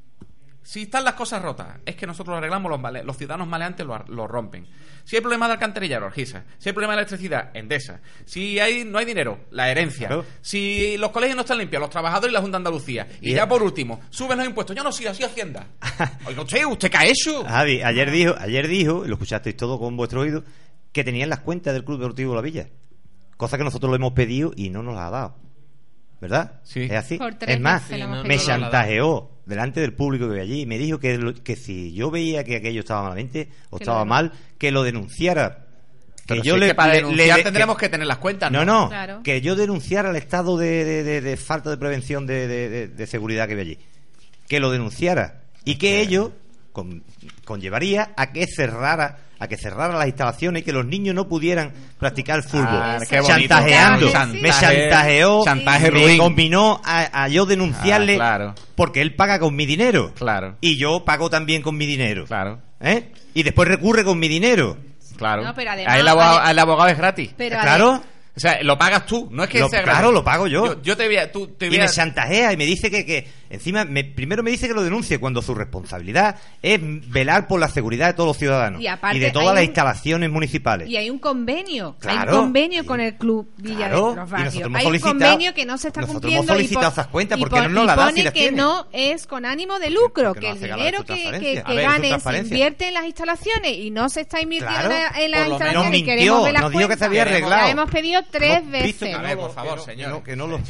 Speaker 1: Si están las cosas rotas, es que nosotros lo arreglamos, los, male- los ciudadanos maleantes lo, ar- lo rompen. Si hay problema de alcantarillado, Orgisa. Si hay problema de electricidad, Endesa. Si hay, no hay dinero, la herencia.
Speaker 4: Claro.
Speaker 1: Si los colegios no están limpios, los trabajadores y la Junta de Andalucía. Y,
Speaker 4: Y-
Speaker 1: ya por último, suben los impuestos. Yo no sigo, así Hacienda. Oiga usted, ¿usted qué ha hecho?
Speaker 4: Javi, ayer dijo, ayer dijo, y lo escuchasteis todo con vuestro oído, que tenían las cuentas del Club Deportivo La Villa. Cosa que nosotros lo hemos pedido y no nos la ha dado. ¿Verdad?
Speaker 1: Sí.
Speaker 4: Es así.
Speaker 3: Por tres
Speaker 4: Es más,
Speaker 3: veces lo hemos
Speaker 4: me
Speaker 3: pedido.
Speaker 4: chantajeó delante del público que vi allí y me dijo que, lo- que si yo veía que aquello estaba malamente o
Speaker 3: Que
Speaker 4: estaba
Speaker 3: lo-
Speaker 4: mal, que lo denunciara. Que
Speaker 1: Pero
Speaker 4: yo
Speaker 1: si es
Speaker 4: le,
Speaker 1: que para
Speaker 4: le-
Speaker 1: denunciar
Speaker 4: le-
Speaker 1: tendremos
Speaker 4: que-
Speaker 1: que tener las cuentas,
Speaker 4: No,
Speaker 1: ¿no?
Speaker 4: no,
Speaker 3: Claro.
Speaker 4: que yo denunciara el estado de, de- de- de falta de prevención de, de- de- de seguridad que vi allí. Que lo denunciara. Y que ello con- conllevaría a que cerrara a que cerrara las instalaciones y que los niños no pudieran practicar fútbol.
Speaker 1: Ah,
Speaker 3: qué bonito.
Speaker 4: Chantajeando.
Speaker 3: Chantaje,
Speaker 4: me chantajeó.
Speaker 1: chantaje
Speaker 4: me
Speaker 1: ruin.
Speaker 4: combinó a, a yo denunciarle
Speaker 1: Ah, claro.
Speaker 4: porque él paga con mi dinero.
Speaker 1: Claro.
Speaker 4: Y yo pago también con mi dinero.
Speaker 1: Claro,
Speaker 4: ¿Eh? Y después recurre con mi dinero.
Speaker 1: claro.
Speaker 3: No, pero además-
Speaker 1: Ahí el abogado,
Speaker 3: ade-
Speaker 1: el abogado es gratis.
Speaker 3: Pero
Speaker 4: Claro.
Speaker 1: O sea, lo pagas tú, no es que
Speaker 4: Lo-
Speaker 1: sea
Speaker 4: claro,
Speaker 1: gratis.
Speaker 4: lo pago yo.
Speaker 1: Yo, yo te voy a... Tú, te
Speaker 4: Y
Speaker 1: voy
Speaker 4: me
Speaker 1: a-
Speaker 4: chantajea y me dice que, que Encima, me, primero me dice que lo denuncie cuando su responsabilidad es velar por la seguridad de todos los ciudadanos
Speaker 3: y, aparte,
Speaker 4: y de todas las
Speaker 3: un,
Speaker 4: instalaciones municipales.
Speaker 3: Y hay un convenio,
Speaker 4: claro,
Speaker 3: hay un convenio
Speaker 4: sí,
Speaker 3: con el Club Villa
Speaker 4: claro,
Speaker 3: de los Barrios.
Speaker 4: Hay
Speaker 3: un convenio que no se está
Speaker 4: nosotros
Speaker 3: cumpliendo
Speaker 4: hemos solicitado
Speaker 3: y, por,
Speaker 4: esas cuentas
Speaker 3: y,
Speaker 4: porque
Speaker 3: por,
Speaker 4: no nos
Speaker 3: y
Speaker 4: la dan
Speaker 3: pone
Speaker 4: si las
Speaker 3: que
Speaker 4: tiene.
Speaker 3: no es con ánimo de lucro, que
Speaker 4: no
Speaker 3: el
Speaker 4: hace
Speaker 3: dinero que, que, que
Speaker 4: ver,
Speaker 3: gane se invierte en las instalaciones y no se está invirtiendo
Speaker 4: claro,
Speaker 3: en las instalaciones.
Speaker 4: Nos
Speaker 3: y queremos ver las
Speaker 4: nos dijo que se había
Speaker 3: cuentas.
Speaker 4: arreglado.
Speaker 3: La hemos pedido tres
Speaker 4: hemos
Speaker 3: veces.
Speaker 1: A ver, por favor, señor.
Speaker 4: Que no, lo,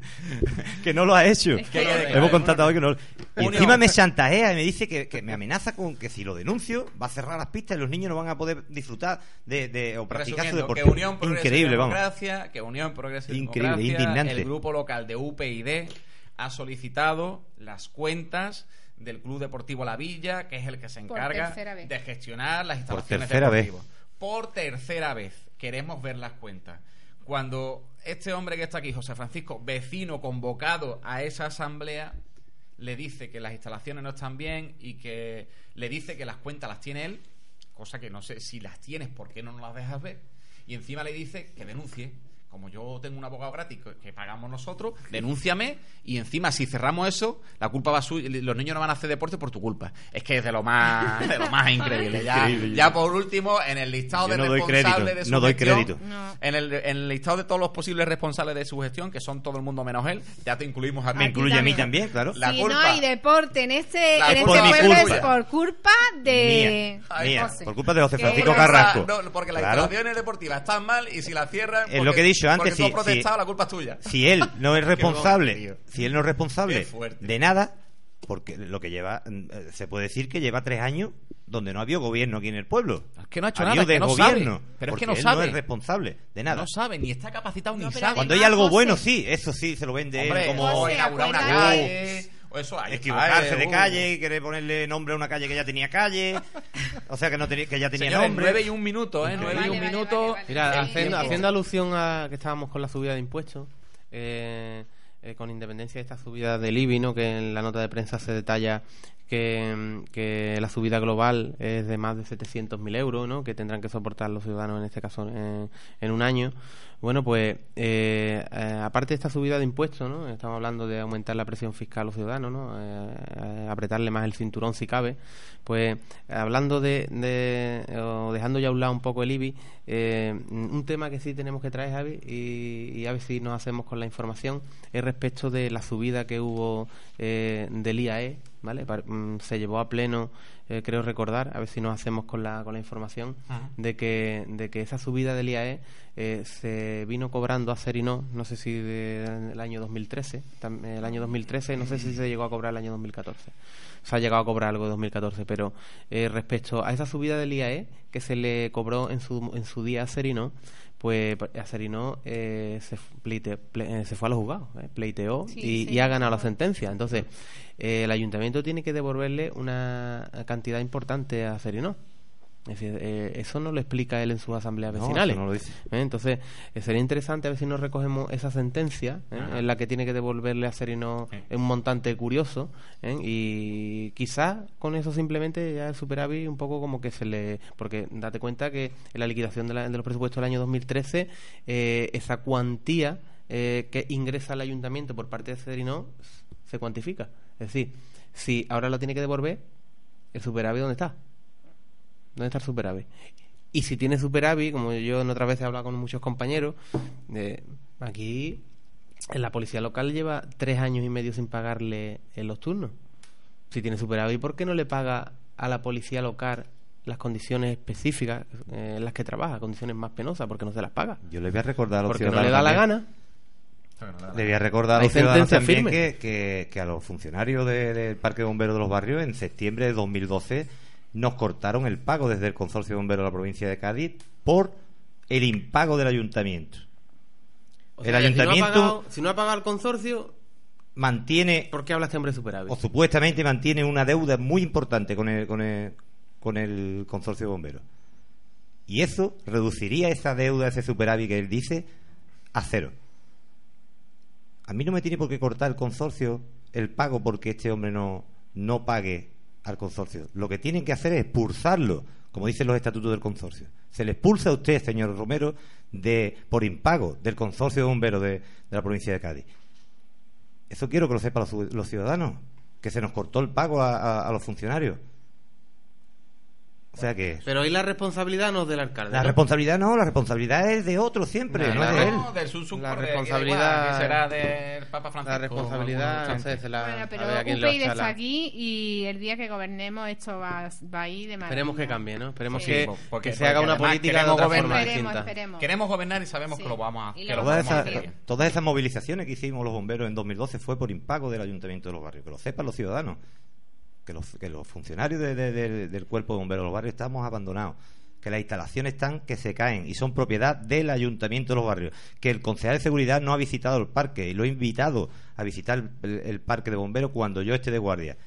Speaker 4: que no lo ha hecho.
Speaker 3: Es que
Speaker 4: hemos constatado que no. Y
Speaker 1: Unión.
Speaker 4: encima me chantajea y me dice que, que me amenaza con que si lo denuncio va a cerrar las pistas y los niños no van a poder disfrutar de, de o practicar su deporte.
Speaker 1: Que Unión Progreso
Speaker 4: Increíble,
Speaker 1: y
Speaker 4: vamos.
Speaker 1: Democracia, que Unión Progreso y
Speaker 4: Increíble,
Speaker 1: Democracia,
Speaker 4: indignante.
Speaker 1: el grupo local de U P y D ha solicitado las cuentas del Club Deportivo La Villa, que es el que se encarga de gestionar las instalaciones
Speaker 4: tercera
Speaker 1: deportivas.
Speaker 4: vez.
Speaker 1: Por tercera vez queremos ver las cuentas. Cuando este hombre que está aquí, José Francisco, vecino convocado a esa asamblea, le dice que las instalaciones no están bien y que le dice que las cuentas las tiene él, cosa que no sé, si las tienes, ¿por qué no nos las dejas ver? Y encima le dice que denuncie. Como yo tengo un abogado gratis que, que pagamos nosotros, denúnciame y encima si cerramos eso, la culpa va a su, los niños no van a hacer deporte por tu culpa. Es que es de lo más de lo más increíble. Ya,
Speaker 4: Increíble.
Speaker 1: ya por último, en el listado
Speaker 4: Yo
Speaker 1: de
Speaker 4: no doy
Speaker 1: responsables
Speaker 4: crédito,
Speaker 1: de su
Speaker 4: no doy
Speaker 1: gestión,
Speaker 4: crédito.
Speaker 3: No.
Speaker 1: En, el, en el listado de todos los posibles responsables de su gestión, que son todo el mundo menos él, ya te incluimos a ti.
Speaker 4: Me incluye a mí
Speaker 3: también.
Speaker 4: también, claro.
Speaker 1: La
Speaker 3: si
Speaker 1: culpa-
Speaker 3: no hay deporte en este,
Speaker 1: La
Speaker 3: en este
Speaker 1: culpa
Speaker 4: mi
Speaker 3: pueblo
Speaker 4: culpa.
Speaker 3: es por culpa de
Speaker 4: Mía,
Speaker 1: Ay,
Speaker 4: mía,
Speaker 3: José.
Speaker 4: por culpa de José
Speaker 3: Que-
Speaker 4: Francisco
Speaker 1: Porque
Speaker 4: Carrasco.
Speaker 1: está- no, porque las
Speaker 4: Claro.
Speaker 1: instalaciones deportivas están mal y si las cierran
Speaker 4: Es
Speaker 1: porque-
Speaker 4: lo que he dicho antes,
Speaker 1: porque tú
Speaker 4: si-
Speaker 1: has protestado,
Speaker 4: si-
Speaker 1: la culpa es tuya.
Speaker 4: Si él no es
Speaker 1: Qué
Speaker 4: responsable,
Speaker 1: tío.
Speaker 4: si él no es
Speaker 1: Qué
Speaker 4: responsable
Speaker 1: fuerte.
Speaker 4: de nada, porque lo que lleva, eh, se puede decir que lleva tres años donde no ha habido gobierno aquí en el pueblo.
Speaker 1: Es que no ha hecho
Speaker 4: Ha
Speaker 1: nada,
Speaker 4: habido
Speaker 1: es que no
Speaker 4: desgobierno,
Speaker 1: sabe. Pero es
Speaker 4: porque
Speaker 1: que no
Speaker 4: él
Speaker 1: sabe.
Speaker 4: no es responsable de nada.
Speaker 1: No sabe, ni está capacitado,
Speaker 3: No,
Speaker 1: ni
Speaker 3: pero
Speaker 1: sabe.
Speaker 4: Cuando hay
Speaker 3: Además,
Speaker 4: algo
Speaker 3: José-
Speaker 4: bueno, sí, eso sí se lo vende él
Speaker 1: Hombre,
Speaker 4: como
Speaker 3: José,
Speaker 1: inaugurar una
Speaker 3: acuérdate-
Speaker 1: calle, o eso, ahí está,
Speaker 4: equivocarse
Speaker 1: eh,
Speaker 4: de
Speaker 1: uh.
Speaker 4: calle y querer ponerle nombre a una calle que ya tenía calle, o sea que no tenía, que ya tenía
Speaker 1: Señores,
Speaker 4: nombre.
Speaker 1: nueve y un minuto, ¿eh?
Speaker 3: Vale,
Speaker 1: nueve y un
Speaker 3: vale,
Speaker 1: minuto.
Speaker 3: vale, vale.
Speaker 2: Mira,
Speaker 1: El
Speaker 2: haciendo,
Speaker 1: tiempo.
Speaker 2: haciendo alusión a que estábamos con la subida de impuestos, eh, eh, con independencia de esta subida del I B I, ¿no? Que en la nota de prensa se detalla que, que la subida global es de más de setecientos mil euros, ¿no? Que tendrán que soportar los ciudadanos en este caso en, en un año. Bueno, pues eh, eh, aparte de esta subida de impuestos, ¿no? Estamos hablando de aumentar la presión fiscal a los ciudadanos, ¿no? Eh, eh, apretarle más el cinturón si cabe. Pues hablando de, de o dejando ya a un lado un poco el I B I, eh, un tema que sí tenemos que traer, Javi, y, y a ver si nos hacemos con la información, es respecto de la subida que hubo eh, del I A E, ¿vale? Par- mm, se llevó a pleno, eh, creo recordar, a ver si nos hacemos con la con la información,
Speaker 1: Ajá.
Speaker 2: de que de que esa subida del I A E eh, se vino cobrando a Serinó, no sé si del año dos mil trece, tam- el año dos mil trece, no sé si se llegó a cobrar el año dos mil catorce. Se ha llegado a cobrar algo de dos mil catorce, pero eh, respecto a esa subida del I A E que se le cobró en su en su día a Serinó, pues a Serinó eh, se, pleite- ple- eh, se fue a los juzgados, eh, pleiteó
Speaker 3: Sí,
Speaker 2: y,
Speaker 3: sí.
Speaker 2: y ha ganado la sentencia. Entonces, eh, el ayuntamiento tiene que devolverle una cantidad importante a Serinó. Es decir, eh, eso no lo explica él en sus asambleas
Speaker 4: No,
Speaker 2: vecinales.
Speaker 4: eso no lo dice.
Speaker 2: ¿Eh? Entonces, eh, sería interesante a ver si nos recogemos esa sentencia, ¿eh?
Speaker 1: Ajá.
Speaker 2: en la que tiene que devolverle a Serinó
Speaker 1: Sí.
Speaker 2: un montante curioso, ¿eh? Y quizás con eso simplemente ya el superávit un poco como que se le... Porque date cuenta que en la liquidación de, la- de los presupuestos del año dos mil trece, eh, esa cuantía eh, que ingresa al ayuntamiento por parte de Serinó se cuantifica. Es decir, si ahora lo tiene que devolver, ¿el superávit dónde está? ¿Dónde está el superávit? Y si tiene superávit, como yo en otras veces he hablado con muchos compañeros, eh, aquí en la policía local lleva tres años y medio sin pagarle en los turnos. Si tiene superávit, ¿por qué no le paga a la policía local las condiciones específicas eh, en las que trabaja, condiciones más penosas, porque no se las paga?
Speaker 4: Yo le voy a recordar a los
Speaker 2: Porque no
Speaker 4: ciudadanos
Speaker 2: le da la
Speaker 4: también-
Speaker 2: gana.
Speaker 4: Le voy a recordar a
Speaker 2: Hay
Speaker 4: los ciudadanos
Speaker 2: sentencia
Speaker 4: también
Speaker 2: firme.
Speaker 4: que, que, que a los funcionarios de- del Parque de Bomberos de los Barrios en septiembre de dos mil doce nos cortaron el pago desde el Consorcio de Bomberos de la provincia de Cádiz por el impago del ayuntamiento.
Speaker 2: O
Speaker 4: El
Speaker 2: sea, que
Speaker 4: ayuntamiento-
Speaker 2: Si no, ha pagado, si no ha pagado el consorcio,
Speaker 4: Mantiene,
Speaker 2: ¿por qué habla este hombre de superávit?
Speaker 4: o supuestamente mantiene, una deuda muy importante con el, con el, con el Consorcio de Bomberos. Y eso reduciría esa deuda, ese superávit que él dice, a cero. A mí no me tiene por qué cortar el consorcio el pago porque este hombre no, no pague al consorcio. Lo que tienen que hacer es expulsarlo, como dicen los estatutos del consorcio. Se le expulsa a usted, señor Romero, de por impago del Consorcio de Bomberos de, de la provincia de Cádiz. Eso quiero que lo sepan los, los ciudadanos, que se nos cortó el pago a, a, a los funcionarios. O sea que...
Speaker 2: Pero ahí la responsabilidad no es del alcalde,
Speaker 4: La
Speaker 2: ¿no?
Speaker 4: responsabilidad no, la responsabilidad es de otro siempre,
Speaker 2: No,
Speaker 4: no,
Speaker 2: la-
Speaker 4: es de él.
Speaker 1: No, del sur, sur,
Speaker 2: La
Speaker 1: por de-
Speaker 2: responsabilidad-
Speaker 1: igual, que será del Papa Francisco.
Speaker 2: La responsabilidad,
Speaker 1: o alguna
Speaker 2: no sé, se la...
Speaker 3: Bueno,
Speaker 2: a
Speaker 3: pero
Speaker 2: ver a quién
Speaker 3: U
Speaker 2: lo
Speaker 3: P y D
Speaker 2: echa
Speaker 3: está
Speaker 2: la-
Speaker 3: aquí y el día que gobernemos esto va, va a ir de maravilla.
Speaker 2: Esperemos que cambie, ¿no? Esperemos
Speaker 3: Sí.
Speaker 2: que,
Speaker 1: Porque-
Speaker 2: que se haga
Speaker 1: porque
Speaker 2: una
Speaker 1: además
Speaker 2: política de
Speaker 1: queremos
Speaker 2: otra
Speaker 1: gobernar.
Speaker 2: forma
Speaker 3: Esperemos,
Speaker 2: distinta.
Speaker 3: esperemos.
Speaker 1: Queremos gobernar y sabemos
Speaker 3: Sí.
Speaker 1: que lo vamos a,
Speaker 3: Y
Speaker 1: que
Speaker 3: lo
Speaker 1: lo
Speaker 4: Todas
Speaker 1: vamos a
Speaker 4: esas,
Speaker 1: hacer.
Speaker 4: todas esas movilizaciones que hicimos los bomberos en dos mil doce fue por impago del Ayuntamiento de los Barrios. Que lo sepan los ciudadanos. Que los, que los funcionarios de- de- de- del cuerpo de bomberos de los barrios estamos abandonados. Que las instalaciones están que se caen y son propiedad del Ayuntamiento de los Barrios. Que el concejal de seguridad no ha visitado el parque y lo he invitado a visitar el, el parque de bomberos cuando yo esté de guardia.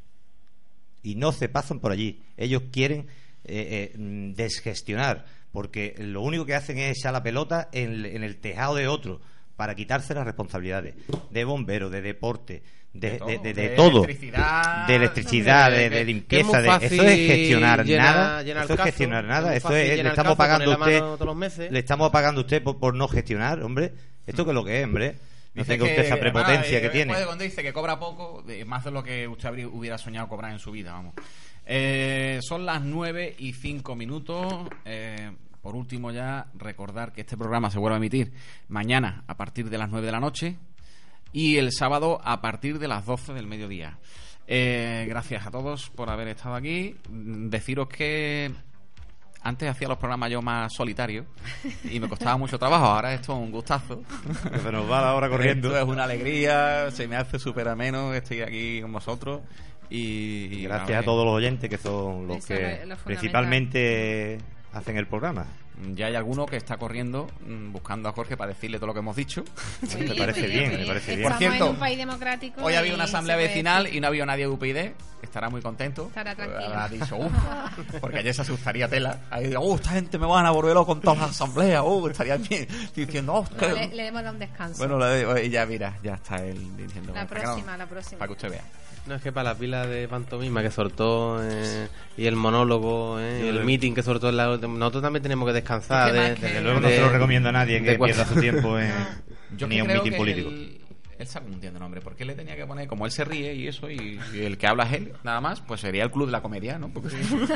Speaker 4: Y no se pasan por allí. Ellos quieren eh, eh, desgestionar, porque lo único que hacen es echar la pelota en, en el tejado de otro para quitarse las responsabilidades de bomberos, de deporte, de,
Speaker 1: todo,
Speaker 4: de, de- de
Speaker 1: de
Speaker 4: todo,
Speaker 1: electricidad,
Speaker 4: de electricidad, de,
Speaker 1: de-
Speaker 4: de
Speaker 1: que
Speaker 4: limpieza,
Speaker 2: que es
Speaker 4: de,
Speaker 2: muy
Speaker 4: eso es
Speaker 2: fácil
Speaker 4: gestionar
Speaker 2: llenar-
Speaker 4: nada,
Speaker 2: llenar
Speaker 4: eso es
Speaker 2: cazo,
Speaker 4: gestionar
Speaker 2: es
Speaker 4: nada,
Speaker 2: muy
Speaker 4: eso
Speaker 2: fácil
Speaker 4: es, le
Speaker 2: llenar
Speaker 4: estamos
Speaker 2: cazo,
Speaker 4: pagando a
Speaker 2: poner la
Speaker 4: usted,
Speaker 2: mano todos los meses.
Speaker 4: le estamos pagando a usted por, por no gestionar, hombre, esto que es lo que es, hombre, no
Speaker 1: Dice
Speaker 4: tenga usted esa prepotencia
Speaker 1: además,
Speaker 4: que
Speaker 1: eh,
Speaker 4: tiene.
Speaker 1: después de cuando dice que cobra poco, de- más de lo que usted habría- hubiera soñado cobrar en su vida, vamos. Eh, son las nueve y cinco minutos. Eh, por último ya, recordar que este programa se vuelve a emitir mañana a partir de las nueve de la noche y el sábado a partir de las doce del mediodía. Eh, gracias a todos por haber estado aquí. Mm, Deciros que antes hacía los programas yo más solitarios y me costaba mucho trabajo. Ahora esto es un gustazo.
Speaker 4: Que se nos va la hora corriendo.
Speaker 1: Esto es una alegría, se me hace súper ameno. Estoy aquí con vosotros. Y,
Speaker 4: Y
Speaker 1: y
Speaker 4: gracias
Speaker 1: nada,
Speaker 4: a todos los oyentes que son los
Speaker 3: Eso
Speaker 4: que
Speaker 3: es lo- lo fundamental.
Speaker 4: principalmente hacen el programa.
Speaker 1: Ya hay alguno que está corriendo mm, buscando a Jorge para decirle todo lo que hemos dicho.
Speaker 3: Muy
Speaker 4: me parece
Speaker 3: muy
Speaker 4: bien, me parece bien.
Speaker 3: Estamos
Speaker 1: Por cierto,
Speaker 3: en un país democrático.
Speaker 1: Hoy
Speaker 3: y
Speaker 1: había una asamblea
Speaker 3: se puede
Speaker 1: vecinal
Speaker 3: decir.
Speaker 1: y no había nadie de U P y D. Estará muy contento.
Speaker 3: Estará tranquilo.
Speaker 1: Habrá dicho, uff, porque ayer se asustaría tela. Ahí digo, uh, esta gente me van a volver loco con todas las asambleas. Uh, estaría bien diciendo, oh, que...
Speaker 3: Le, le demos un descanso.
Speaker 1: Bueno, la- ya mira, ya está él diciendo.
Speaker 3: la
Speaker 1: para que no-
Speaker 3: próxima, la próxima.
Speaker 1: Para que usted vea.
Speaker 2: No, es que para la pila de pantomima que soltó eh, y el monólogo eh, y el meeting que soltó en la, nosotros también tenemos que descansar.
Speaker 3: Es que
Speaker 2: de-
Speaker 3: más que-
Speaker 4: Desde luego no
Speaker 2: de-
Speaker 4: se lo recomiendo a nadie que
Speaker 2: de cuatro-
Speaker 4: pierda su tiempo en,
Speaker 1: Yo
Speaker 4: ni
Speaker 1: que
Speaker 4: a un
Speaker 1: creo
Speaker 4: mitin
Speaker 1: que
Speaker 4: político.
Speaker 1: Él, él sabe un entiendo nombre. ¿Por qué le tenía que poner, como él se ríe y eso, y, y el que habla es él, nada más? Pues sería el club de la comedia, ¿no? Porque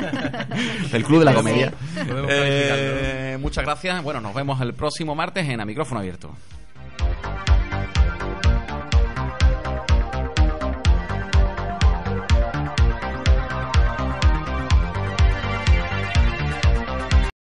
Speaker 1: el club de la comedia.
Speaker 2: Podemos
Speaker 1: Eh,
Speaker 2: calificarlo.
Speaker 1: muchas gracias. Bueno, nos vemos el próximo martes en A Micrófono Abierto.